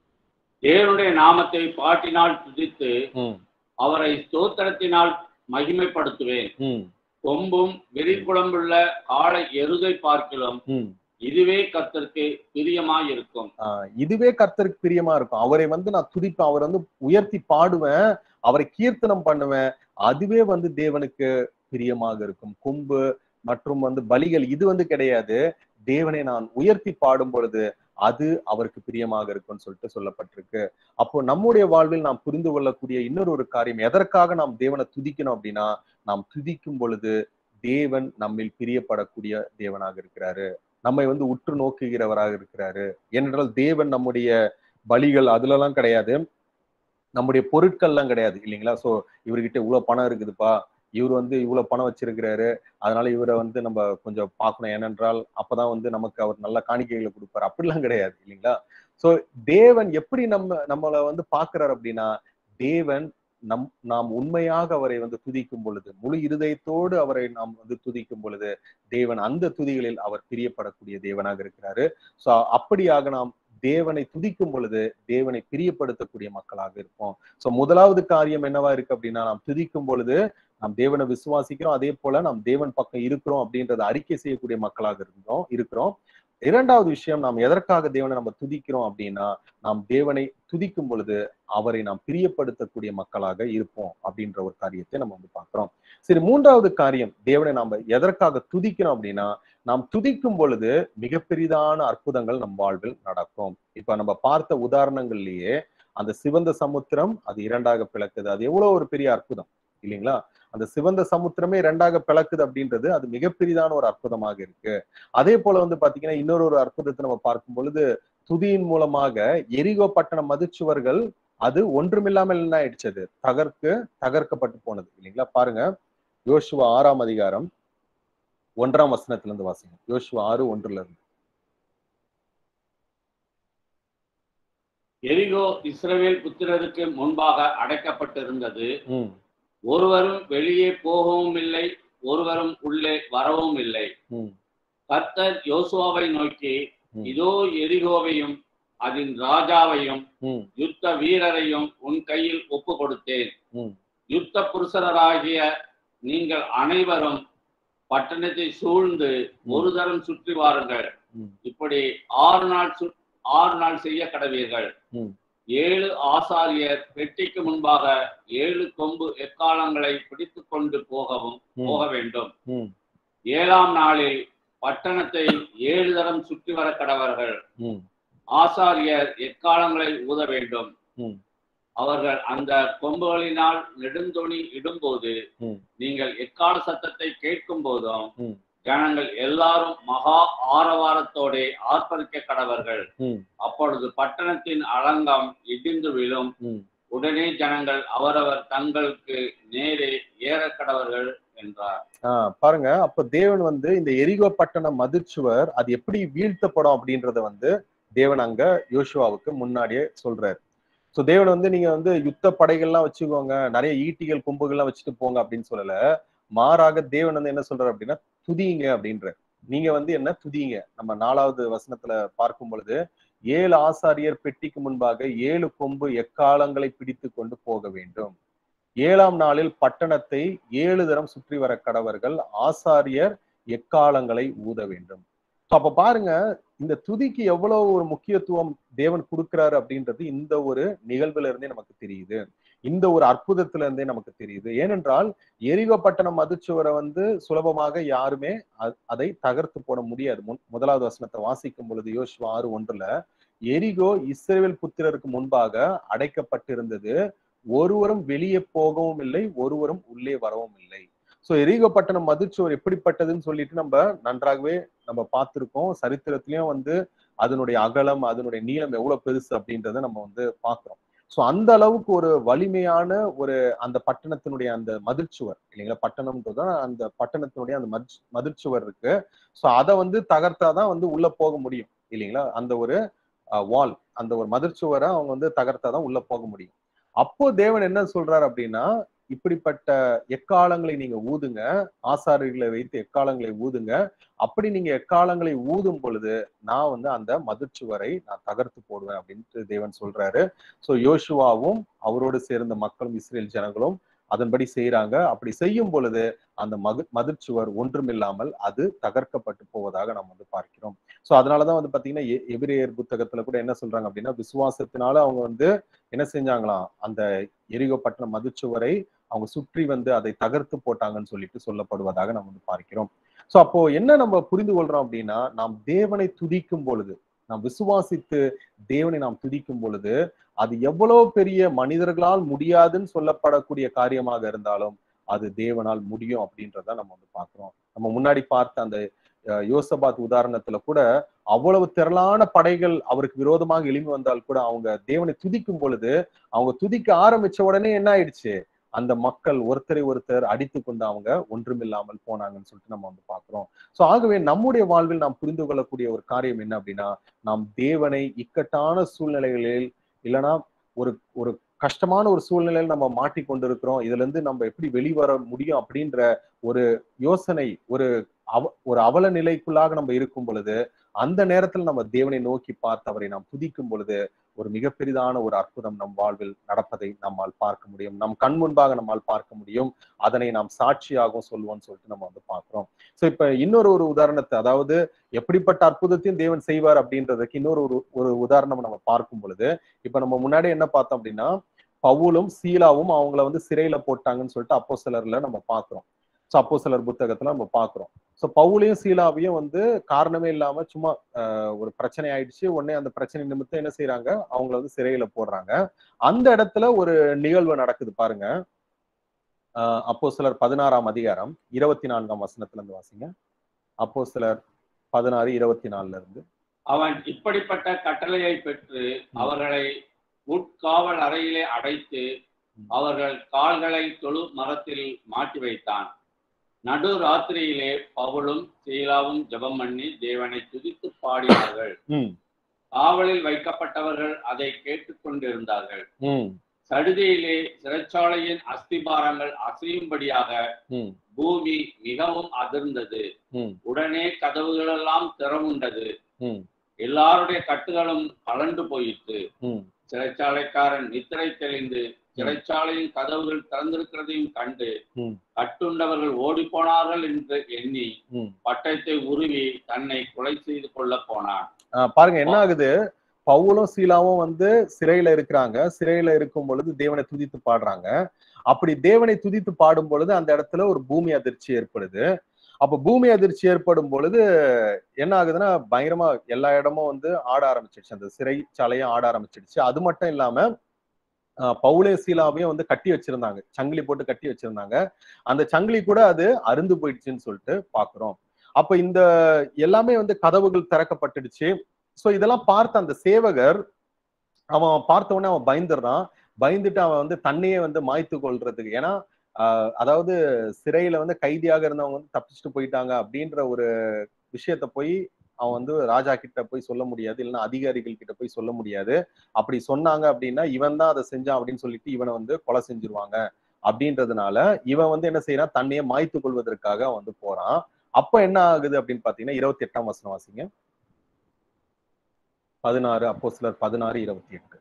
தேவனுடைய நாமத்தை பாட்டினால் துதித்து அவரை ஸ்தோத்திரத்தினால் மகிமைப்படுத்துவேன். கொம்பும் வெறிக்குழம்புள்ள காளை எருதை பார்க்கிலும் இதுவே கர்த்தருக்கு பிரியமா இருக்கும். இதுவே கர்த்தருக்கு பிரியமா இருக்கும். அவரை வந்து நான் துதிப்பேன், அவரை வந்து உயர்த்தி பாடுவேன், அவரை கீர்த்தனம் பண்ணுவேன். அதுவே வந்து தேவனுக்கு பிரியமாக இருக்கும். கொம்பு மற்றும் வந்து பலிகள் இது வந்து கிடையாது. தேவனை நான் உயர்த்தி பாடும் பொழுது அது அவருக்கு பிரியமாக இருக்கும்னு சொல்லிட்டு சொல்லப்பட்டிருக்கு. அப்போ நம்முடைய வாழ்வில் நாம் புரிந்து கொள்ளக்கூடிய இன்னொரு ஒரு காரியம், எதற்காக நாம் தேவனை துதிக்கணும் அப்படின்னா, நாம் துதிக்கும் பொழுது தேவன் நம்மில் பிரியப்படக்கூடிய தேவனாக இருக்கிறாரு. நம்மை வந்து உற்று நோக்குகிறவராக இருக்கிறாரு. ஏனென்றால் தேவன் நம்முடைய பலிகள் அதுல எல்லாம் கிடையாது, நம்முடைய பொருட்கள்லாம் கிடையாது இல்லைங்களா? சோ இவர்கிட்ட இவ்வளவு பணம் இருக்குதுப்பா, இவர் வந்து இவ்வளவு பணம் வச்சிருக்கிறாரு, அதனால இவரை வந்து நம்ம கொஞ்சம் பார்க்கணும். ஏனென்றால் அப்பதான் வந்து நமக்கு அவர் நல்ல காணிக்கைகளை கொடுப்பாரு. அப்படிலாம் கிடையாது இல்லைங்களா? சோ தேவன் எப்படி நம்மளை வந்து பார்க்கிறார் அப்படின்னா, தேவன் நாம் உண்மையாக அவரை வந்து துதிக்கும் பொழுது, முழு இருதயத்தோடு அவரை நாம் வந்து துதிக்கும் பொழுது தேவன் அந்த துதிகளில் அவர் பிரியப்படக்கூடிய தேவனாக இருக்கிறாரு. சோ அப்படியாக நாம் தேவனை துதிக்கும் பொழுது தேவனை பிரியப்படுத்தக்கூடிய மக்களாக இருப்போம். சோ முதலாவது காரியம் என்னவா இருக்கு அப்படின்னா, நாம் துதிக்கும் பொழுது நாம் தேவனை விசுவாசிக்கிறோம், அதே போல நாம் தேவன் பக்கம் இருக்கிறோம் அப்படின்றத அறிக்கை செய்யக்கூடிய மக்களாக இருக்கிறோம். இரண்டாவது விஷயம், நாம் எதற்காக தேவனை நம்ம துதிக்கிறோம் அப்படின்னா, நாம் தேவனை துதிக்கும் பொழுது அவரை நாம் பிரியப்படுத்தக்கூடிய மக்களாக இருப்போம் அப்படின்ற ஒரு காரியத்தை நம்ம வந்து பார்க்கிறோம். சரி, மூன்றாவது காரியம், தேவனை நாம எதற்காக துதிக்கிறோம் அப்படின்னா, நாம் துதிக்கும் பொழுது மிகப்பெரிதான அற்புதங்கள் நம் வாழ்வில் நடக்கும். இப்ப நம்ம பார்த்த உதாரணங்கள்லயே அந்த சிவந்த சமுத்திரம் அது இரண்டாக பிளக்குது, அது எவ்வளவு ஒரு பெரிய அற்புதம் இல்லைங்களா? அந்த சிவந்த சமுத்திரமே இரண்டாக பிளக்குது அப்படின்றது அது மிகப்பெரிதான ஒரு அற்புதமாக இருக்கு. அதே போல வந்து பாத்தீங்கன்னா இன்னொரு ஒரு அற்புதத்தை நம்ம பார்க்கும் பொழுது, துதியின் மூலமாக எரிகோ பட்டண மதிச்சுவர்கள் அது ஒன்றுமில்லாமல் என்ன ஆயிடுச்சு, அது தகர்க்கப்பட்டு போனது இல்லைங்களா? பாருங்க, யோசுவா 6ஆம் அதிகாரம் 1ஆம் வசனத்துல இருந்து வாசிங்க. யோசுவா 6:1 எரிகோ இஸ்ரவேல் புத்திரருக்கு முன்பாக அடைக்கப்பட்டிருந்தது. ஒருவரும் வெளியே போகவும் இல்லை, ஒருவரும் உள்ளே வரவும் இல்லை. கர்த்தர் யோசுவாவை நோக்கி, இதோ எரிகோவையும் அதன் ராஜாவையும் யுத்த வீரரையும் உன் கையில் ஒப்பு கொடுத்தேன். யுத்த புருஷராகிய நீங்கள் அனைவரும் பட்டணத்தை சூழ்ந்து ஒரு தரம் சுற்றி வாருங்கள். இப்படி 6 நாள் செய்ய கடவீர்கள். 7 ஆசாரியர் பெட்டிக்கு முன்பாக 7 கொம்பு எக்காலங்களை பிடித்துக் கொண்டு போக வேண்டும். 7ஆம் நாளில் பட்டணத்தை 7 தரம் சுற்றி வர கடவர்கள். ஆசாரியர் எக்காலங்களை ஊத வேண்டும். அவர்கள் அந்த கொம்புகளினால் நெடுந்தொனி இடும்போது நீங்கள் எக்கால சத்தத்தை கேட்கும் போதும் ஜனங்கள் எல்லாரும் மகா ஆரவாரத்தோட ஆர்ப்பரிக்க கடவர்கள். அப்பொழுது பட்டணத்தின் அலங்கம் இடிந்து விழும். உடனே ஜனங்கள் அவரவர் தங்களுக்கு நேரே ஏற கடவர்கள் என்றார். பாருங்க, அப்ப தேவன் வந்து இந்த எரிகோ பட்டண மதிர்ச்சுவர் அது எப்படி வீழ்த்தப்படும் அப்படின்றத வந்து தேவன் அங்க யோசுவாவுக்கு முன்னாடியே சொல்றாரு. சோ தேவன் வந்து நீங்க வந்து யுத்த படைகள்லாம் வச்சுக்கோங்க, நிறைய ஈட்டிகள் கொம்புகள்லாம் வச்சுட்டு போங்க அப்படின்னு சொல்லல. மாறாக தேவன் வந்து என்ன சொல்றாரு அப்படின்னா, துதிங்க அப்படின்ற. நீங்க வந்து என்ன துதிங்க. நம்ம 4வது வசனத்துல பார்க்கும் பொழுது 7 ஆசாரியர் பெட்டிக்கு முன்பாக 7 கொம்பு எக்காலங்களை பிடித்து கொண்டு போக வேண்டும். 7ஆம் நாளில் பட்டணத்தை 7 தரம் சுற்றி வர கடவர்கள், ஆசாரியர் எக்காலங்களை ஊத வேண்டும். அப்ப பாருங்க, இந்த துதிக்கு எவ்வளவு ஒரு முக்கியத்துவம் தேவன் கொடுக்கிறாரு அப்படின்றது இந்த ஒரு நிகழ்வுல இருந்தே நமக்கு தெரியுது. இந்த ஒரு அற்புதத்துல இருந்தே நமக்கு தெரியுது. ஏனென்றால் எரிகோ பட்டணம் மதிச்சுவரை வந்து சுலபமாக யாருமே அதை தகர்த்து போட முடியாது. 1வது வசனத்தை வாசிக்கும் பொழுது யோசுவா 6:1 எரிகோ இஸ்ரவேல் புத்திரருக்கு முன்பாக அடைக்கப்பட்டிருந்தது, ஒருவரும் வெளியே போகவும் இல்லை, ஒருவரும் உள்ளே வரவும் இல்லை. சோ எரிகோ பட்டணம் மதிச்சுவர் எப்படிப்பட்டதுன்னு சொல்லிட்டு நம்ம நன்றாகவே நம்ம பார்த்திருக்கோம். சரித்திரத்திலயும் வந்து அதனுடைய அகலம், அதனுடைய நீளம் எவ்வளவு பெருசு அப்படின்றத நம்ம வந்து பாக்குறோம். சோ அந்த அளவுக்கு ஒரு வலிமையான ஒரு அந்த பட்டணத்தினுடைய அந்த மதிர்ச்சுவர் இல்லைங்களா, பட்டணம்ன்றதான் அந்த பட்டணத்தினுடைய அந்த மதிர்ச்சுவர் இருக்கு. சோ அதை வந்து தகர்த்தாதான் வந்து உள்ள போக முடியும் இல்லைங்களா. அந்த ஒரு வால், அந்த ஒரு மதிர்ச்சுவரை அவங்க வந்து தகர்த்தாதான் உள்ள போக முடியும். அப்போ தேவன் என்ன சொல்றாரு அப்படின்னா, இப்படிப்பட்ட எக்காலங்களை நீங்க ஊதுங்க, ஆசாரியர்களை வைத்து எக்காலங்களை ஊதுங்க. அப்படி நீங்க எக்காலங்களை ஊதும் பொழுது நான் வந்து அந்த மதிர்ச்சுவரை நான் தகர்த்து போடுவேன் அப்படின்ட்டு தேவன் சொல்றாரு. சோ யோசுவாவும் அவரோடு சேர்ந்த மக்களும் இஸ்ரேல் ஜனங்களும் அதன்படி செய்யறாங்க. அப்படி செய்யும் பொழுது அந்த மதிர்ச்சுவர் ஒன்றுமில்லாமல் அது தகர்க்கப்பட்டு போவதாக நாம் வந்து பார்க்கிறோம். சோ அதனாலதான் வந்து பாத்தீங்கன்னா எபிரேயர் புத்தகத்துல கூட என்ன சொல்றாங்க அப்படின்னா, விசுவாசத்தினால அவங்க வந்து என்ன செஞ்சாங்களாம், அந்த எரிகோ பட்டண மதிர்ச்சுவரை அவங்க சுற்றி வந்து அதை தகர்த்து போட்டாங்கன்னு சொல்லிட்டு சொல்லப்படுவதாக நம்ம வந்து பார்க்கிறோம். சோ அப்போ என்ன நம்ம புரிந்து கொள்றோம் அப்படின்னா, நாம் தேவனை துதிக்கும் பொழுது, நாம் விசுவாசித்து தேவனை நாம் துதிக்கும் பொழுது, அது எவ்வளவு பெரிய மனிதர்களால் முடியாதுன்னு சொல்லப்படக்கூடிய காரியமாக இருந்தாலும் அது தேவனால் முடியும் அப்படின்றத நம்ம வந்து பார்க்கிறோம். நம்ம முன்னாடி பார்த்த அந்த யோசபாத் உதாரணத்துல கூட அவ்வளவு திரளான படைகள் அவருக்கு விரோதமாக எழும்பி வந்தால் கூட அவங்க தேவனை துதிக்கும் பொழுது, அவங்க துதிக்க ஆரம்பிச்ச உடனே என்ன ஆயிடுச்சு, அந்த மக்கள் ஒருத்தரை ஒருத்தர் அடித்து கொண்டு அவங்க ஒன்றுமில்லாமல் போனாங்கன்னு சொல்லிட்டு நம்ம வந்து பார்க்கிறோம். சோ ஆகவே நம்முடைய வாழ்வில் நாம் புரிந்து கொள்ளக்கூடிய ஒரு காரியம் என்ன அப்படின்னா, நாம் தேவனை இக்கட்டான சூழ்நிலைகளில் இல்லைன்னா ஒரு ஒரு கஷ்டமான ஒரு சூழ்நிலையில் நம்ம மாட்டிக்கொண்டிருக்கிறோம், இதுல இருந்து நம்ம எப்படி வெளிவர முடியும் அப்படின்ற ஒரு யோசனை, ஒரு அவல நிலைக்குள்ளாக நம்ம இருக்கும் பொழுது, அந்த நேரத்தில் நம்ம தேவனை நோக்கி பார்த்து அவரை நாம் துதிக்கும் பொழுது ஒரு மிகப்பெரிதான ஒரு அற்புதம் நம் வாழ்வில் நடப்பதை நம்மால் பார்க்க முடியும். நம் கண் முன்பாக நம்மால் பார்க்க முடியும். அதனை நாம் சாட்சியாகவும் சொல்லுவோம்னு சொல்லிட்டு நம்ம வந்து பார்க்கிறோம். சோ இப்ப இன்னொரு உதாரணத்தை, அதாவது எப்படிப்பட்ட அற்புதத்தையும் தேவன் செய்வார் அப்படின்றதுக்கு இன்னொரு ஒரு உதாரணம் நம்ம பார்க்கும் பொழுது, இப்ப நம்ம முன்னாடி என்ன பார்த்தோம் அப்படின்னா, பவுலும் சீலாவும் அவங்கள வந்து சிறையில போட்டாங்கன்னு சொல்லிட்டு அப்போஸ்தலர்ல நம்ம பார்க்கிறோம். சோ அப்போஸ்தலர் புத்தகத்துல நம்ம பார்க்கிறோம். சோ பவுலையும் சீலாவையும் வந்து காரணமே இல்லாம சும்மா ஒரு பிரச்சனை ஆயிடுச்சு, உடனே அந்த பிரச்சனை நிமித்தம் என்ன செய்யறாங்க, அவங்கள வந்து சிறையில போடுறாங்க. அந்த இடத்துல ஒரு நிகழ்வு நடக்குது பாருங்க. அப்போஸ்தலர் 16ஆம் அதிகாரம் 24ஆம் வசனத்துல இருந்து வாசிங்க. அப்போஸ்தலர் 16:24 இருந்து. அவன் இப்படிப்பட்ட கட்டளையை பெற்று அவர்களை உட்காவல் அறையிலே அடைத்து அவர்கள் கால்களை தொழு மரத்தில் மாட்டி வைத்தான். நடு ராத்திரியிலே பவுலும் சீலாவும் ஜெபம் பண்ணி தேவனை துதித்து பாடினார்கள். காவலில் வைக்கப்பட்டவர்கள் அதை கேட்டுக்கொண்டிருந்தார்கள். சடுதியிலே சிறைச்சாலையின் அஸ்திபாரங்கள் அசையும்படியாக பூமி மிகவும் அதிர்ந்தது. உடனே கதவுகளெல்லாம் திறமுண்டது. எல்லாருடைய கட்டுகளும் கலண்டு போயிற்று. சிறைச்சாலைக்காரன் நித்திரை தெளிந்து சிறைச்சாலையின் கதவுகள் திறந்திருக்கிறதையும் கண்டு கட்டுண்டவர்கள் ஓடி போனார்கள் என்று எண்ணி பட்டயத்தை உருவி தன்னை கொலை செய்து கொள்ள போனான். பாருங்க என்ன ஆகுது, பவுலும் சீலாவும் வந்து சிறையில இருக்கிறாங்க. சிறையில இருக்கும் பொழுது தேவனை துதித்து பாடுறாங்க. அப்படி தேவனை துதித்து பாடும் பொழுது அந்த இடத்துல ஒரு பூமி அதிர்ச்சி ஏற்படுது. அப்ப பூமி அதிர்ச்சி ஏற்படும் பொழுது என்ன ஆகுதுன்னா, பயங்கரமா எல்லா இடமும் வந்து ஆட ஆரம்பிச்சிடுச்சு, அந்த சிறைச்சாலையும் ஆட ஆரம்பிச்சிடுச்சு. அது மட்டும் இல்லாம பவுலே சீலாவையும் வந்து கட்டி வச்சிருந்தாங்க, சங்கிலி போட்டு கட்டி வச்சிருந்தாங்க. அந்த சங்கிலி கூட அது அருந்து போயிடுச்சுன்னு சொல்லிட்டு பாக்குறோம். அப்ப இந்த எல்லாமே வந்து கதவுகள் திறக்கப்பட்டுடுச்சு. சோ இதெல்லாம் பார்த்த அந்த சேவகர், அவன் பார்த்த உடனே அவன் பயந்துடுறான். பயந்துட்டு அவன் வந்து தன்னையே வந்து மாய்த்து கொள்றதுக்கு, ஏன்னா அதாவது சிறையில வந்து கைதியாக இருந்தவங்க வந்து தப்பிச்சுட்டு போயிட்டாங்க அப்படின்ற ஒரு விஷயத்த போய் அவன் வந்து ராஜா கிட்ட போய் சொல்ல முடியாது, இல்லைன்னா அதிகாரிகள் கிட்ட போய் சொல்ல முடியாது. அப்படி சொன்னாங்க அப்படின்னா இவன் தான் அதை செஞ்சான் அப்படின்னு சொல்லிட்டு இவனை வந்து கொலை செஞ்சிருவாங்க அப்படின்றதுனால இவன் வந்து என்ன செய்யறான், தன்னையே மாய்த்து கொள்வதற்காக அவன் வந்து போறான். அப்ப என்ன ஆகுது அப்படின்னு பாத்தீங்கன்னா 28ஆம் வசனம் வாசிங்க. 16, அப்போஸ்தலர் 16:28.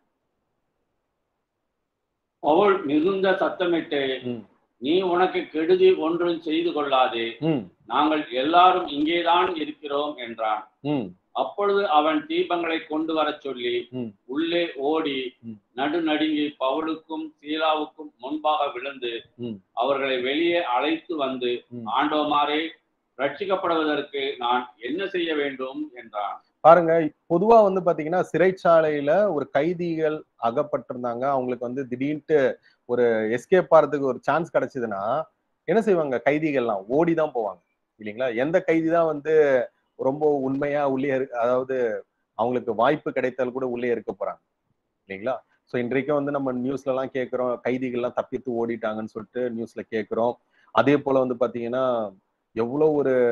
பவுல் மிகுந்த சத்தமிட்டு, நீ உனக்கு கெடுதி ஒன்றும் செய்து கொள்ளாதே, நாங்கள் எல்லாரும் இங்கேதான் இருக்கிறோம் என்றான். அப்பொழுது அவன் தீபங்களை கொண்டு வர சொல்லி உள்ளே ஓடி நடுநடுங்கி பவுலுக்கும் சீலாவுக்கும் முன்பாக விழுந்து அவர்களை வெளியே அழைத்து வந்து, ஆண்டவமாரே, ரட்சிக்கப்படுவதற்கு நான் என்ன செய்ய வேண்டும் என்றான். பாருங்க, பொதுவா வந்து பாத்தீங்கன்னா சிறைச்சாலையில ஒரு கைதிகள் அகப்பட்டிருந்தாங்க, அவங்களுக்கு வந்து திடீர்னு ஒரு எஸ்கேப் ஆறதுக்கு ஒரு சான்ஸ் கிடைச்சதுன்னா என்ன செய்வாங்க, கைதிகள்லாம் ஓடிதான் போவாங்க இல்லைங்களா? எந்த கைதி தான் வந்து ரொம்ப உண்மையா உள்ளே அதாவது அவங்களுக்கு வாய்ப்பு கிடைத்தால் கூட உள்ளே இருக்க போறாங்க இல்லைங்களா? சோ இன்றைக்கும் வந்து நம்ம நியூஸ்ல எல்லாம் கேட்கிறோம், கைதிகள்லாம் தப்பித்து ஓடிட்டாங்கன்னு சொல்லிட்டு நியூஸ்ல கேட்கிறோம். அதே போல வந்து பாத்தீங்கன்னா எவ்வளவு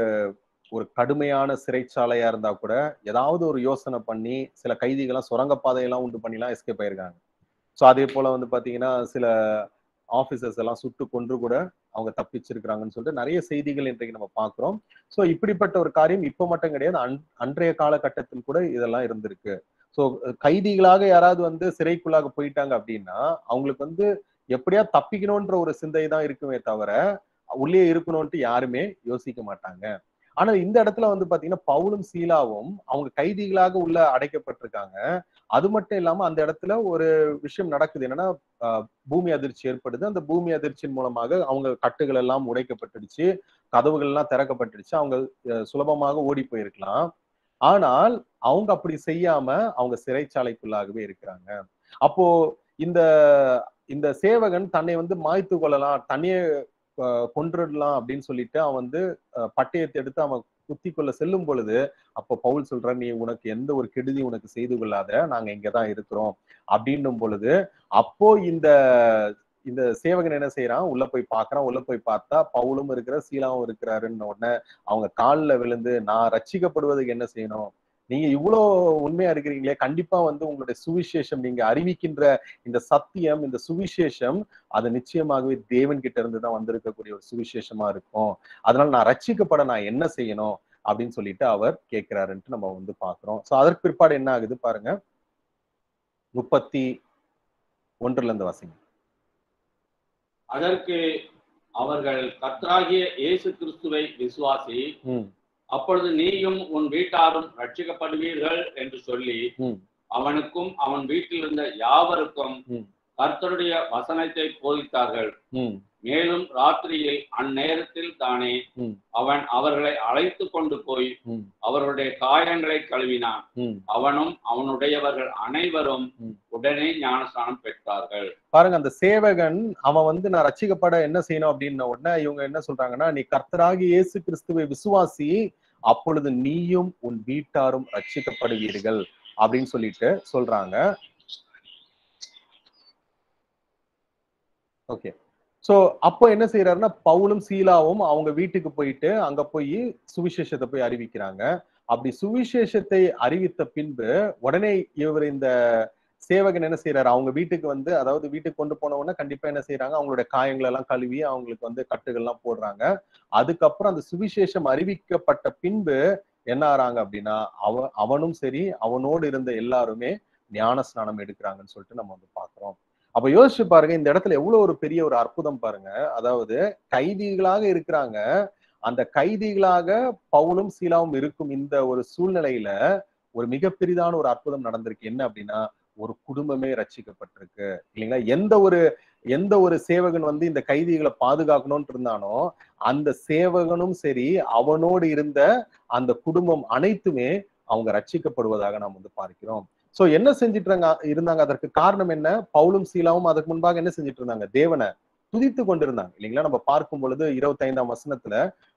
ஒரு கடுமையான சிறைச்சாலையா இருந்தா கூட ஏதாவது ஒரு யோசனை பண்ணி சில கைதிகள்லாம் சுரங்கப்பாதையெல்லாம் உண்டு பண்ணிலாம் எஸ்கேப் ஆயிருக்காங்க. ஸோ அதே போல வந்து பாத்தீங்கன்னா சில ஆபீசர்ஸ் எல்லாம் சுட்டு கொன்று கூட அவங்க தப்பிச்சிருக்கிறாங்கன்னு சொல்லிட்டு நிறைய செய்திகள் இன்றைக்கு நம்ம பார்க்கிறோம். ஸோ இப்படிப்பட்ட ஒரு காரியம் இப்ப மட்டும் கிடையாது, அன்றைய காலகட்டத்தில் கூட இதெல்லாம் இருந்திருக்கு. ஸோ கைதிகளாக யாராவது வந்து சிறைக்குள்ளாக போயிட்டாங்க அப்படின்னா அவங்களுக்கு வந்து எப்படியா தப்பிக்கணும்ன்ற ஒரு சிந்தை தான் இருக்குமே தவிர உள்ளே இருக்கணும்ட்டு யாருமே யோசிக்க மாட்டாங்க. ஆனா இந்த இடத்துல வந்து பாத்தீங்கன்னா பவுலும் சீலாவும் அவங்க கைதிகளாக உள்ள அடைக்கப்பட்டிருக்காங்க. அது மட்டும் இல்லாம அந்த இடத்துல ஒரு விஷயம் நடக்குது, என்னன்னா பூமி அதிர்ச்சி ஏற்படுது. அந்த பூமி அதிர்ச்சியின் மூலமாக அவங்க கட்டுகள் எல்லாம் உடைக்கப்பட்டுடுச்சு, கதவுகள் எல்லாம் திறக்கப்பட்டுடுச்சு. அவங்க சுலபமாக ஓடி போயிருக்கலாம். ஆனால் அவங்க அப்படி செய்யாம அவங்க சிறைச்சாலைக்குள்ளாகவே இருக்கிறாங்க. அப்போ இந்த இந்த சேவகன் தன்னை வந்து மாய்த்து கொள்ளலாம், தன்னையே கொன்றுடலாம் அப்படின்னு சொல்லிட்டு அவன் வந்து பட்டயத்தை எடுத்து அவன் குத்தி கொள்ள செல்லும் பொழுது அப்போ பவுல் சொல்ற, நீ உனக்கு எந்த ஒரு கெடுதி உனக்கு செய்து கொள்ளாத, நாங்க இங்கதான் இருக்கிறோம் அப்படின்னும் பொழுது அப்போ இந்த இந்த சேவகன் என்ன செய்யறான், உள்ள போய் பாக்குறான். உள்ள போய் பார்த்தா பவுலும் இருக்கிற சீலாவும் இருக்கிறாருன்னு உடனே அவங்க காலில் விழுந்து, நான் ரட்சிக்கப்படுவதற்கு என்ன செய்யணும், நீங்க இவ்வளவு உண்மையா இருக்கிறீங்களே, கண்டிப்பா வந்து உங்களுடைய சுவிசேஷம், நீங்க அறிவிக்கின்ற இந்த சத்தியம், இந்த சுவிசேஷம் அது நிச்சயமாகவே தேவன் கிட்ட இருந்து தான் வந்திருக்கக்கூடிய ஒரு சுவிசேஷமா இருக்கும். அதனால நான் ரட்சிக்கப்பட நான் என்ன செய்யணும் அப்படின்னு சொல்லிட்டு அவர் கேட்கிறாருன்ட்டு நம்ம வந்து பாக்குறோம். சோ அதற்கு பிற்பாடு என்ன ஆகுது பாருங்க, 31 இருந்து வாசிங்க. அதற்கு அவர்கள், கர்த்தராகிய இயேசு கிறிஸ்துவை விசுவாசி, அப்பொழுது நீயும் உன் வீட்டாரும் ரட்சிக்கப்படுவீர்கள் என்று சொல்லி அவனுக்கும் அவன் வீட்டில் இருந்த யாவருக்கும் கர்த்தருடைய வசனத்தை போதித்தார்கள். மேலும் ராத்திரியில் அந்நேரத்தில் தானே அவன் அவர்களை அழைத்து கொண்டு போய் அவர்களுடைய காயங்களை கழுவினான். அவனும் அவனுடையவர்கள் அனைவரும் உடனே ஞானஸ்நானம் பெற்றார்கள். பாருங்க, அந்த சேவகன் அவன் வந்து நான் ரட்சிக்கப்பட என்ன செய்யணும் அப்படின்ன உடனே இவங்க என்ன சொல்றாங்கன்னா, நீ கர்த்தராகி இயேசு கிறிஸ்துவை விசுவாசி, அப்பொழுது நீயும் உன் வீட்டாரும் ரட்சிக்கப்படுவீர்கள் அப்படின்னு சொல்லிட்டு சொல்றாங்க. ஓகே. சோ அப்போ என்ன செய்யறாருன்னா பவுலும் சீலாவும் அவங்க வீட்டுக்கு போயிட்டு அங்க போய் சுவிசேஷத்தை போய் அறிவிக்கிறாங்க. அப்படி சுவிசேஷத்தை அறிவித்த பின்பு உடனே இவர் இந்த சேவகன் என்ன செய்யறாரு, அவங்க வீட்டுக்கு வந்து, அதாவது வீட்டுக்கு கொண்டு போன உடனே கண்டிப்பா என்ன செய்யறாங்க, அவங்களுடைய காயங்கள் எல்லாம் கழுவி அவங்களுக்கு வந்து கட்டுகள் எல்லாம் போடுறாங்க. அதுக்கப்புறம் அந்த சுவிசேஷம் அறிவிக்கப்பட்ட பின்பு என்ன ஆறாங்க அப்படின்னா அவனும் சரி அவனோடு இருந்த எல்லாருமே ஞான ஸ்நானம் எடுக்கிறாங்கன்னு சொல்லிட்டு நம்ம வந்து பாக்குறோம். அப்ப யோசிச்சு பாருங்க, இந்த இடத்துல எவ்வளவு ஒரு பெரிய ஒரு அற்புதம் பாருங்க. அதாவது கைதிகளாக இருக்கிறாங்க, அந்த கைதிகளாக பவுலும் சீலாவும் இருக்கும் இந்த ஒரு சூழ்நிலையில ஒரு மிக பெரிதான ஒரு அற்புதம் நடந்திருக்கு. என்ன அப்படின்னா, ஒரு குடும்பமே ரட்சிக்கப்பட்டிருக்கு இல்லைங்களா? எந்த ஒரு சேவகன் வந்து இந்த கைதிகளை பாதுகாக்கணும்னு இருந்தானோ அந்த சேவகனும் சரி அவனோடு இருந்த அந்த குடும்பம் அனைத்துமே அவங்க ரட்சிக்கப்படுவதாக நாம் வந்து பார்க்கிறோம். சோ என்ன செஞ்சிட்டு இருந்தாங்க, அதற்கு காரணம் என்ன? பவுலும் சீலாவும் அதுக்கு முன்பாக என்ன செஞ்சிட்டு இருந்தாங்க, தேவனை துதித்து கொண்டிருந்தாங்க இல்லைங்களா? நம்ம பார்க்கும் பொழுது 25ஆம் வசனத்துல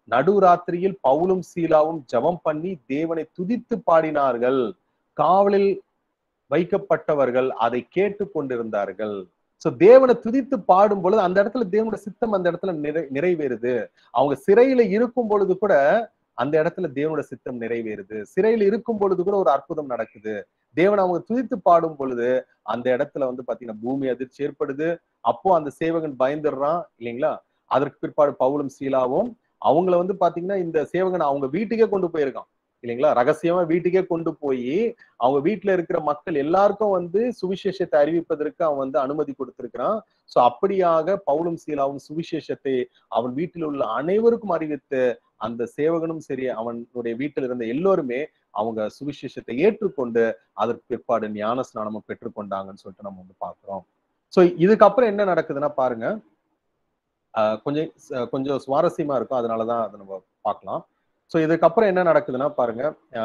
நடுராத்திரியில் பவுலும் சீலாவும் ஜெபம் பண்ணி தேவனை துதித்து பாடினார்கள். காவலில் வைக்கப்பட்டவர்கள் அதை கேட்டு கொண்டிருந்தார்கள். சோ தேவனை துதித்து பாடும் பொழுது அந்த இடத்துல தேவனுடைய சித்தம் அந்த இடத்துல நிறைவேறுது. அவங்க சிறையில இருக்கும் பொழுது கூட அந்த இடத்துல தேவனுடைய சித்தம் நிறைவேறுது. சிறையில் இருக்கும் பொழுது கூட ஒரு அற்புதம் நடக்குது. தேவனை அவங்க துதித்து பாடும் பொழுது அந்த இடத்துல வந்து பாத்தீங்கன்னா பூமி அதிர்ச்சி ஏற்படுது. அப்போ அந்த சேவகன் பயந்துடுறான் இல்லைங்களா. அதற்கு பிற்பாடு பவுலும் சீலாவும் அவங்கள வந்து பாத்தீங்கன்னா இந்த சேவகன் அவங்க வீட்டுக்கே கொண்டு போயிருக்கான் இல்லைங்களா. ரகசியமா வீட்டுக்கே கொண்டு போய் அவங்க வீட்டுல இருக்கிற மக்கள் எல்லாருக்கும் வந்து சுவிசேஷத்தை அறிவிப்பதற்கு அவன் வந்து அனுமதி கொடுத்திருக்கிறான். சோ அப்படியாக பவுலும் சீலாவும் சுவிசேஷத்தை அவன் வீட்டில் உள்ள அனைவருக்கும் அறிவித்து அந்த சேவகனும் சரி அவனுடைய வீட்டில் இருந்த எல்லோருமே அவங்க சுவிசேஷத்தை ஏற்றுக்கொண்டு அதற்கு பிற்பாடு ஞான ஸ்நானமும் பெற்றுக்கொண்டாங்கன்னு சொல்லிட்டு நம்ம வந்து பாக்குறோம். சோ இதுக்கப்புறம் என்ன நடக்குதுன்னா பாருங்க, கொஞ்சம் சுவாரஸ்யமா இருக்கும். அதனாலதான் அதை நம்ம பார்க்கலாம். சோ இதுக்கப்புறம் என்ன நடக்குதுன்னா பாருங்க,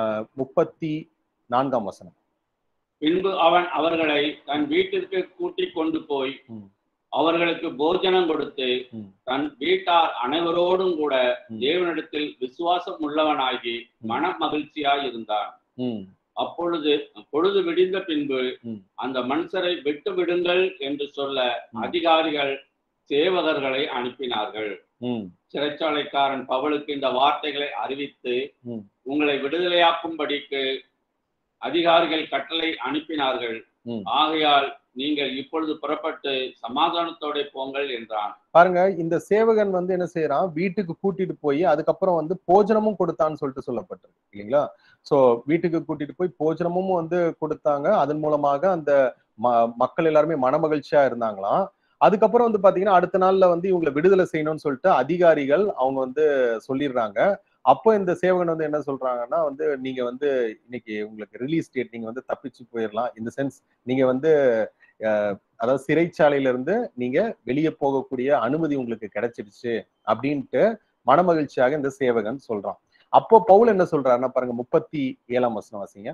34ஆம் வசனம். பின்பு அவன் அவர்களை தன் வீட்டிற்கு கூட்டிக் கொண்டு போய் அவர்களுக்கு போஜனம் கொடுத்து தன் வீட்டார் அனைவரோடும் கூட தேவனிடத்தில் விசுவாசம் உள்ளவனாகி மன மகிழ்ச்சியாய் இருந்தான். அப்பொழுது பொழுது விடிந்த பின்பு அந்த மனுஷரை விட்டு விடுங்கள் என்று சொல்ல அதிகாரிகள் சேவகர்களை அனுப்பினார்கள். சிறைச்சாலைக்காரன் பவுலுக்கு இந்த வார்த்தைகளை அறிவித்து உங்களை விடுதலையாக்கும்படிக்கு அதிகாரிகள் கட்டளை அனுப்பினார்கள். ஆகையால் நீங்கள் இப்பொழுது புறப்பட்டு சமாதானத்தோட போங்கள் என்றான். பாருங்க, இந்த சேவகன் வந்து என்ன செய்யறான், வீட்டுக்கு கூட்டிட்டு போய் அதுக்கப்புறம் வந்து போஜனமும் கொடுத்தான்னு சொல்லிட்டு சொல்லப்பட்டிருக்கு இல்லைங்களா. சோ வீட்டுக்கு கூட்டிட்டு போய் போஜனமும் வந்து கொடுத்தாங்க. அதன் மூலமாக அந்த மக்கள் எல்லாருமே மனமகிழ்ச்சியா இருந்தாங்களாம். அதுக்கப்புறம் வந்து பாத்தீங்கன்னா அடுத்த நாள்ல வந்து இவங்களை விடுதலை செய்யணும்னு சொல்லிட்டு அதிகாரிகள் அவங்க வந்து சொல்லிடுறாங்க. அப்போ இந்த சேவகன் வந்து என்ன சொல்றாங்கன்னா வந்து நீங்க வந்து இன்னைக்கு உங்களுக்கு ரிலீஸ் டேட், நீங்க வந்து தப்பிச்சு போயிடலாம். இந்த சென்ஸ் நீங்க வந்து அதாவது சிறைச்சாலையில இருந்து நீங்க வெளியே போகக்கூடிய அனுமதி உங்களுக்கு கிடைச்சிருச்சு அப்படின்ட்டு மனமகிழ்ச்சியாக இந்த சேவகன் சொல்றான். அப்போ பவுல் என்ன சொல்றாருன்னா பாருங்க, 37ஆம் வசனம் வாசிங்க.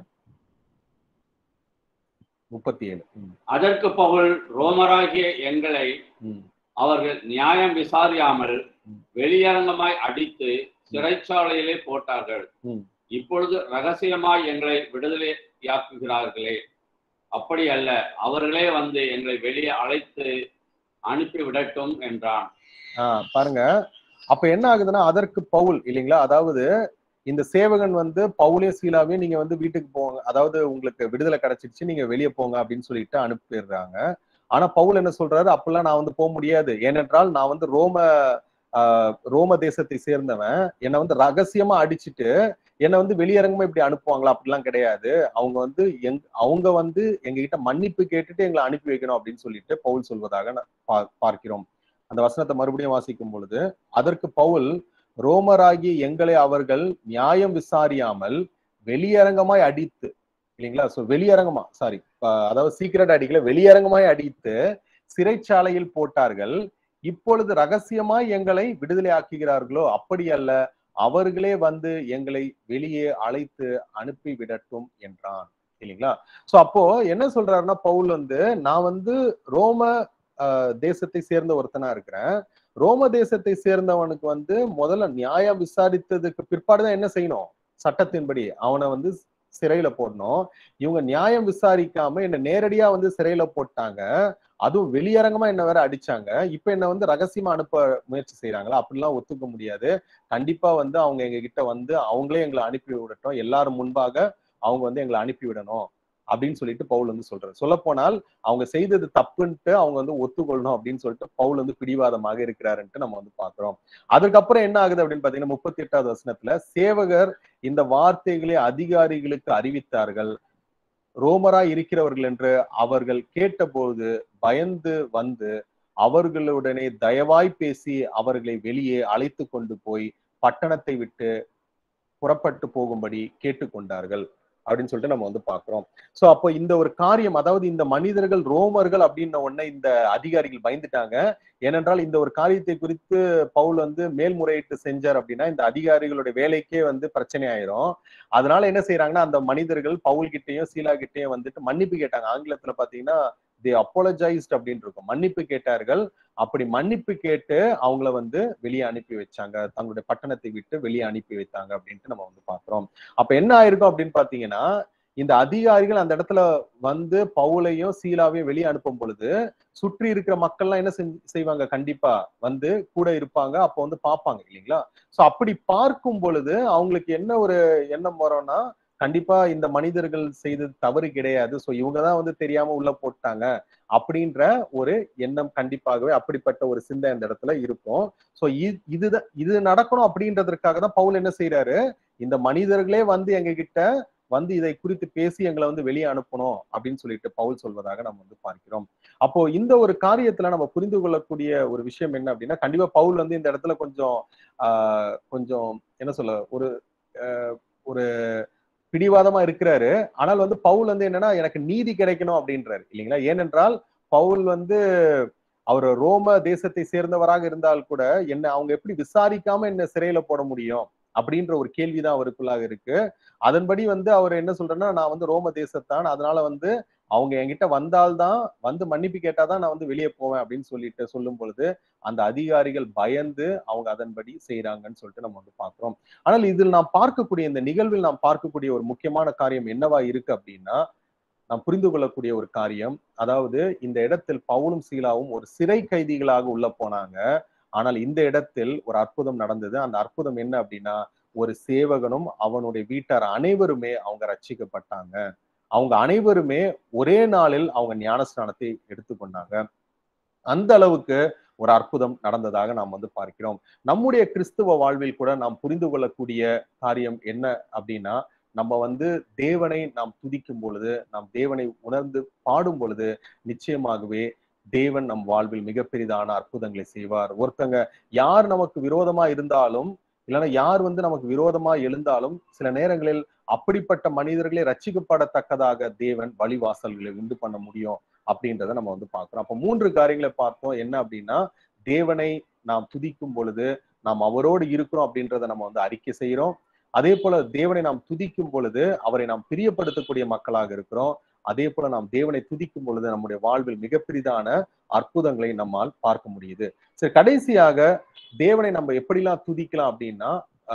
37. அதற்கு பவுல், ரோமராகிய எங்களை அவர்கள் நியாயம் விசாரியாமல் வெளியரங்கமாய் அடித்து சிறைச்சாலையிலே போட்டார்கள். இப்பொழுது ரகசியமாய் எங்களை விடுதலையாக்குகிறார்களே, அப்படி அல்ல, அவர்களே வந்து எங்களை வெளியே அழைத்து அனுப்பி விடட்டும் என்றான். பாருங்க, அப்ப என்ன ஆகுதுன்னா அதற்கு பவுல் இல்லைங்களா, அதாவது இந்த சேவகன் வந்து பவுலையும் சீலாவையும் நீங்க வந்து வீட்டுக்கு போங்க, அதாவது உங்களுக்கு விடுதலை கிடைச்சிருச்சு, நீங்க வெளியே போங்க அப்படின்னு சொல்லிட்டு அனுப்பிடுறாங்க. ஆனா பவுல் என்ன சொல்றாரு, அப்பெல்லாம் நான் வந்து போக முடியாது, ஏனென்றால் நான் வந்து ரோம தேசத்தை சேர்ந்தவன், என்னை வந்து ரகசியமா அடிச்சுட்டு என்னை வந்து வெளியரங்கமா இப்படி அனுப்புவாங்களா, அப்படிலாம் கிடையாது. அவங்க வந்து எங்க கிட்ட மன்னிப்பு கேட்டுட்டு எங்களை அனுப்பி வைக்கணும் அப்படின்னு சொல்லிட்டு பவுல் சொல்வதாக பார்க்கிறோம். அந்த வசனத்தை மறுபடியும் வாசிக்கும் பொழுது, அதற்கு பவுல், ரோமராகி எங்களை அவர்கள் நியாயம் விசாரியாமல் வெளியரங்கமாய் அடித்து இல்லைங்களா, சோ வெளியரங்கமா அதாவது சீக்கிரட் அடிக்கல, வெளியரங்கமாய் அடித்து சிறைச்சாலையில் போட்டார்கள். இப்பொழுது ரகசியமாய் எங்களை விடுதலை ஆக்குகிறார்களோ, அப்படி அல்ல, அவர்களே வந்து எங்களை வெளியே அழைத்து அனுப்பி விடட்டும் என்றான் இல்லைங்களா. சோ அப்போ என்ன சொல்றாருன்னா பவுல் வந்து, நான் வந்து ரோம தேசத்தை சேர்ந்த ஒருத்தனா இருக்கிறேன். ரோம தேசத்தை சேர்ந்தவனுக்கு வந்து முதல்ல நியாயம் விசாரித்ததுக்கு பிற்பாடுதான் என்ன செய்யணும், சட்டத்தின்படி அவனை வந்து சிறையில போடணும். இவங்க நியாயம் விசாரிக்காம என்ன நேரடியா வந்து சிறையில போட்டாங்க, அதுவும் வெளியரங்கமா என்ன வேற அடிச்சாங்க. இப்ப என்ன வந்து ரகசியமா அனுப்ப முயற்சி செய்யறாங்களா, அப்படிலாம் ஒத்துக்க முடியாது. கண்டிப்பா வந்து அவங்க எங்க கிட்ட வந்து அவங்களே எங்களை அனுப்பி விடட்டும், எல்லாரும் முன்பாக அவங்க வந்து எங்களை அனுப்பி விடணும் அப்படின்னு சொல்லிட்டு பவுல் வந்து சொல்றாரு. சொல்ல போனால் அவங்க செய்தது தப்புன்ட்டு அவங்க வந்து ஒத்துக்கொள்ளணும் அப்படின்னு சொல்லிட்டு பவுல் வந்து பிடிவாதமாக இருக்கிறாருன்ட்டு நம்ம வந்து பாக்குறோம். அதுக்கப்புறம் என்ன ஆகுது அப்படின்னு பாத்தீங்கன்னா 38வது வசனத்துல, சேவகர் இந்த வார்த்தைகளை அதிகாரிகளுக்கு அறிவித்தார்கள். ரோமராய் இருக்கிறவர்கள் என்று அவர்கள் கேட்டபோது பயந்து வந்து அவர்களுடனே தயவாய் பேசி அவர்களை வெளியே அழைத்து கொண்டு போய் பட்டணத்தை விட்டு புறப்பட்டு போகும்படி கேட்டுக்கொண்டார்கள் அப்படின்னு சொல்லிட்டு நம்ம வந்து பாக்குறோம். சோ அப்போ இந்த ஒரு காரியம், அதாவது இந்த மனிதர்கள் ரோமர்கள் அப்படின்ன உடனே இந்த அதிகாரிகள் பயந்துட்டாங்க. ஏனென்றால் இந்த ஒரு காரியத்தை குறித்து பவுல் வந்து மேல்முறையீட்டு செஞ்சார் அப்படின்னா இந்த அதிகாரிகளுடைய வேலைக்கே வந்து பிரச்சனை ஆயிரும். அதனால என்ன செய்யறாங்கன்னா அந்த மனிதர்கள் பவுல் கிட்டையும் சீலா கிட்டையும் வந்துட்டு மன்னிப்பு கேட்டாங்க. ஆங்கிலத்துல பாத்தீங்கன்னா தே apologized அப்படின்னு இருக்கும், மன்னிப்பு கேட்டார்கள். அப்படி மன்னிப்பு கேட்டு அவங்கள வந்து வெளியே அனுப்பி வச்சாங்க, தங்களுடைய பட்டணத்தை விட்டு வெளியே அனுப்பி வைத்தாங்க அப்படின்ட்டு நம்ம வந்து பாக்குறோம். அப்ப என்ன ஆயிருக்கும் அப்படின்னு பாத்தீங்கன்னா, இந்த அதிகாரிகள் அந்த இடத்துல வந்து பவுலையும் சீலாவையும் வெளியே அனுப்பும் பொழுது சுற்றி இருக்கிற மக்கள்லாம் என்ன செய்வாங்க, கண்டிப்பா வந்து கூட இருப்பாங்க, அப்போ வந்து பார்ப்பாங்க இல்லைங்களா. சோ அப்படி பார்க்கும் பொழுது அவங்களுக்கு என்ன ஒரு எண்ணம் வரும்னா, கண்டிப்பா இந்த மனிதர்கள் செய்தது தவறு கிடையாது, சோ இவங்கதான் வந்து தெரியாம உள்ள போட்டாங்க அப்படின்ற ஒரு எண்ணம் கண்டிப்பாகவே அப்படிப்பட்ட ஒரு சிந்தை அந்த இடத்துல இருக்கும். சோ இது நடக்கணும் அப்படின்றதற்காக தான் பவுல் என்ன செய்யறாரு, இந்த மனிதர்களே வந்து எங்க கிட்ட வந்து இதை குறித்து பேசி எங்களை வந்து வெளியே அனுப்பணும் அப்படின்னு சொல்லிட்டு பவுல் சொல்வதாக நம்ம வந்து பார்க்கிறோம். அப்போ இந்த ஒரு காரியத்துல நம்ம புரிந்து கொள்ளக்கூடிய ஒரு விஷயம் என்ன அப்படின்னா, கண்டிப்பா பவுல் வந்து இந்த இடத்துல கொஞ்சம் என்ன சொல்ல, ஒரு ஒரு பிடிவாதமா இருக்கிறாரு. ஆனால் வந்து பவுல் வந்து என்னன்னா, எனக்கு நீதி கிடைக்கணும் அப்படின்றாரு இல்லைங்களா. ஏனென்றால் பவுல் வந்து அவர் ரோம தேசத்தை சேர்ந்தவராக இருந்தால் கூட என்ன அவங்க எப்படி விசாரிக்காம என்ன சிறையில போட முடியும் அப்படின்ற ஒரு கேள்விதான் அவருக்குள்ளாக இருக்கு. அதன்படி வந்து அவர் என்ன சொல்றேன்னா, நான் வந்து ரோம தேசத்தான், அதனால வந்து அவங்க என்கிட்ட வந்தால்தான், வந்து மன்னிப்பு கேட்டாதான் நான் வந்து வெளியே போவேன் அப்படின்னு சொல்லிட்டு சொல்லும் பொழுது அந்த அதிகாரிகள் பயந்து அவங்க அதன்படி செய்யறாங்கன்னு சொல்லிட்டு நம்ம வந்து பார்க்கிறோம். ஆனால் இதில் நாம் பார்க்கக்கூடிய இந்த நிகழ்வில் நாம் பார்க்கக்கூடிய ஒரு முக்கியமான காரியம் என்னவா இருக்கு அப்படின்னா, நாம் புரிந்து கொள்ளக்கூடிய ஒரு காரியம், அதாவது இந்த இடத்தில் பவுலும் சீலாவும் ஒரு சிறை கைதிகளாக உள்ள போனாங்க. ஆனால் இந்த இடத்தில் ஒரு அற்புதம் நடந்தது. அந்த அற்புதம் என்ன அப்படின்னா, ஒரு சேவகனும் அவனுடைய வீட்டார் அனைவருமே அவங்க ரட்சிக்கப்பட்டாங்க. அவங்க அனைவருமே ஒரே நாளில் அவங்க ஞானஸ்நானத்தை எடுத்துக்கொண்டாங்க. அந்த அளவுக்கு ஒரு அற்புதம் நடந்ததாக நாம் வந்து பார்க்கிறோம். நம்முடைய கிறிஸ்துவ வாழ்வில் கூட நாம் புரிந்து கொள்ளக்கூடிய காரியம் என்ன அப்படின்னா, நம்ம வந்து தேவனை நாம் துதிக்கும் பொழுது, நாம் தேவனை உணர்ந்து பாடும் பொழுது நிச்சயமாகவே தேவன் நம் வாழ்வில் மிக பெரிதான அற்புதங்களை செய்வார். ஒருத்தங்க யார் நமக்கு விரோதமா இருந்தாலும், இல்லைன்னா யார் வந்து நமக்கு விரோதமா எழுந்தாலும், சில நேரங்களில் அப்படிப்பட்ட மனிதர்களே ரட்சிக்கப்படத்தக்கதாக தேவன் வழிவாசல்களை உண்டு பண்ண முடியும் அப்படின்றத நம்ம வந்து பார்க்கிறோம். அப்ப 3 காரியங்களை பார்த்தோம். என்ன அப்படின்னா, தேவனை நாம் துதிக்கும் பொழுது நாம் அவரோடு இருக்கிறோம் அப்படின்றத நம்ம வந்து அறிக்கை செய்யறோம். அதே போல தேவனை நாம் துதிக்கும் பொழுது அவரை நாம் பிரியப்படுத்தக்கூடிய மக்களாக இருக்கிறோம். அதே போல நாம் தேவனை துதிக்கும் பொழுது நம்முடைய வாழ்வில் மிக பெரிதான அற்புதங்களை நம்மால் பார்க்க முடியுது. சரி, கடைசியாக தேவனை நம்ம எப்படிலாம் துதிக்கலாம் அப்படின்னா,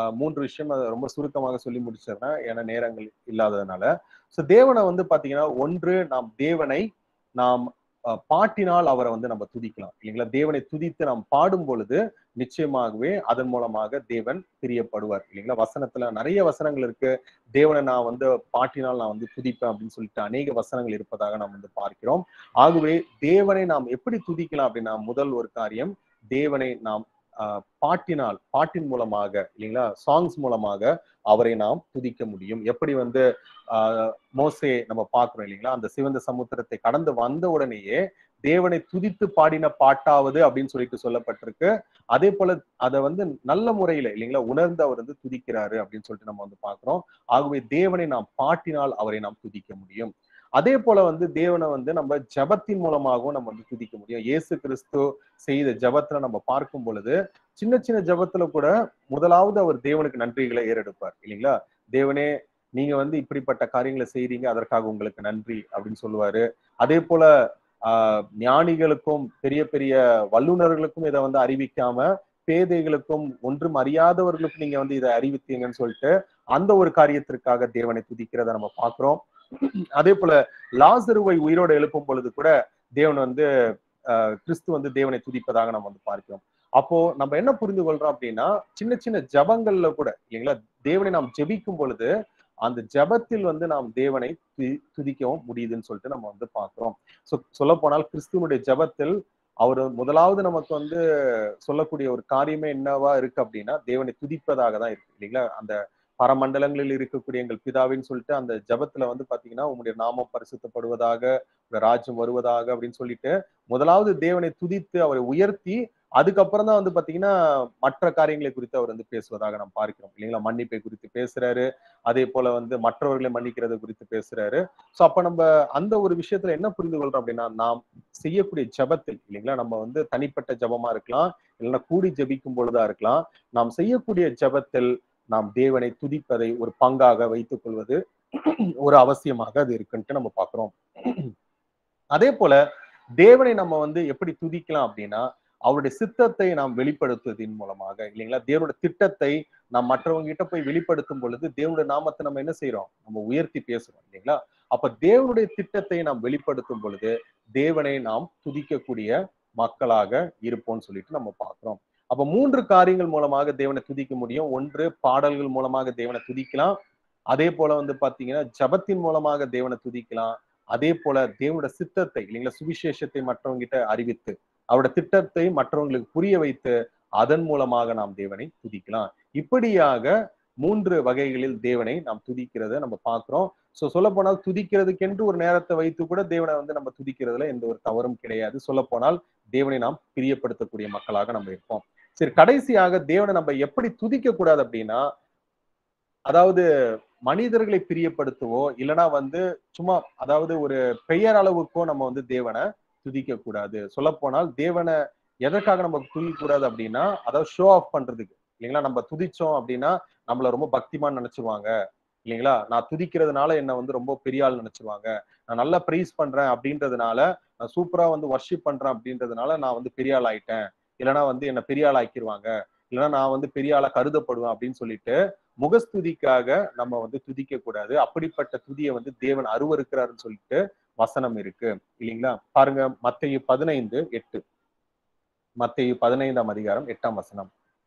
3 விஷயம் ரொம்ப சுருக்கமாக சொல்லி முடிச்சிடுறேன், ஏன்னா நேரங்கள் இல்லாததுனால. சோ தேவனை வந்து பாத்தீங்கன்னா, ஒன்று நாம் தேவனை நாம் பாட்டினால் அவரை வந்து நம்ம துதிக்கலாம் இல்லைங்களா. தேவனை துதித்து நாம் பாடும் பொழுது நிச்சயமாகவே அதன் மூலமாக தேவன் பிரியப்படுவார் இல்லைங்களா. வசனத்துல நிறைய வசனங்கள் இருக்கு, தேவனை நான் வந்து பாட்டினால் நான் வந்து துதிப்பேன் அப்படின்னு சொல்லிட்டு அநேக வசனங்கள் இருப்பதாக நாம் வந்து பார்க்கிறோம். ஆகவே தேவனை நாம் எப்படி துதிக்கலாம் அப்படின்னா, முதல் ஒரு காரியம், தேவனை நாம் பாட்டின் மூலமாக இல்லைங்களா, சாங்ஸ் மூலமாக அவரை நாம் துதிக்க முடியும். எப்படி வந்து மோசே நம்ம பார்க்கிறோம் இல்லைங்களா, அந்த சிவந்த சமுத்திரத்தை கடந்து வந்த உடனேயே தேவனை துதித்து பாடின பாட்டாவது அப்படின்னு சொல்லிட்டு சொல்லப்பட்டிருக்கு. அதே போல அதை வந்து நல்ல முறையில இல்லைங்களா உணர்ந்து அவர் வந்து துதிக்கிறாரு அப்படின்னு சொல்லிட்டு நம்ம வந்து பார்க்கிறோம். ஆகவே தேவனை நாம் பாட்டினால் அவரை நாம் துதிக்க முடியும். அதே போல வந்து தேவனை வந்து நம்ம ஜபத்தின் மூலமாகவும் நம்ம வந்து துதிக்க முடியும். இயேசு கிறிஸ்து செய்த ஜபத்துல நம்ம பார்க்கும் பொழுது சின்ன சின்ன ஜபத்துல கூட முதலாவது அவர் தேவனுக்கு நன்றிகளை ஏறெடுப்பார் இல்லைங்களா. தேவனே, நீங்க வந்து இப்படிப்பட்ட காரியங்களை செய்றீங்க, அதற்காக உங்களுக்கு நன்றி அப்படின்னு சொல்லுவாரு. அதே போல ஞானிகளுக்கும் பெரிய பெரிய வல்லுநர்களுக்கும் இதை வந்து அறிவிக்காம பேதைகளுக்கும் ஒன்றும் அறியாதவர்களுக்கும் நீங்க வந்து இதை அறிவித்தீங்கன்னு சொல்லிட்டு அந்த ஒரு காரியத்திற்காக தேவனை துதிக்கிறத நம்ம பார்க்கிறோம். அதே போல லாசருவை உயிரோடு எழுப்பும் பொழுது கூட தேவன் வந்து கிறிஸ்து வந்து தேவனை துதிப்பதாக நம்ம வந்து பார்க்கிறோம். அப்போ நம்ம என்ன புரிந்து கொள்றோம் அப்படின்னா, சின்ன சின்ன ஜபங்கள்ல கூட இல்லைங்களா தேவனை நாம் ஜெபிக்கும் பொழுது அந்த ஜபத்தில் வந்து நாம் தேவனை துதிக்கவும் முடியுதுன்னு சொல்லிட்டு நம்ம வந்து பார்க்கிறோம். சொல்ல போனால் கிறிஸ்துவனுடைய ஜபத்தில் அவர் முதலாவது நமக்கு வந்து சொல்லக்கூடிய ஒரு காரியமே என்னவா இருக்கு அப்படின்னா, தேவனை துதிப்பதாக தான் இருக்கு இல்லைங்களா. அந்த பரமண்டலங்களில் இருக்கக்கூடிய எங்கள் பிதாவின்னு சொல்லிட்டு அந்த ஜபத்துல வந்து பாத்தீங்கன்னா, உங்களுடைய நாமம் பரிசுத்தப்படுவதாக, உங்க ராஜ்யம் வருவதாக அப்படின்னு சொல்லிட்டு முதலாவது தேவனை துதித்து அவரை உயர்த்தி அதுக்கப்புறம் தான் வந்து பாத்தீங்கன்னா மற்ற காரியங்களை குறித்து அவர் வந்து பேசுவதாக நாம் பார்க்கிறோம் இல்லைங்களா. மன்னிப்பை குறித்து பேசுறாரு, அதே போல வந்து மற்றவர்களை மன்னிக்கிறது குறித்து பேசுறாரு. சோ அப்ப நம்ம அந்த ஒரு விஷயத்துல என்ன புரிந்து கொள்றோம் அப்படின்னா, நாம் செய்யக்கூடிய ஜபத்தில் இல்லைங்களா, நம்ம வந்து தனிப்பட்ட ஜபமா இருக்கலாம், இல்லைன்னா கூடி ஜபிக்கும் பொழுதா இருக்கலாம், நாம் செய்யக்கூடிய ஜபத்தில் நாம் தேவனை துதிப்பதை ஒரு பங்காக வைத்துக் கொள்வது ஒரு அவசியமாக அது இருக்குன்ட்டு நம்ம பார்க்கிறோம். அதே போல தேவனை நம்ம வந்து எப்படி துதிக்கலாம் அப்படின்னா அவருடைய சித்தத்தை நாம் வெளிப்படுத்துவதன் மூலமாக, இல்லைங்களா? தேவனுடைய திட்டத்தை நாம் மற்றவங்க கிட்ட போய் வெளிப்படுத்தும் பொழுது தேவனுடைய நாமத்தை நம்ம என்ன செய்யறோம்? நம்ம உயர்த்தி பேசுறோம், இல்லைங்களா? அப்ப தேவனுடைய திட்டத்தை நாம் வெளிப்படுத்தும் பொழுது தேவனை நாம் துதிக்கக்கூடிய மக்களாக இருப்போம்னு சொல்லிட்டு நம்ம பார்க்கிறோம். அப்ப 3 காரியங்கள் மூலமாக தேவனை துதிக்க முடியும். ஒன்று, பாடல்கள் மூலமாக தேவனை துதிக்கலாம். அதே போல வந்து பாத்தீங்கன்னா ஜபத்தின் மூலமாக தேவனை துதிக்கலாம். அதே போல தேவனுடைய சித்தத்தை, இல்லைங்களா, சுவிசேஷத்தை மற்றவங்க கிட்ட அறிவித்து அவருடைய திட்டத்தை மற்றவங்களுக்கு புரிய வைத்து அதன் மூலமாக நாம் தேவனை துதிக்கலாம். இப்படியாக 3 வகைகளில் தேவனை நாம் துதிக்கிறத நம்ம பார்க்கிறோம். சொல்ல போனால் துதிக்கிறதுக்கென்று ஒரு நேரத்தை வைத்து கூட தேவனை வந்து நம்ம துதிக்கிறதுல எந்த ஒரு தவறும் கிடையாது. சொல்ல போனால் தேவனை நாம் பிரியப்படுத்தக்கூடிய மக்களாக நம்ம இருப்போம். சரி, கடைசியாக தேவனை நம்ம எப்படி துதிக்க கூடாது அப்படின்னா, அதாவது மனிதர்களை பிரியப்படுத்தவோ இல்லைன்னா வந்து சும்மா அதாவது ஒரு பெயர் அளவுக்கோ நம்ம வந்து தேவனை துதிக்க கூடாது. சொல்ல போனால் தேவனை எதற்காக நம்ம துதிக்க கூடாது அப்படின்னா, அதாவது ஷோ ஆஃப் பண்றதுக்கு, இல்லைங்களா? நம்ம துதிச்சோம் அப்படின்னா நம்மள ரொம்ப பக்திமான் நினைச்சுவாங்க, இல்லைங்களா? நான் துதிக்கிறதுனால என்ன வந்து ரொம்ப பெரிய ஆள் நினைச்சுவாங்க. நான் நல்லா ப்ரைஸ் பண்றேன் அப்படின்றதுனால, நான் சூப்பரா வந்து வர்ஷிப் பண்றேன் அப்படின்றதுனால நான் வந்து பெரிய ஆள் ஆயிட்டேன், இல்லைன்னா வந்து என்ன பெரிய ஆள் ஆக்கிடுவாங்க, இல்லைன்னா நான் வந்து பெரிய ஆளா கருதப்படுவேன் அப்படின்னு சொல்லிட்டு முகஸ்துதிக்காக நம்ம வந்து துதிக்க கூடாது. அப்படிப்பட்ட துதியை வந்து தேவன் அருவருக்கிறாருன்னு சொல்லிட்டு வசனம் இருக்கு, இல்லைங்களா? பாருங்க, மத்தேயு 15:8. மத்தேயு 15ஆம் அதிகாரம் 8ஆம் வசனம்.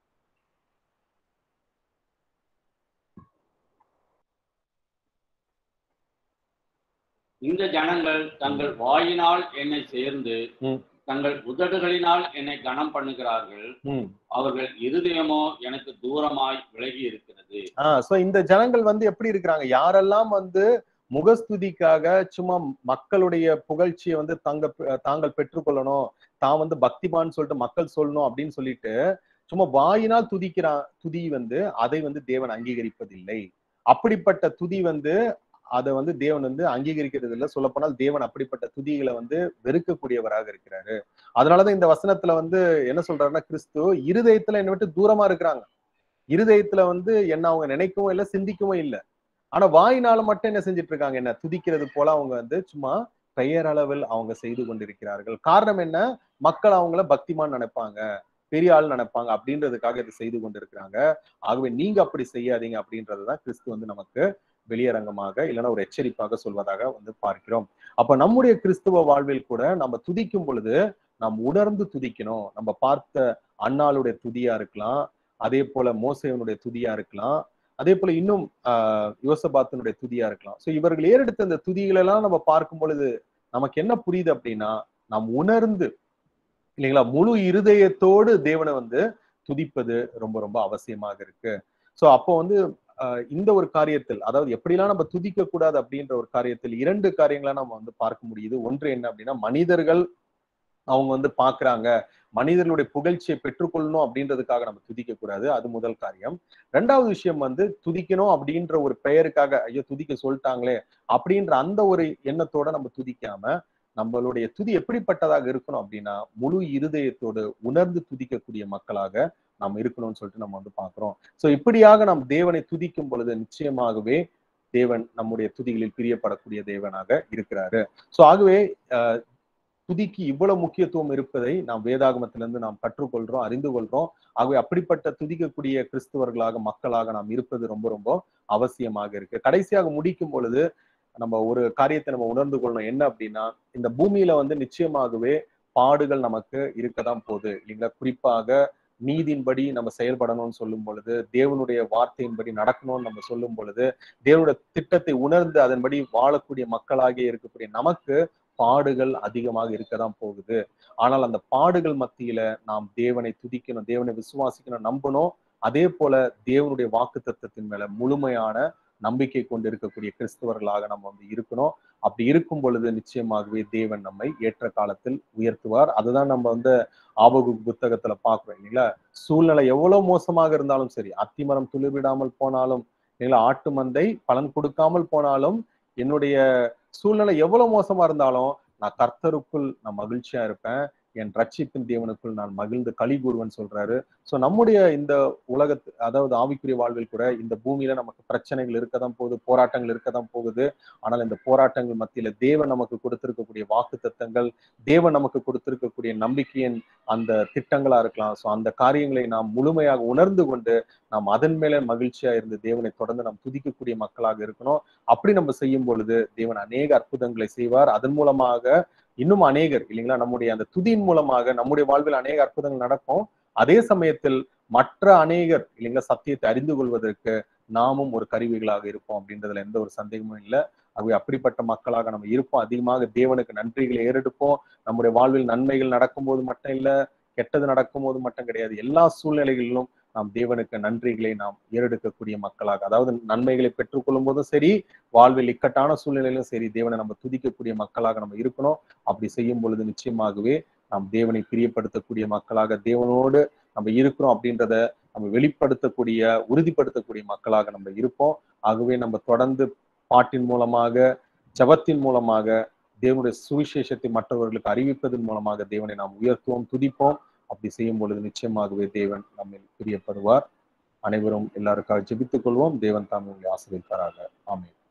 இந்த ஜனங்கள் தங்கள் வாயினால் என்னை சேர்ந்து தங்கள் உதடுகளினால் என்னை கனம் பண்ணுகிறார்கள், அவர்கள் இருதயமோ எனக்கு தூரமாய் விலகி இருக்கிறது. இந்த ஜனங்கள் வந்து எப்படி இருக்கிறாங்க? யாரெல்லாம் வந்து முகஸ்துதிக்காக சும்மா மக்களுடைய புகழ்ச்சியை வந்து தாங்கள் பெற்றுக்கொள்ளணும், தான் வந்து பக்திமான்னு சொல்லிட்டு மக்கள் சொல்லணும் அப்படின்னு சொல்லிட்டு சும்மா வாயினால் துதி வந்து அதை வந்து தேவன் அங்கீகரிப்பதில்லை. அப்படிப்பட்ட துதி வந்து அதை வந்து தேவன் வந்து அங்கீகரிக்கிறது இல்லை. சொல்ல போனால் தேவன் அப்படிப்பட்ட துதிகளை வந்து வெறுக்கக்கூடியவராக இருக்கிறாரு. அதனாலதான் இந்த வசனத்துல வந்து என்ன சொல்றாருன்னா, கிறிஸ்து இருதயத்துல என்னை விட்டு தூரமா இருக்கிறாங்க. இருதயத்துல வந்து என்ன அவங்க நினைக்கவும் இல்லை, சிந்திக்கவும் இல்லை. ஆனா வாயினால மட்டும் என்ன செஞ்சிட்டு இருக்காங்க? என்ன துதிக்கிறது போல அவங்க வந்து சும்மா பெயர் அளவில் அவங்க செய்து கொண்டிருக்கிறார்கள். காரணம் என்ன? மக்கள் அவங்கள பக்திமான் நினைப்பாங்க, பெரிய ஆள் நினைப்பாங்க அப்படின்றதுக்காக இதை செய்து கொண்டிருக்கிறாங்க. ஆகவே நீங்க அப்படி செய்யாதீங்க அப்படின்றதுதான் கிறிஸ்து வந்து நமக்கு வெளியரங்கமாக இல்லைன்னா ஒரு எச்சரிப்பாக சொல்வதாக வந்து பார்க்கிறோம். அப்ப நம்முடைய கிறிஸ்துவ வாழ்வில் கூட நம்ம துதிக்கும் பொழுது நாம் உணர்ந்து துதிக்கணும். நம்ம பார்த்த அன்னாளுடைய துதியா இருக்கலாம், அதே போல மோசேவனுடைய துதியா இருக்கலாம், அதே போல இன்னும் யோசபாத்தினுடைய துதியா இருக்கலாம். இவர்கள் ஏறெடுத்த இந்த துதிகளை எல்லாம் நம்ம பார்க்கும் பொழுது நமக்கு என்ன புரியுது அப்படின்னா, நாம் உணர்ந்து, இல்லைங்களா, முழு இருதயத்தோடு தேவனை வந்து துதிப்பது ரொம்ப ரொம்ப அவசியமாக இருக்கு. அப்போ வந்து இந்த ஒரு காரியத்தில், அதாவது எப்படிலாம் நம்ம துதிக்க கூடாது அப்படின்ற ஒரு காரியத்தில் 2 காரியங்களா நம்ம வந்து பார்க்க முடியுது. ஒன்று என்ன அப்படின்னா, மனிதர்கள் அவங்க வந்து பாக்குறாங்க, மனிதர்களுடைய புகழ்ச்சியை பெற்றுக்கொள்ளணும் அப்படின்றதுக்காக நம்ம துதிக்க கூடாது. அது முதல் காரியம். 2வது விஷயம் வந்து துதிக்கணும் அப்படின்ற ஒரு பெயருக்காக, ஐயோ துதிக்க சொல்லிட்டாங்களே அப்படின்ற அந்த ஒரு எண்ணத்தோட நம்ம துதிக்காம, நம்மளுடைய துதி எப்படிப்பட்டதாக இருக்கணும் அப்படின்னா, முழு இருதயத்தோடு உணர்ந்து துதிக்கக்கூடிய மக்களாக நாம் இருக்கணும்னு சொல்லிட்டு நம்ம வந்து பாக்குறோம். இப்படியாக நாம் தேவனை துதிக்கும் பொழுது நிச்சயமாகவே தேவன் நம்முடைய துதிகளில் பிரியப்படக்கூடிய தேவனாக இருக்கிறாரு. ஆகவே துதிக்கு இவ்வளவு முக்கியத்துவம் இருப்பதை நாம் வேதாகமத்திலிருந்து நாம் கற்றுக்கொள்றோம், அறிந்து கொள்றோம். ஆகவே அப்படிப்பட்ட துதிக்கக்கூடிய கிறிஸ்துவர்களாக, மக்களாக நாம் இருப்பது ரொம்ப ரொம்ப அவசியமாக இருக்கு. கடைசியாக முடிக்கும் பொழுது நம்ம ஒரு காரியத்தை நம்ம உணர்ந்து கொள்ளணும். என்ன அப்படின்னா, இந்த பூமியில வந்து நிச்சயமாகவே பாடுகள் நமக்கு இருக்கதான் போகுது, இல்லைங்களா? குறிப்பாக நீதியின்படி நம்ம செயல்படணும்னு சொல்லும் பொழுது, தேவனுடைய வார்த்தையின்படி நடக்கணும்னு நம்ம சொல்லும் பொழுது, தேவனுடைய திட்டத்தை உணர்ந்து அதன்படி வாழக்கூடிய மக்களாகிய இருக்கக்கூடிய நமக்கு பாடுகள் அதிகமாக இருக்கதான் போகுது. ஆனால் அந்த பாடுகள் மத்தியில நாம் தேவனை துதிக்கணும், தேவனை விசுவாசிக்கணும், நம்பணும். அதே போல தேவனுடைய வாக்குத்தத்தத்தின் மேல முழுமையான நம்பிக்கை கொண்டு இருக்கக்கூடிய கிறிஸ்தவர்களாக நம்ம வந்து இருக்கணும். அப்படி இருக்கும் பொழுது நிச்சயமாகவே தேவன் நம்மை ஏற்ற காலத்தில் உயர்த்துவார். அதுதான் நம்ம வந்து ஆபகுக் புத்தகத்துல பாக்குறோம், இல்லைங்களா? சூழ்நிலை எவ்வளவு மோசமாக இருந்தாலும் சரி, அத்திமரம் துளிர்விடாமல் போனாலும், இல்லைங்களா, ஆட்டு மந்தை பலன் கொடுக்காமல் போனாலும், என்னுடைய சூழ்நிலை எவ்வளவு மோசமா இருந்தாலும் நான் கர்த்தருக்குள் நான் மகிழ்ச்சியா இருப்பேன், என் ரட்சிப்பின் தேவனுக்குள் நான் மகிழ்ந்து களி கூறுவன் சொல்றாரு. ஸோ நம்முடைய இந்த உலகத்து, அதாவது ஆவிக்குரிய வாழ்வில் கூட இந்த பூமியில நமக்கு பிரச்சனைகள் இருக்கதான் போகுது, போராட்டங்கள் இருக்கதான் போகுது. ஆனால் இந்த போராட்டங்கள் மத்தியில தேவன் நமக்கு கொடுத்திருக்கக்கூடிய வாக்கு தத்தங்கள், தேவன் நமக்கு கொடுத்திருக்கக்கூடிய நம்பிக்கையின் அந்த திட்டங்களா இருக்கலாம். ஸோ அந்த காரியங்களை நாம் முழுமையாக உணர்ந்து கொண்டு நாம் அதன் மேல மகிழ்ச்சியா இருந்து தேவனை தொடர்ந்து நாம் துதிக்கக்கூடிய மக்களாக இருக்கணும். அப்படி நம்ம செய்யும் பொழுது தேவன் அநேக அற்புதங்களை செய்வார். அதன் மூலமாக இன்னும் அநேகர் இல்லைங்களா, நம்முடைய அந்த துதியின் மூலமாக நம்முடைய வாழ்வில் அநேக அற்புதங்கள் நடக்கும். அதே சமயத்தில் மற்ற அநேகர் இல்லைங்களா சத்தியத்தை அறிந்து கொள்வதற்கு நாமும் ஒரு கருவிகளாக இருப்போம் அப்படின்றதுல எந்த ஒரு சந்தேகமும் இல்லை. ஆகவே அப்படிப்பட்ட மக்களாக நம்ம இருப்போம். அதிகமாக தேவனுக்கு நன்றிகளை ஏறெடுப்போம். நம்முடைய வாழ்வில் நன்மைகள் நடக்கும்போது மட்டும் இல்லை, கெட்டது நடக்கும்போது மட்டும் கிடையாது, எல்லா சூழ்நிலைகளிலும் நாம் தேவனுக்கு நன்றிகளை நாம் ஏறெடுக்கக்கூடிய மக்களாக, அதாவது நன்மைகளை பெற்றுக்கொள்ளும் போதும் சரி, வாழ்வில் இக்கட்டான சூழ்நிலையிலும் சரி, தேவனை நம்ம துதிக்கக்கூடிய மக்களாக நம்ம இருக்கணும். அப்படி செய்யும் பொழுது நிச்சயமாகவே நாம் தேவனை பிரியப்படுத்தக்கூடிய மக்களாக, தேவனோடு நம்ம இருக்கிறோம் அப்படின்றத நம்ம வெளிப்படுத்தக்கூடிய, உறுதிப்படுத்தக்கூடிய மக்களாக நம்ம இருப்போம். ஆகவே நம்ம தொடர்ந்து பாட்டின் மூலமாக, ஜெபத்தின் மூலமாக, தேவனுடைய சுவிசேஷத்தை மற்றவர்களுக்கு அறிவிப்பதன் மூலமாக தேவனை நாம் உயர்த்துவோம், துதிப்போம். அப்படி செய்யும் பொழுது நிச்சயமாகவே தேவன் நம்மில் பிரியப்படுவார். அனைவரும் எல்லாருக்காக ஜெபித்துக் கொள்வோம். தேவன் தாம் உங்களை ஆசீர்வதிப்பாராக. ஆமென்.